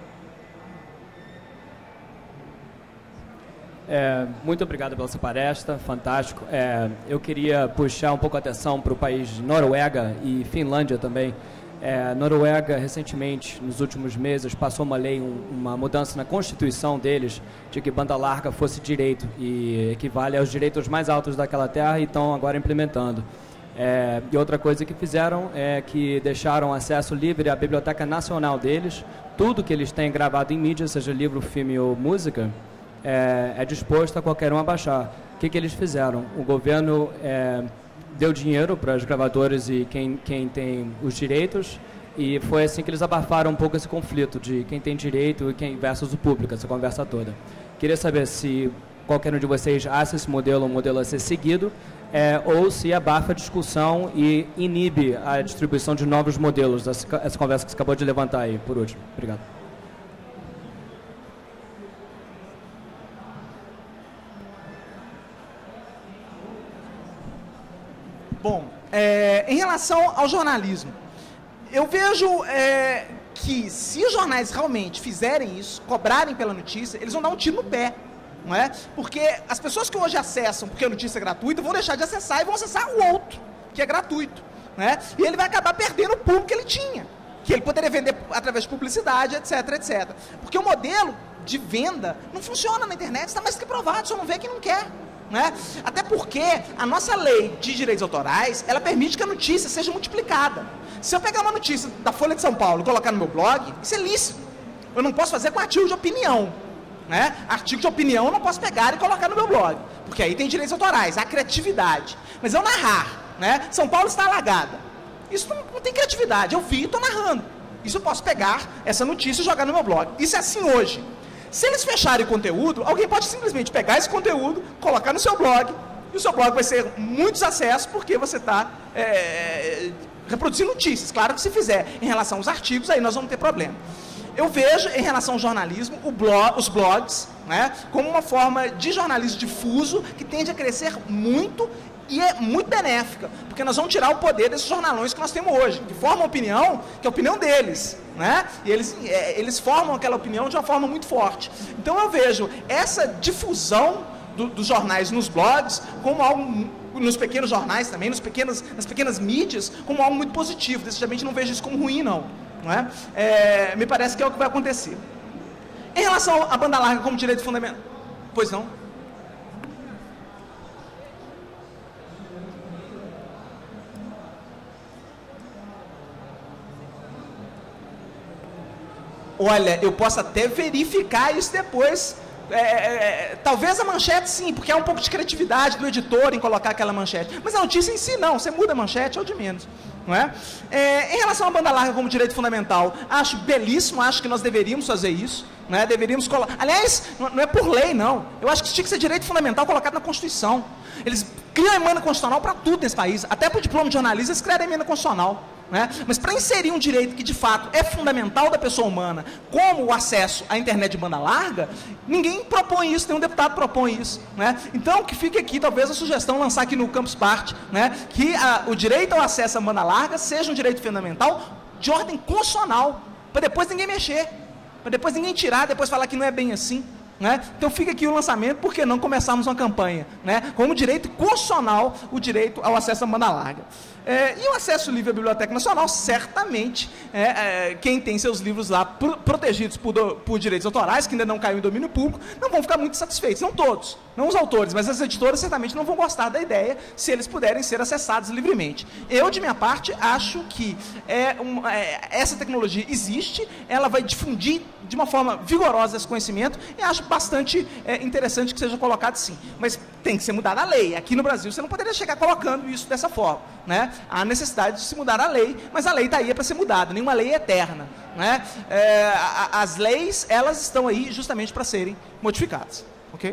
É, muito obrigado pela sua palestra, fantástico. É, eu queria puxar um pouco a atenção para o país Noruega e Finlândia também. É, Noruega, recentemente, nos últimos meses, passou uma lei, um, uma mudança na Constituição deles, de que banda larga fosse direito, e equivale aos direitos mais altos daquela terra, e estão agora implementando. É, e outra coisa que fizeram é que deixaram acesso livre à Biblioteca Nacional deles, tudo que eles têm gravado em mídia, seja livro, filme ou música, é, é disposto a qualquer um a baixar. O que, que eles fizeram? O governo é, deu dinheiro para os gravadores e quem, quem tem os direitos, e foi assim que eles abafaram um pouco esse conflito de quem tem direito e quem versus o público, essa conversa toda. Queria saber se, qualquer um de vocês acha esse modelo um modelo a ser seguido, é, ou se abafa a discussão e inibe a distribuição de novos modelos. Essa, essa conversa que você acabou de levantar aí, por último. Obrigado. Bom, é, em relação ao jornalismo, eu vejo é, que se os jornais realmente fizerem isso, cobrarem pela notícia, eles vão dar um tiro no pé, não é? Porque as pessoas que hoje acessam porque a notícia é gratuita vão deixar de acessar e vão acessar o outro, que é gratuito, né? E ele vai acabar perdendo o público que ele tinha, que ele poderia vender através de publicidade, etc, etcétera. Porque o modelo de venda não funciona na internet, está mais que provado, só não vê quem não quer. Né? Até porque a nossa lei de direitos autorais, ela permite que a notícia seja multiplicada. Se eu pegar uma notícia da Folha de São Paulo e colocar no meu blog, isso é lícito. Eu não posso fazer com artigo de opinião. Né? Artigo de opinião eu não posso pegar e colocar no meu blog, porque aí tem direitos autorais, há criatividade. Mas eu narrar, né? São Paulo está alagada. Isso não, não tem criatividade, eu vi e estou narrando. Isso eu posso pegar essa notícia e jogar no meu blog. Isso é assim hoje. Se eles fecharem o conteúdo, alguém pode simplesmente pegar esse conteúdo, colocar no seu blog, e o seu blog vai ser muitos acessos, porque você está é, reproduzindo notícias. Claro que se fizer em relação aos artigos, aí nós vamos ter problema. Eu vejo, em relação ao jornalismo, o blog, os blogs, né, como uma forma de jornalismo difuso, que tende a crescer muito, e é muito benéfica, porque nós vamos tirar o poder desses jornalões que nós temos hoje, que formam opinião, que é a opinião deles, né? E eles, é, eles formam aquela opinião de uma forma muito forte. Então eu vejo essa difusão do, dos jornais nos blogs como algo, nos pequenos jornais também, nos pequenos, nas pequenas mídias, como algo muito positivo. Decididamente não vejo isso como ruim, não. não é? É, me parece que é o que vai acontecer. Em relação à banda larga como direito fundamental... Pois não? Olha, eu posso até verificar isso depois. É, é, talvez a manchete sim, porque há um pouco de criatividade do editor em colocar aquela manchete. Mas a notícia em si não, você muda a manchete, é o de menos. Não é? É, em relação à banda larga como direito fundamental, acho belíssimo, acho que nós deveríamos fazer isso. Né? Deveríamos colocar. Aliás, não é por lei, não. Eu acho que isso tinha que ser direito fundamental colocado na Constituição. Eles criam a emenda constitucional para tudo nesse país. Até para o diploma de jornalista, eles criaram a emenda constitucional. Né? Mas para inserir um direito que de fato é fundamental da pessoa humana, como o acesso à internet de banda larga, ninguém propõe isso, nenhum deputado propõe isso. Né? Então, que fique aqui talvez a sugestão, lançar aqui no Campus Party, né? Que a, o direito ao acesso à banda larga seja um direito fundamental de ordem constitucional, para depois ninguém mexer, para depois ninguém tirar, depois falar que não é bem assim. Né? Então fica aqui o lançamento, por que não começarmos uma campanha, né? Como direito constitucional, o direito ao acesso à banda larga. É, e o acesso livre à Biblioteca Nacional, certamente, é, é, quem tem seus livros lá pro, protegidos por, do, por direitos autorais, que ainda não caiu em domínio público, não vão ficar muito satisfeitos, não todos, não os autores, mas as editoras certamente não vão gostar da ideia se eles puderem ser acessados livremente. Eu, de minha parte, acho que é um, é, essa tecnologia existe, ela vai difundir de uma forma vigorosa esse conhecimento, e acho bastante é, interessante que seja colocado sim. Mas tem que ser mudada a lei. Aqui no Brasil você não poderia chegar colocando isso dessa forma. Né? Há necessidade de se mudar a lei, mas a lei está aí para ser mudada, nenhuma lei é eterna. Né? É, a, as leis, elas estão aí justamente para serem modificadas. Ok?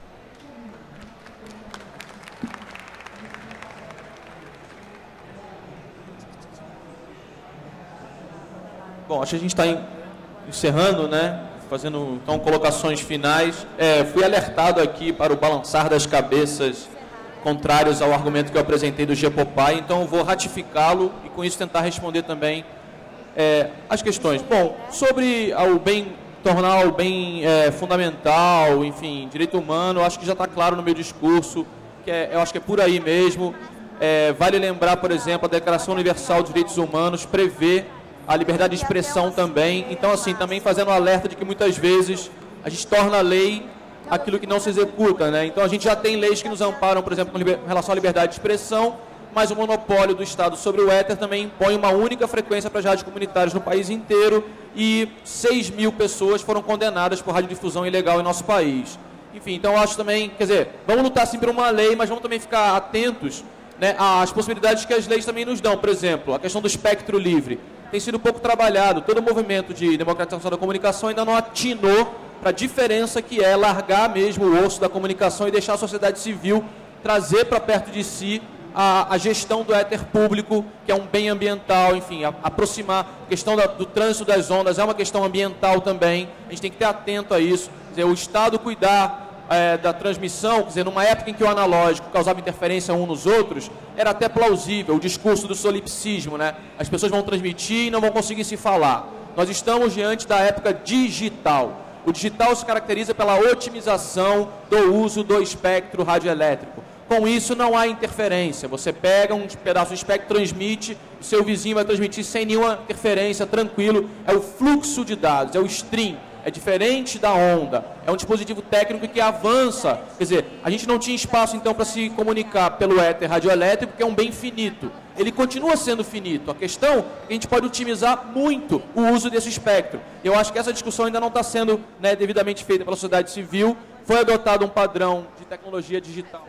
Bom, acho que a gente está encerrando, né? Fazendo então colocações finais. É, fui alertado aqui para o balançar das cabeças contrários ao argumento que eu apresentei do Gepopai, então eu vou ratificá-lo e com isso tentar responder também é, as questões. Bom, sobre o bem, tornar o bem é, fundamental, enfim, direito humano, eu acho que já está claro no meu discurso, que é, eu acho que é por aí mesmo. É, vale lembrar, por exemplo, a Declaração Universal dos Direitos Humanos prevê a liberdade de expressão também, então assim, também fazendo um alerta de que muitas vezes a gente torna a lei aquilo que não se executa, né? Então a gente já tem leis que nos amparam, por exemplo, com relação à liberdade de expressão, mas o monopólio do Estado sobre o éter também impõe uma única frequência para as rádios comunitárias no país inteiro e seis mil pessoas foram condenadas por radiodifusão ilegal em nosso país. Enfim, então eu acho também, quer dizer, vamos lutar sim por uma lei, mas vamos também ficar atentos, né, às possibilidades que as leis também nos dão. Por exemplo, a questão do espectro livre tem sido pouco trabalhado, todo o movimento de democratização da comunicação ainda não atinou para a diferença que é largar mesmo o osso da comunicação e deixar a sociedade civil trazer para perto de si a, a gestão do éter público, que é um bem ambiental, enfim, a, aproximar a questão da, do trânsito das ondas, é uma questão ambiental também, a gente tem que ter atento a isso, quer dizer, o Estado cuidar é, da transmissão, quer dizer, numa época em que o analógico causava interferência um nos outros, era até plausível o discurso do solipsismo, né? As pessoas vão transmitir e não vão conseguir se falar. Nós estamos diante da época digital. O digital se caracteriza pela otimização do uso do espectro radioelétrico. Com isso, não há interferência. Você pega um pedaço do espectro, transmite, o seu vizinho vai transmitir sem nenhuma interferência, tranquilo. É o fluxo de dados, é o stream. É diferente da onda. É um dispositivo técnico que avança. Quer dizer, a gente não tinha espaço, então, para se comunicar pelo éter radioelétrico, que é um bem finito. Ele continua sendo finito. A questão é que a gente pode otimizar muito o uso desse espectro. Eu acho que essa discussão ainda não está sendo, né, devidamente feita pela sociedade civil. Foi adotado um padrão de tecnologia digital.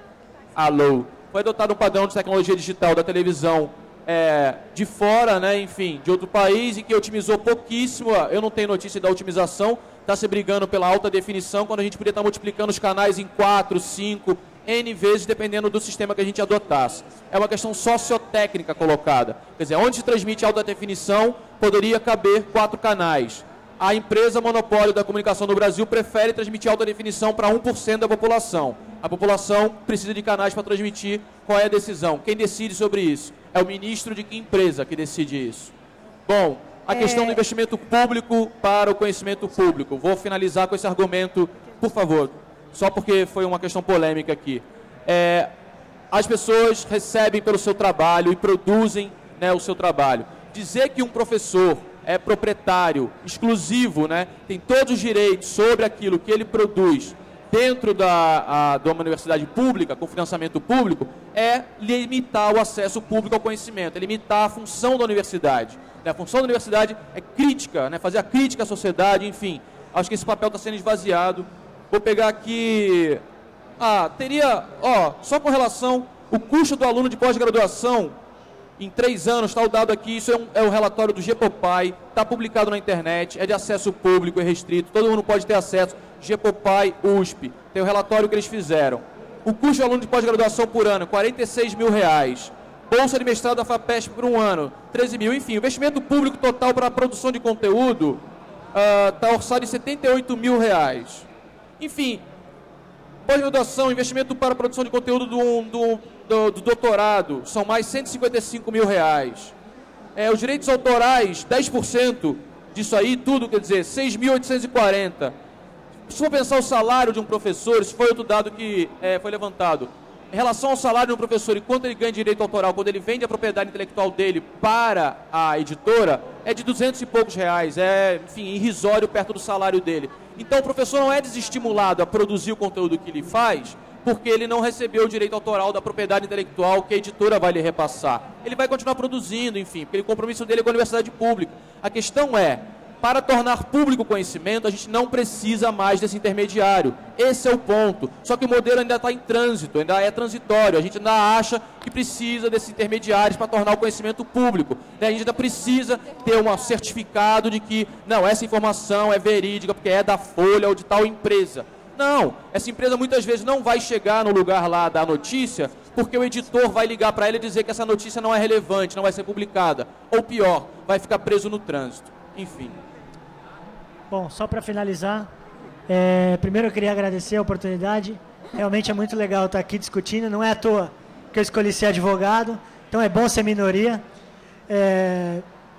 Alô. Foi adotado um padrão de tecnologia digital da televisão é, de fora, né, enfim, de outro país, e que otimizou pouquíssimo. Eu não tenho notícia da otimização. Está se brigando pela alta definição, quando a gente poderia estar multiplicando os canais em quatro, cinco, N vezes, dependendo do sistema que a gente adotasse. É uma questão sociotécnica colocada. Quer dizer, onde se transmite alta definição, poderia caber quatro canais. A empresa monopólio da comunicação no Brasil prefere transmitir alta definição para um por cento da população. A população precisa de canais para transmitir. Qual é a decisão? Quem decide sobre isso? É o ministro de que empresa que decide isso? Bom, a é... questão do investimento público para o conhecimento público. Vou finalizar com esse argumento, por favor, só porque foi uma questão polêmica aqui. É, as pessoas recebem pelo seu trabalho e produzem, né, o seu trabalho. Dizer que um professor é proprietário, exclusivo, né, tem todos os direitos sobre aquilo que ele produz dentro da, a, de uma universidade pública, com financiamento público, é limitar o acesso público ao conhecimento, é limitar a função da universidade. A função da universidade é crítica, né, fazer a crítica à sociedade, enfim. Acho que esse papel está sendo esvaziado. Vou pegar aqui... Ah, teria... Ó, só com relação... O custo do aluno de pós-graduação, em três anos, está o dado aqui, isso é, um, é o relatório do Gepopai, está publicado na internet, é de acesso público, é restrito, todo mundo pode ter acesso. Gepopai, U S P, tem o relatório que eles fizeram. O custo do aluno de pós-graduação por ano, quarenta e seis mil reais. Bolsa de mestrado da FAPESP por um ano, treze mil. Enfim, o investimento público total para a produção de conteúdo está uh, orçado em setenta e oito mil reais. Enfim, pós-graduação, investimento para a produção de conteúdo do, do, do, do doutorado, são mais cento e cinquenta e cinco mil reais. É, os direitos autorais, dez por cento disso aí, tudo, quer dizer, seis mil oitocentos e quarenta. Se for pensar o salário de um professor, esse foi outro dado que é, foi levantado. Em relação ao salário de um professor e quanto ele ganha de direito autoral, quando ele vende a propriedade intelectual dele para a editora, é de duzentos e poucos reais, é, enfim, irrisório perto do salário dele. Então o professor não é desestimulado a produzir o conteúdo que ele faz, porque ele não recebeu o direito autoral da propriedade intelectual que a editora vai lhe repassar. Ele vai continuar produzindo, enfim, porque o compromisso dele é com a universidade pública. A questão é, para tornar público o conhecimento, a gente não precisa mais desse intermediário. Esse é o ponto. Só que o modelo ainda está em trânsito, ainda é transitório. A gente ainda acha que precisa desses intermediários para tornar o conhecimento público. A gente ainda precisa ter um certificado de que, não, essa informação é verídica, porque é da Folha ou de tal empresa. Não, essa empresa muitas vezes não vai chegar no lugar lá da notícia, porque o editor vai ligar para ela e dizer que essa notícia não é relevante, não vai ser publicada. Ou pior, vai ficar preso no trânsito. Enfim. Bom, só para finalizar, é, primeiro eu queria agradecer a oportunidade. Realmente é muito legal estar aqui discutindo. Não é à toa que eu escolhi ser advogado, então é bom ser minoria. É,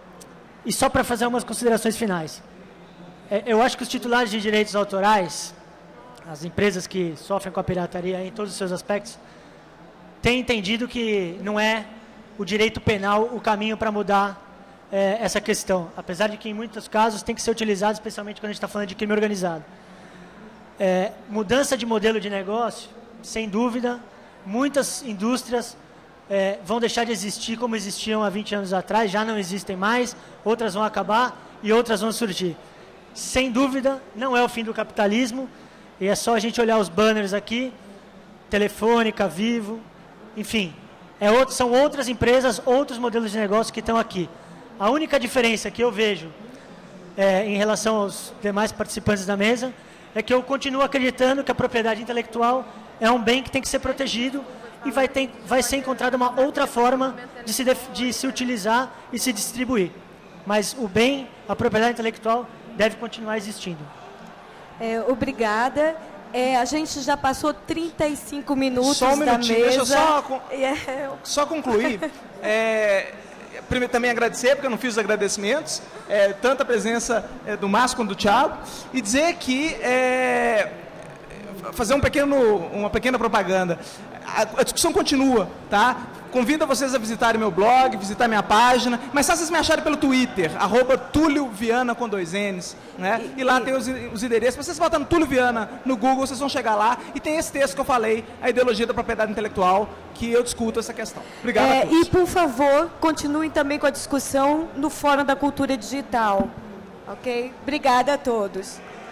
e só para fazer algumas considerações finais. É, eu acho que os titulares de direitos autorais, as empresas que sofrem com a pirataria em todos os seus aspectos, têm entendido que não é o direito penal o caminho para mudar É, essa questão, apesar de que em muitos casos tem que ser utilizado, especialmente quando a gente está falando de crime organizado. É, mudança de modelo de negócio, sem dúvida, muitas indústrias é, vão deixar de existir como existiam há vinte anos atrás, já não existem mais, outras vão acabar e outras vão surgir. Sem dúvida, não é o fim do capitalismo, e é só a gente olhar os banners aqui, Telefônica, Vivo, enfim, é outro, são outras empresas, outros modelos de negócio que estão aqui. A única diferença que eu vejo é, em relação aos demais participantes da mesa, é que eu continuo acreditando que a propriedade intelectual é um bem que tem que ser protegido e vai, ter, vai ser encontrada uma outra forma de se, de se utilizar e se distribuir. Mas o bem, a propriedade intelectual, deve continuar existindo. É, obrigada. É, a gente já passou trinta e cinco minutos só um da minutinho, mesa. deixa eu só, con é... só concluir. É, primeiro, também agradecer, porque eu não fiz os agradecimentos, é, tanto a presença é, do Márcio quanto do Thiago, e dizer que, é, fazer um pequeno, uma pequena propaganda. A, a discussão continua, tá? Convido vocês a visitarem meu blog, visitar minha página, mas só vocês me acharem pelo Twitter, arroba Túlio Viana com dois N's, né? E, e lá tem os, os endereços. Se vocês botando Túlio Viana no Google, vocês vão chegar lá e tem esse texto que eu falei, a ideologia da propriedade intelectual, que eu discuto essa questão. Obrigado é, a todos. E, por favor, continuem também com a discussão no Fórum da Cultura Digital, ok? Obrigada a todos.